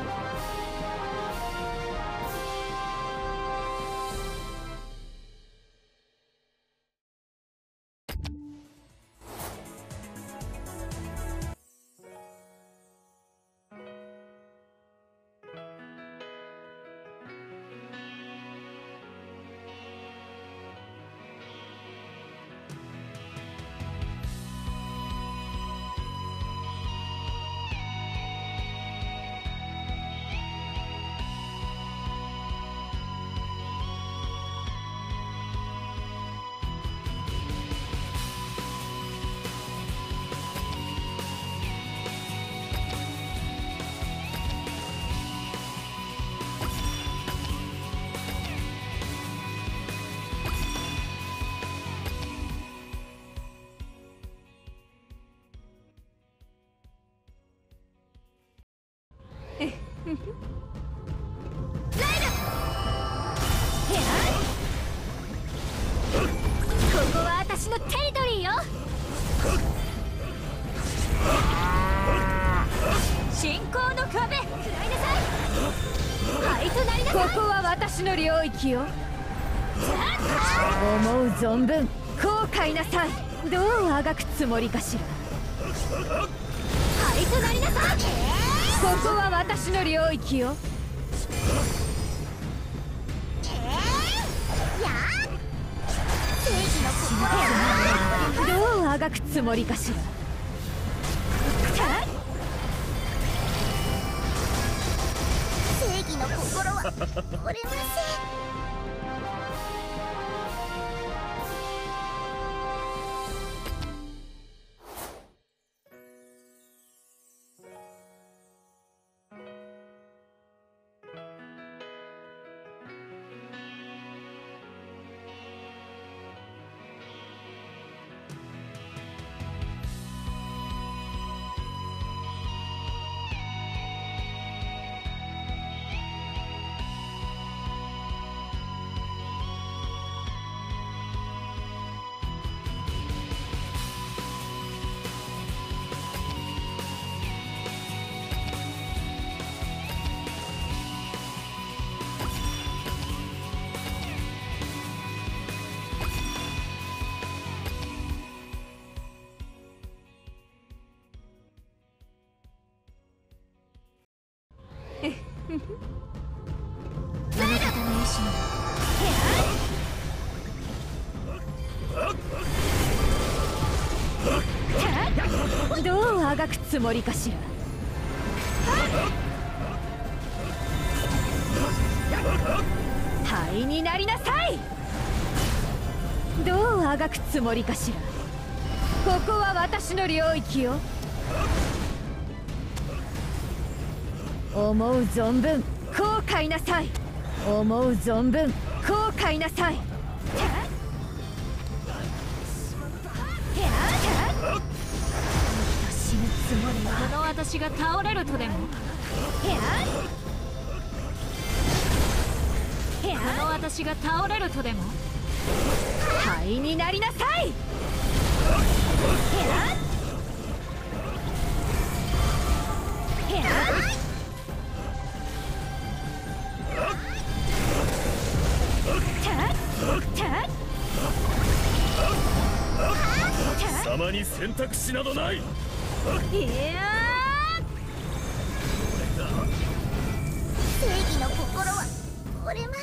ここは私のテリトリーよ。信仰の壁、食らいなさい。はいとなりなさい。ここは私の領域よ。思う存分後悔なさい。どうあがくつもりかしら。はいとなりなさい。ここは私の領域よ。どうあがくつもりかしら。正義の心は折れません。あの方の意志ならどうあがくつもりかしら。灰になりなさい。どうあがくつもりかしら。ここは私の領域よ。思う存分後悔なさい。思う存分後悔なさい。死ぬつもりはこの私が倒れるとでも。この私が倒れるとでも。灰になりなさい。 貴様に選択肢などない。いや正義の心は折れません。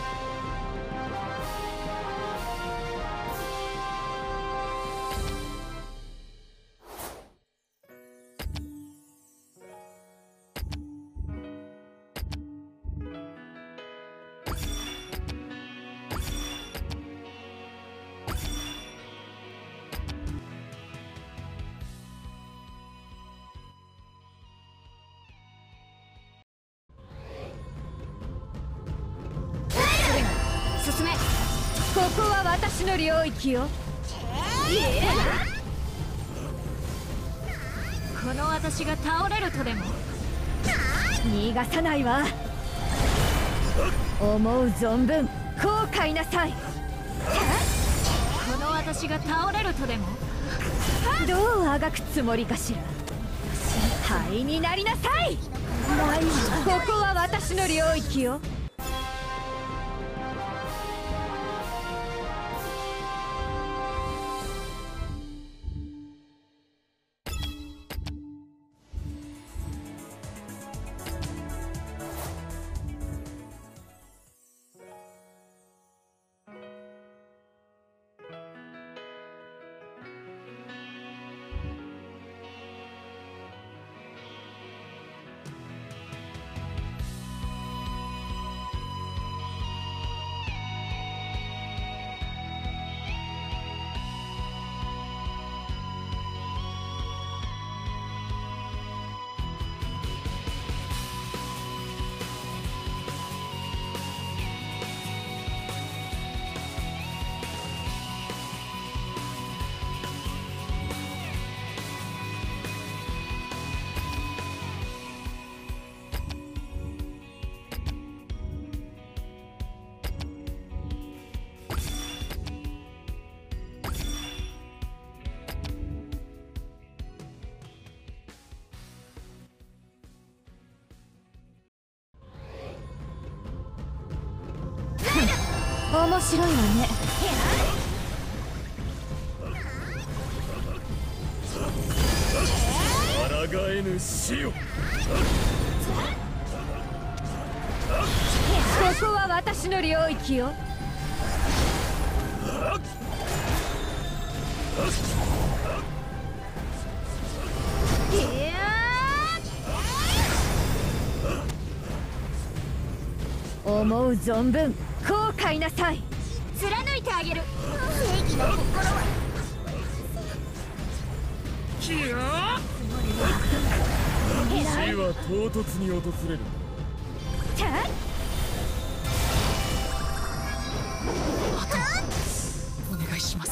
進め。ここは私の領域よ。この私が倒れるとでも。逃がさないわ。思う存分後悔なさい。この私が倒れるとでも。どうあがくつもりかしら。灰になりなさい。ここは私の領域よ。 面白いわね。 抗えぬ死よ。 ここは私の領域よ。思う存分後悔なさい。 貫いてあげる。正義の心は死は唐突に訪れる。 お願いします。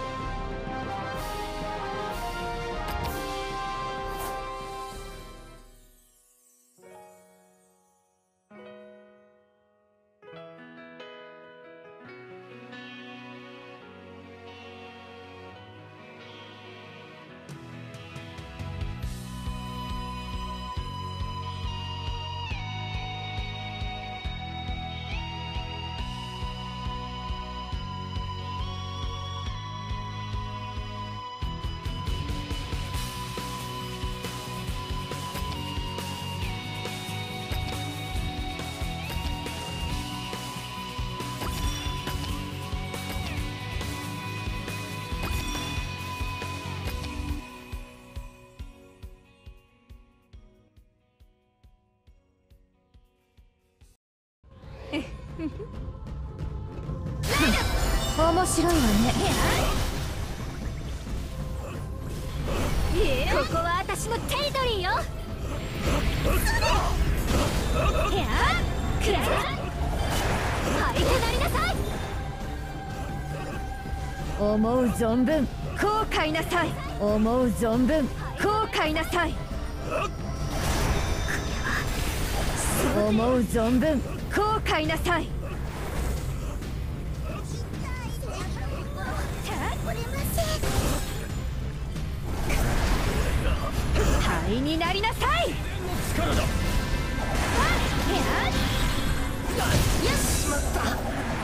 面白いわね。 ここは私のテリトリーよ。へあくらえ張り手なりなさい。 思う存分後悔なさい。思う存分後悔なさい。思う存分後悔なさい。灰になりなさい。 力だ。 よしまった。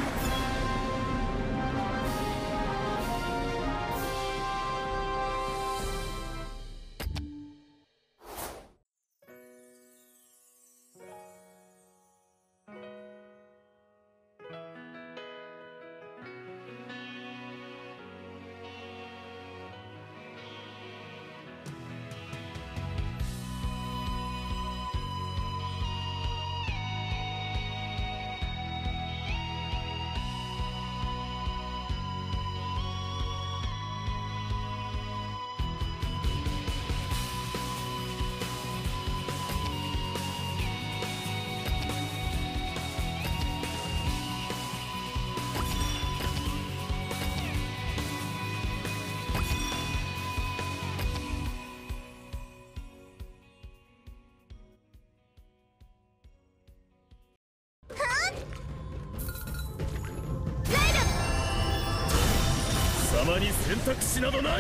貴様に選択肢などない。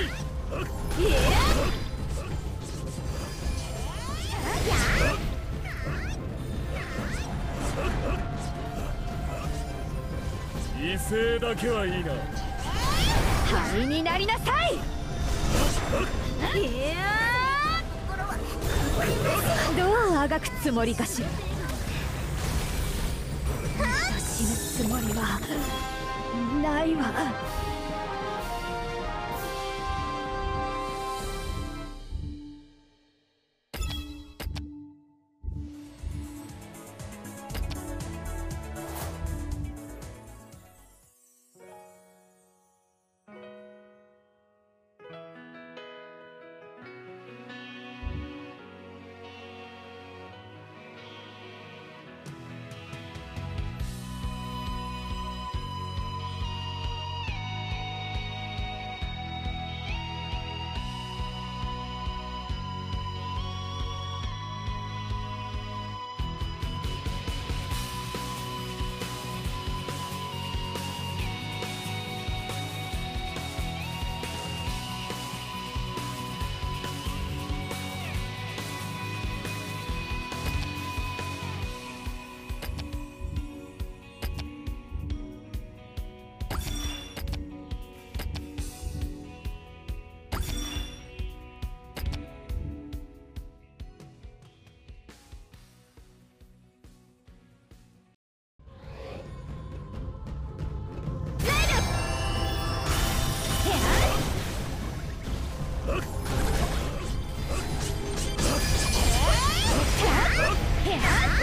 威勢だけはいいな。 灰になりなさい。どうあがくつもりかしら。死ぬつもりはないわ。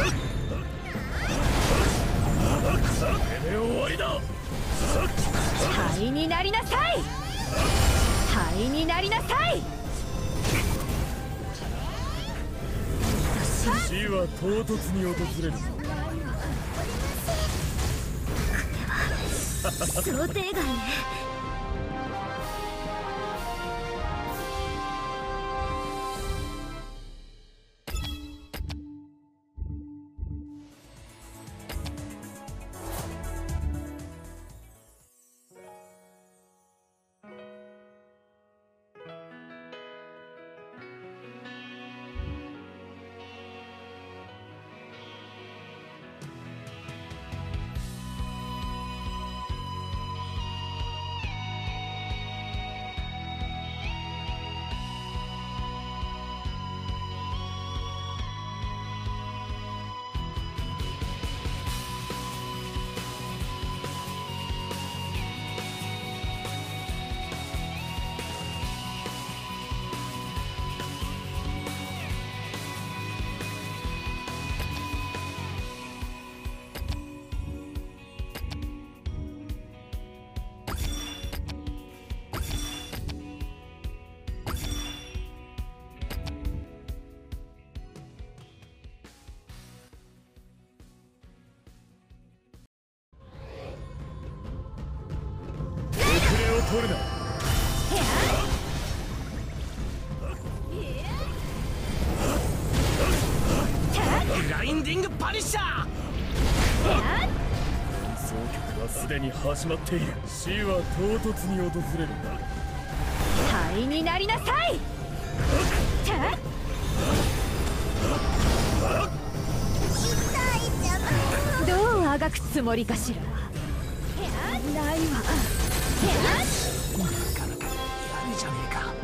れで終わりだ。 灰になりなさい。灰になりなさい。 死は唐突に訪れる。 想定外ね。 取るな。 グラインディングパニッシャー。 総局はすでに始まっている。死は唐突に訪れる。 灰になりなさい。どうあがくつもりかしら。ないわ。 なかなかやるじゃねえか。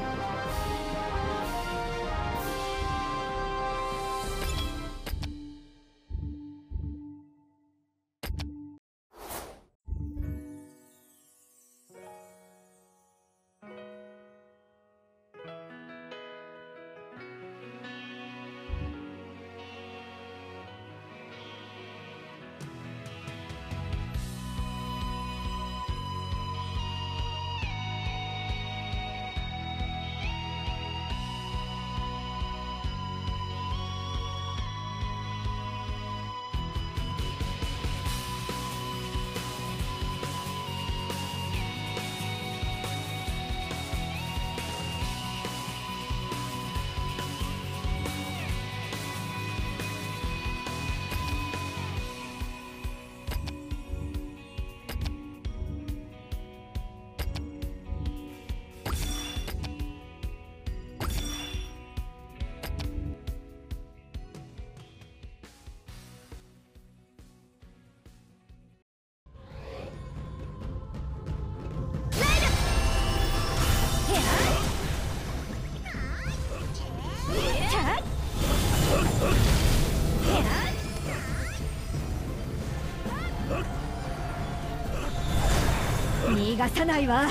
逃がさないわ。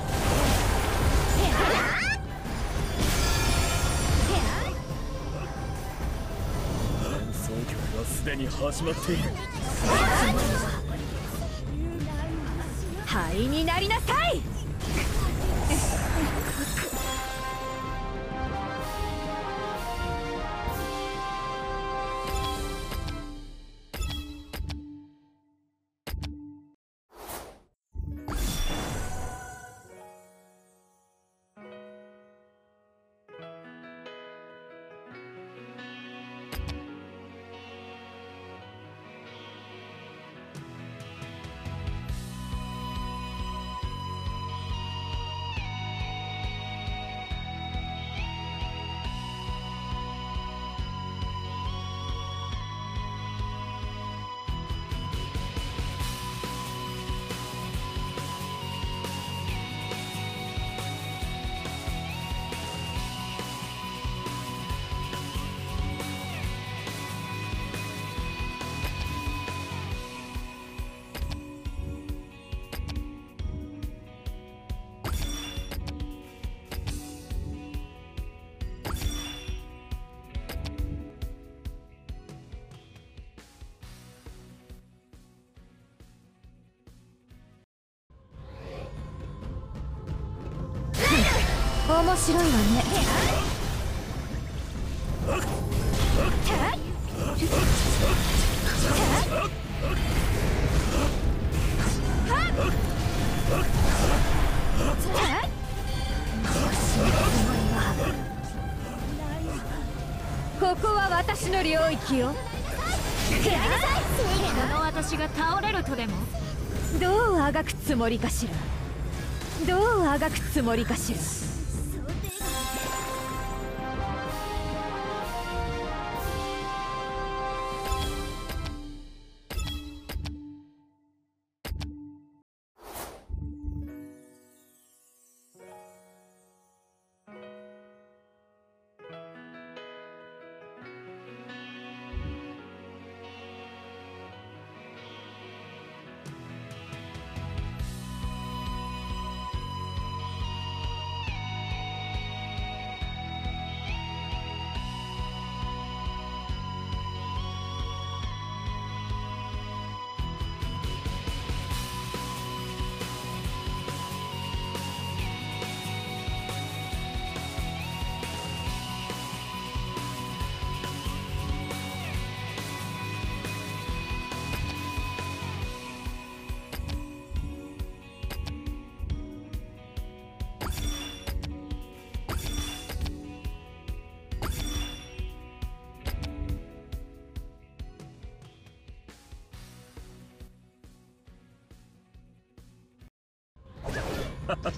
総局はすでに始まっている。 灰になりなさい。 面白いわね。ここは私の領域よ。食らいなさい。この私が倒れるとでも。どうあがくつもりかしら。どうあがくつもりかしら。この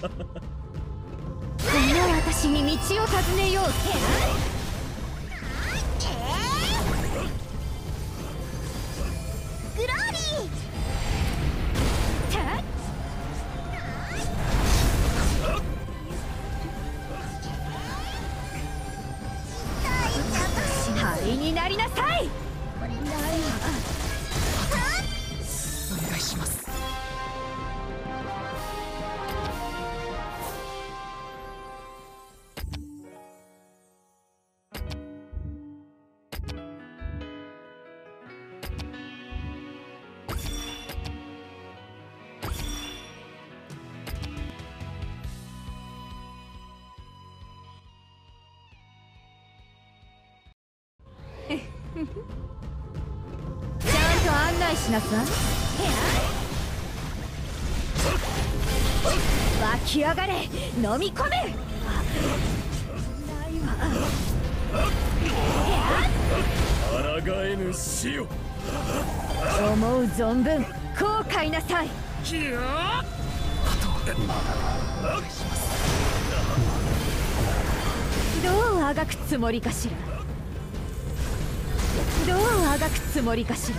私に道を尋ねようって。グローリー。灰になりなさい。お願いします。ちゃんと案内しなさい。湧き上がれ、飲み込め。 抗えぬ死よ。 思う存分後悔なさい。どうあがくつもりかしら。どうあがくつもりかしら。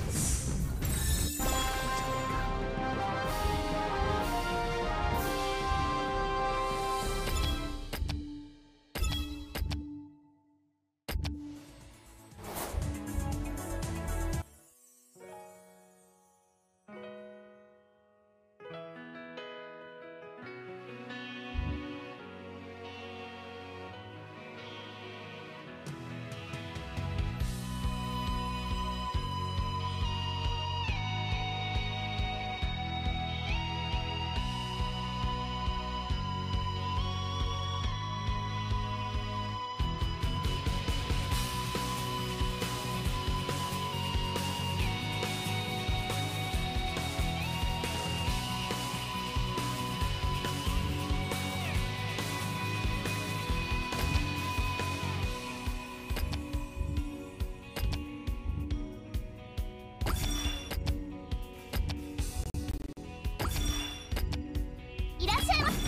いらっしゃいませ。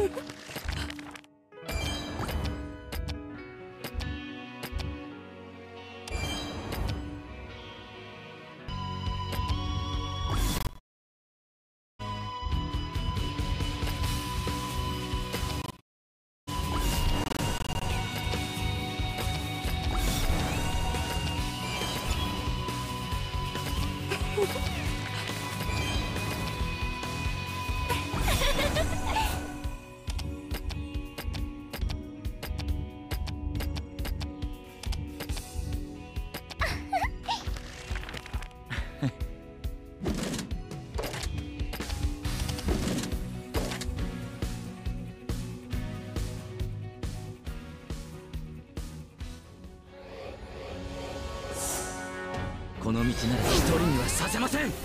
この道なら一人にはさせません。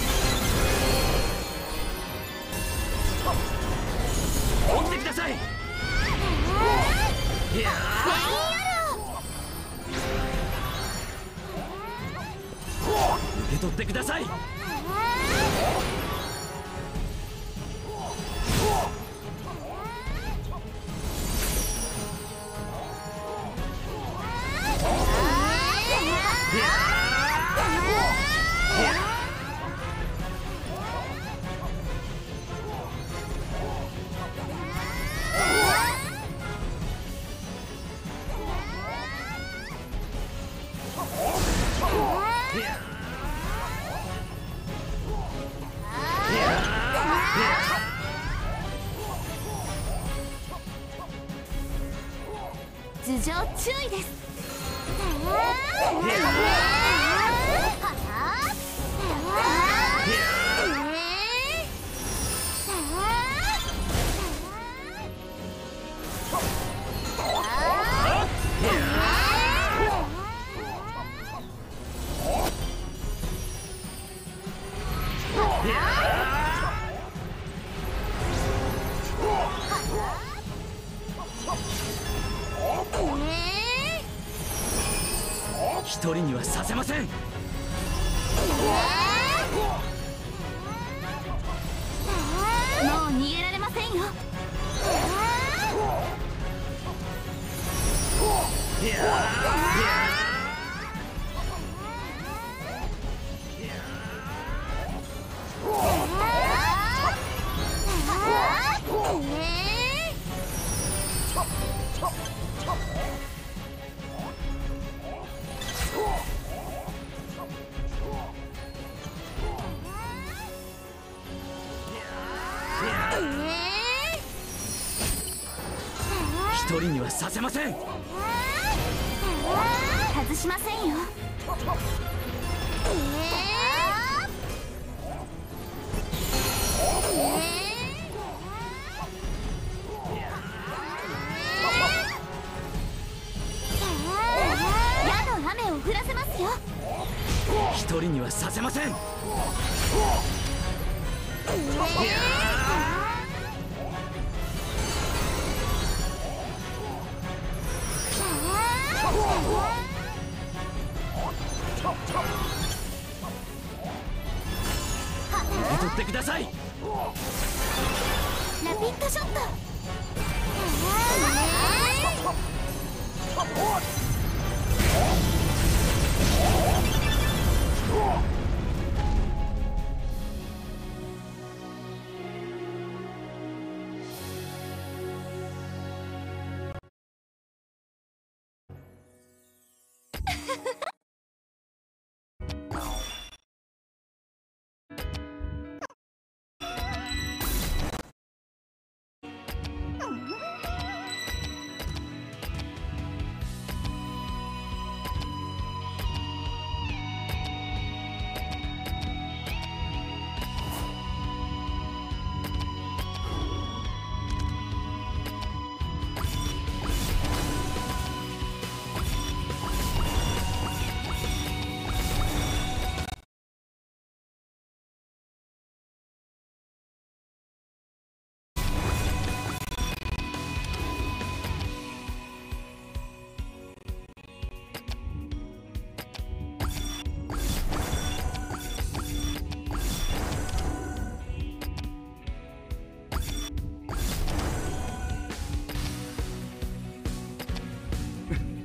起きてください。いや受け取ってください。 頭上注意です。一人にはさせません。もう逃げられませんよ。一人にはさせません。外しませんよ。矢の雨を降らせますよ。一人にはさせません。受け取ってください。ラピッドショット。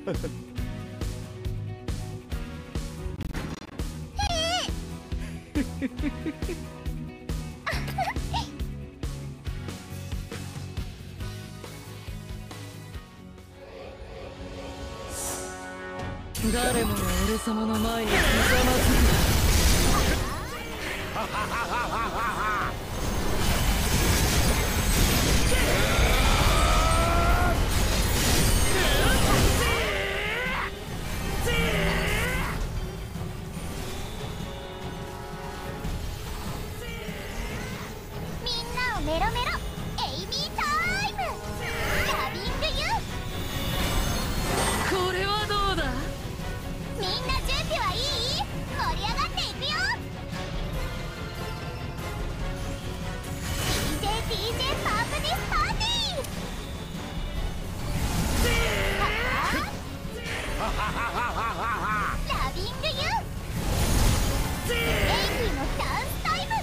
誰もが俺様の前にひざまずみんなをメロメロエイミータイム。ラビングユー。 これはどうだ。 みんな準備はいい？盛り上がっていくよ。 ディージェー ディージェー パープディスパーティー。ラビングユー。エイミーのダンスタイム。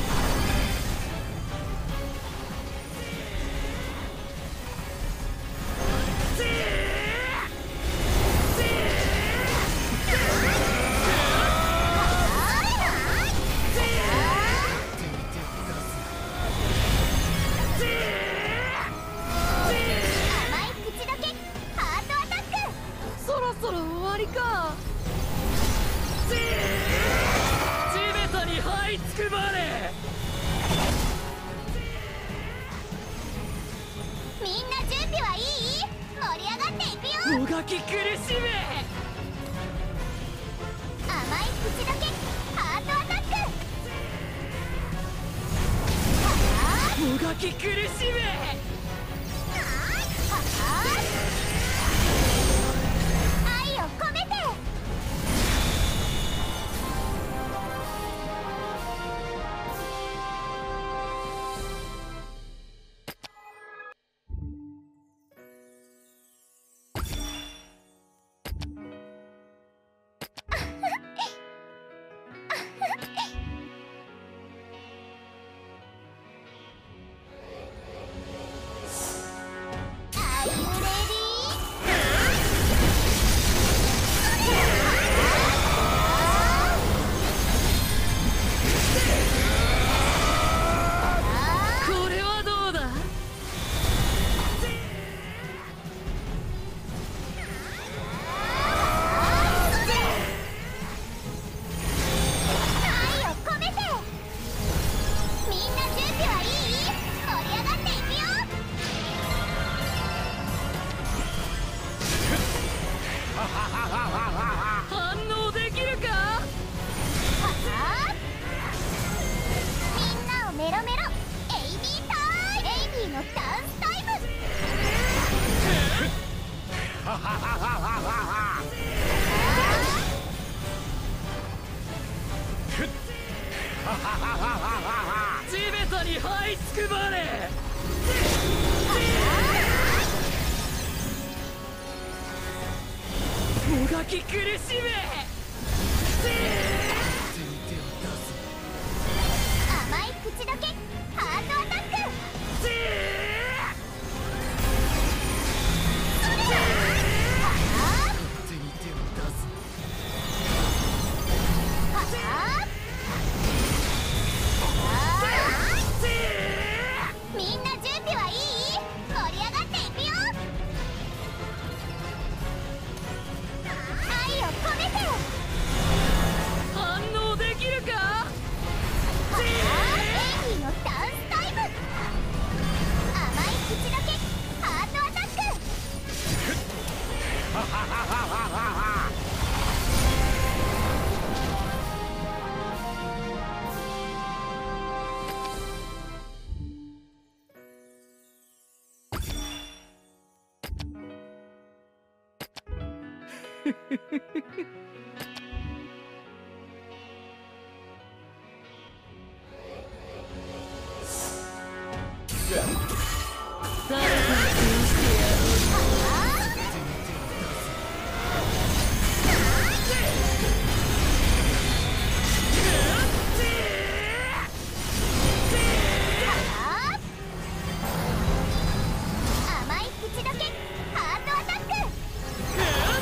甘い口どけハートアタック。 そろそろ終わりか。地べたに這いつくばれ。 みんな準備はいい？盛り上がっていくよ。 もがき苦しめ。 甘い口どけハートアタック。 もがき苦しめ。 愛を込めて。Are you ready? これはどうだ。 愛を込めて。みんな準備はいい？盛り上がっていくよ。 反応できるか。 みんなをメロメロエイミータイム。エイミーのダンスタイム。 地べたに這いつくばれ。もがき苦しめ。 甘い口どけハートアタック。みんな準備はいい？盛り上がっていくよ。愛を込めて。 反応できるか。 エイミーのダンスタイム。甘い口どけハートアタック。 誰かに殺してやろう。 甘い口どけハートアタック。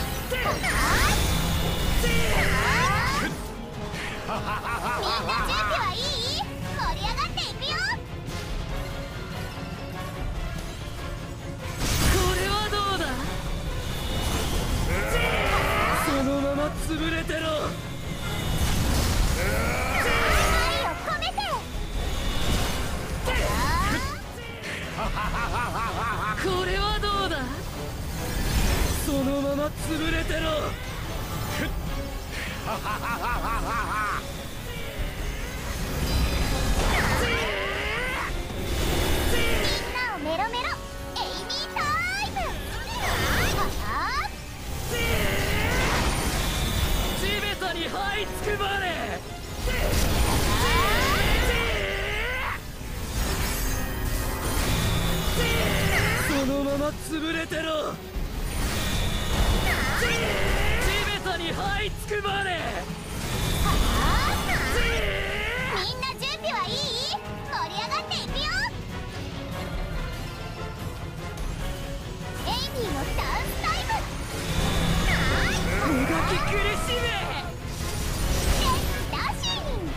これはどうだ。そのまま潰れてろ。 みんなをメロメロエイミータイム。 地べたに這いつくばれ。そのまま潰れてろ。地べたに這いつくばれ。 みんな準備はいい？盛り上がっていくよ。エイミーのダンスタイム。 もがき苦しめ。 レッツダッシン。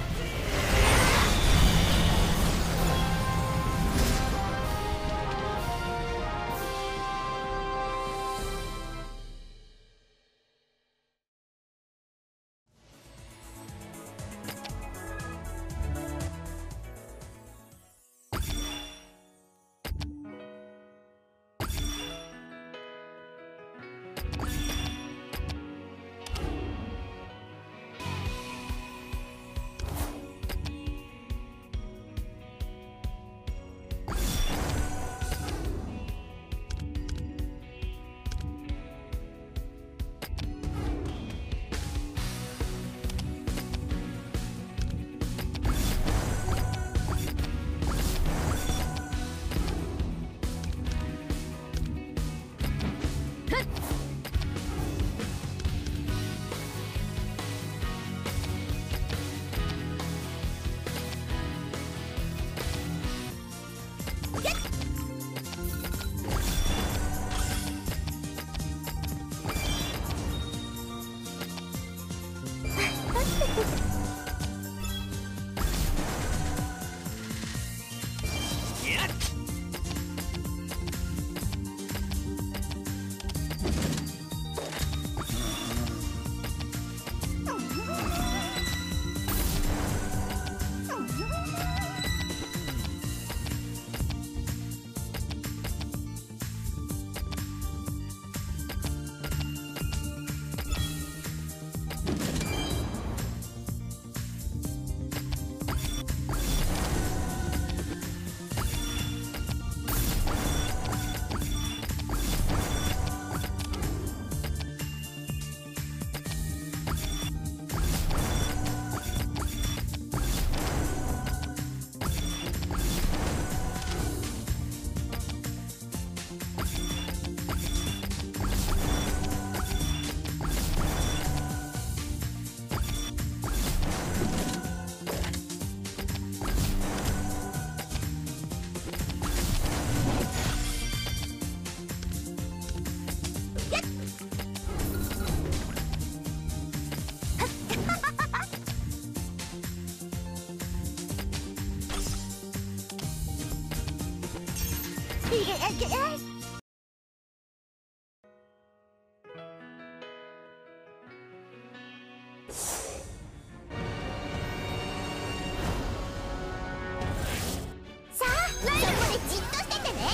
さあ、ライブまでじっとしててね。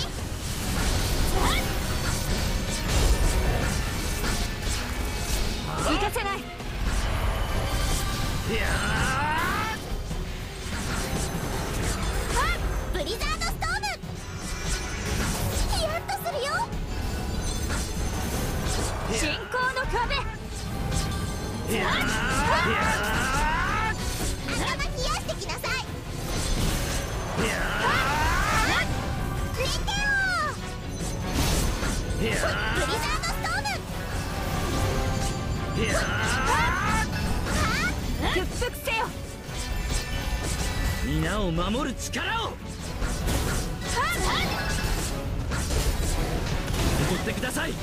行かせない。ブリザードストーム。ヒヤッとするよ。進行の壁。頭冷やしてきなさい。レテオ。ブリザードストーム。屈服せよ。 皆を守る力を。怒ってください。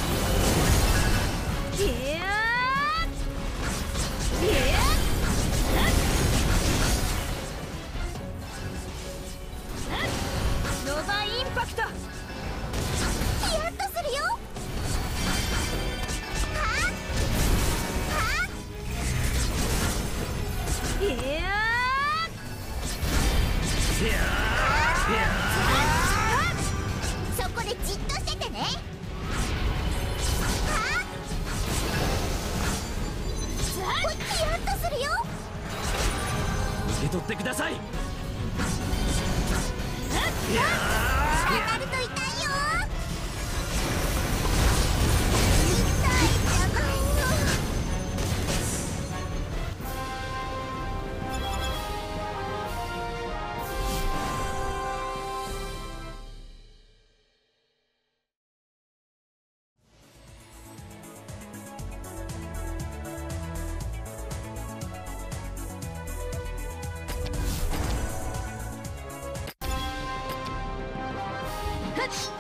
ノバインパクト。 ヒヤッとするよ。はっはっ。 いやーさい。 当たると痛いよ。痛いじゃないの。はっ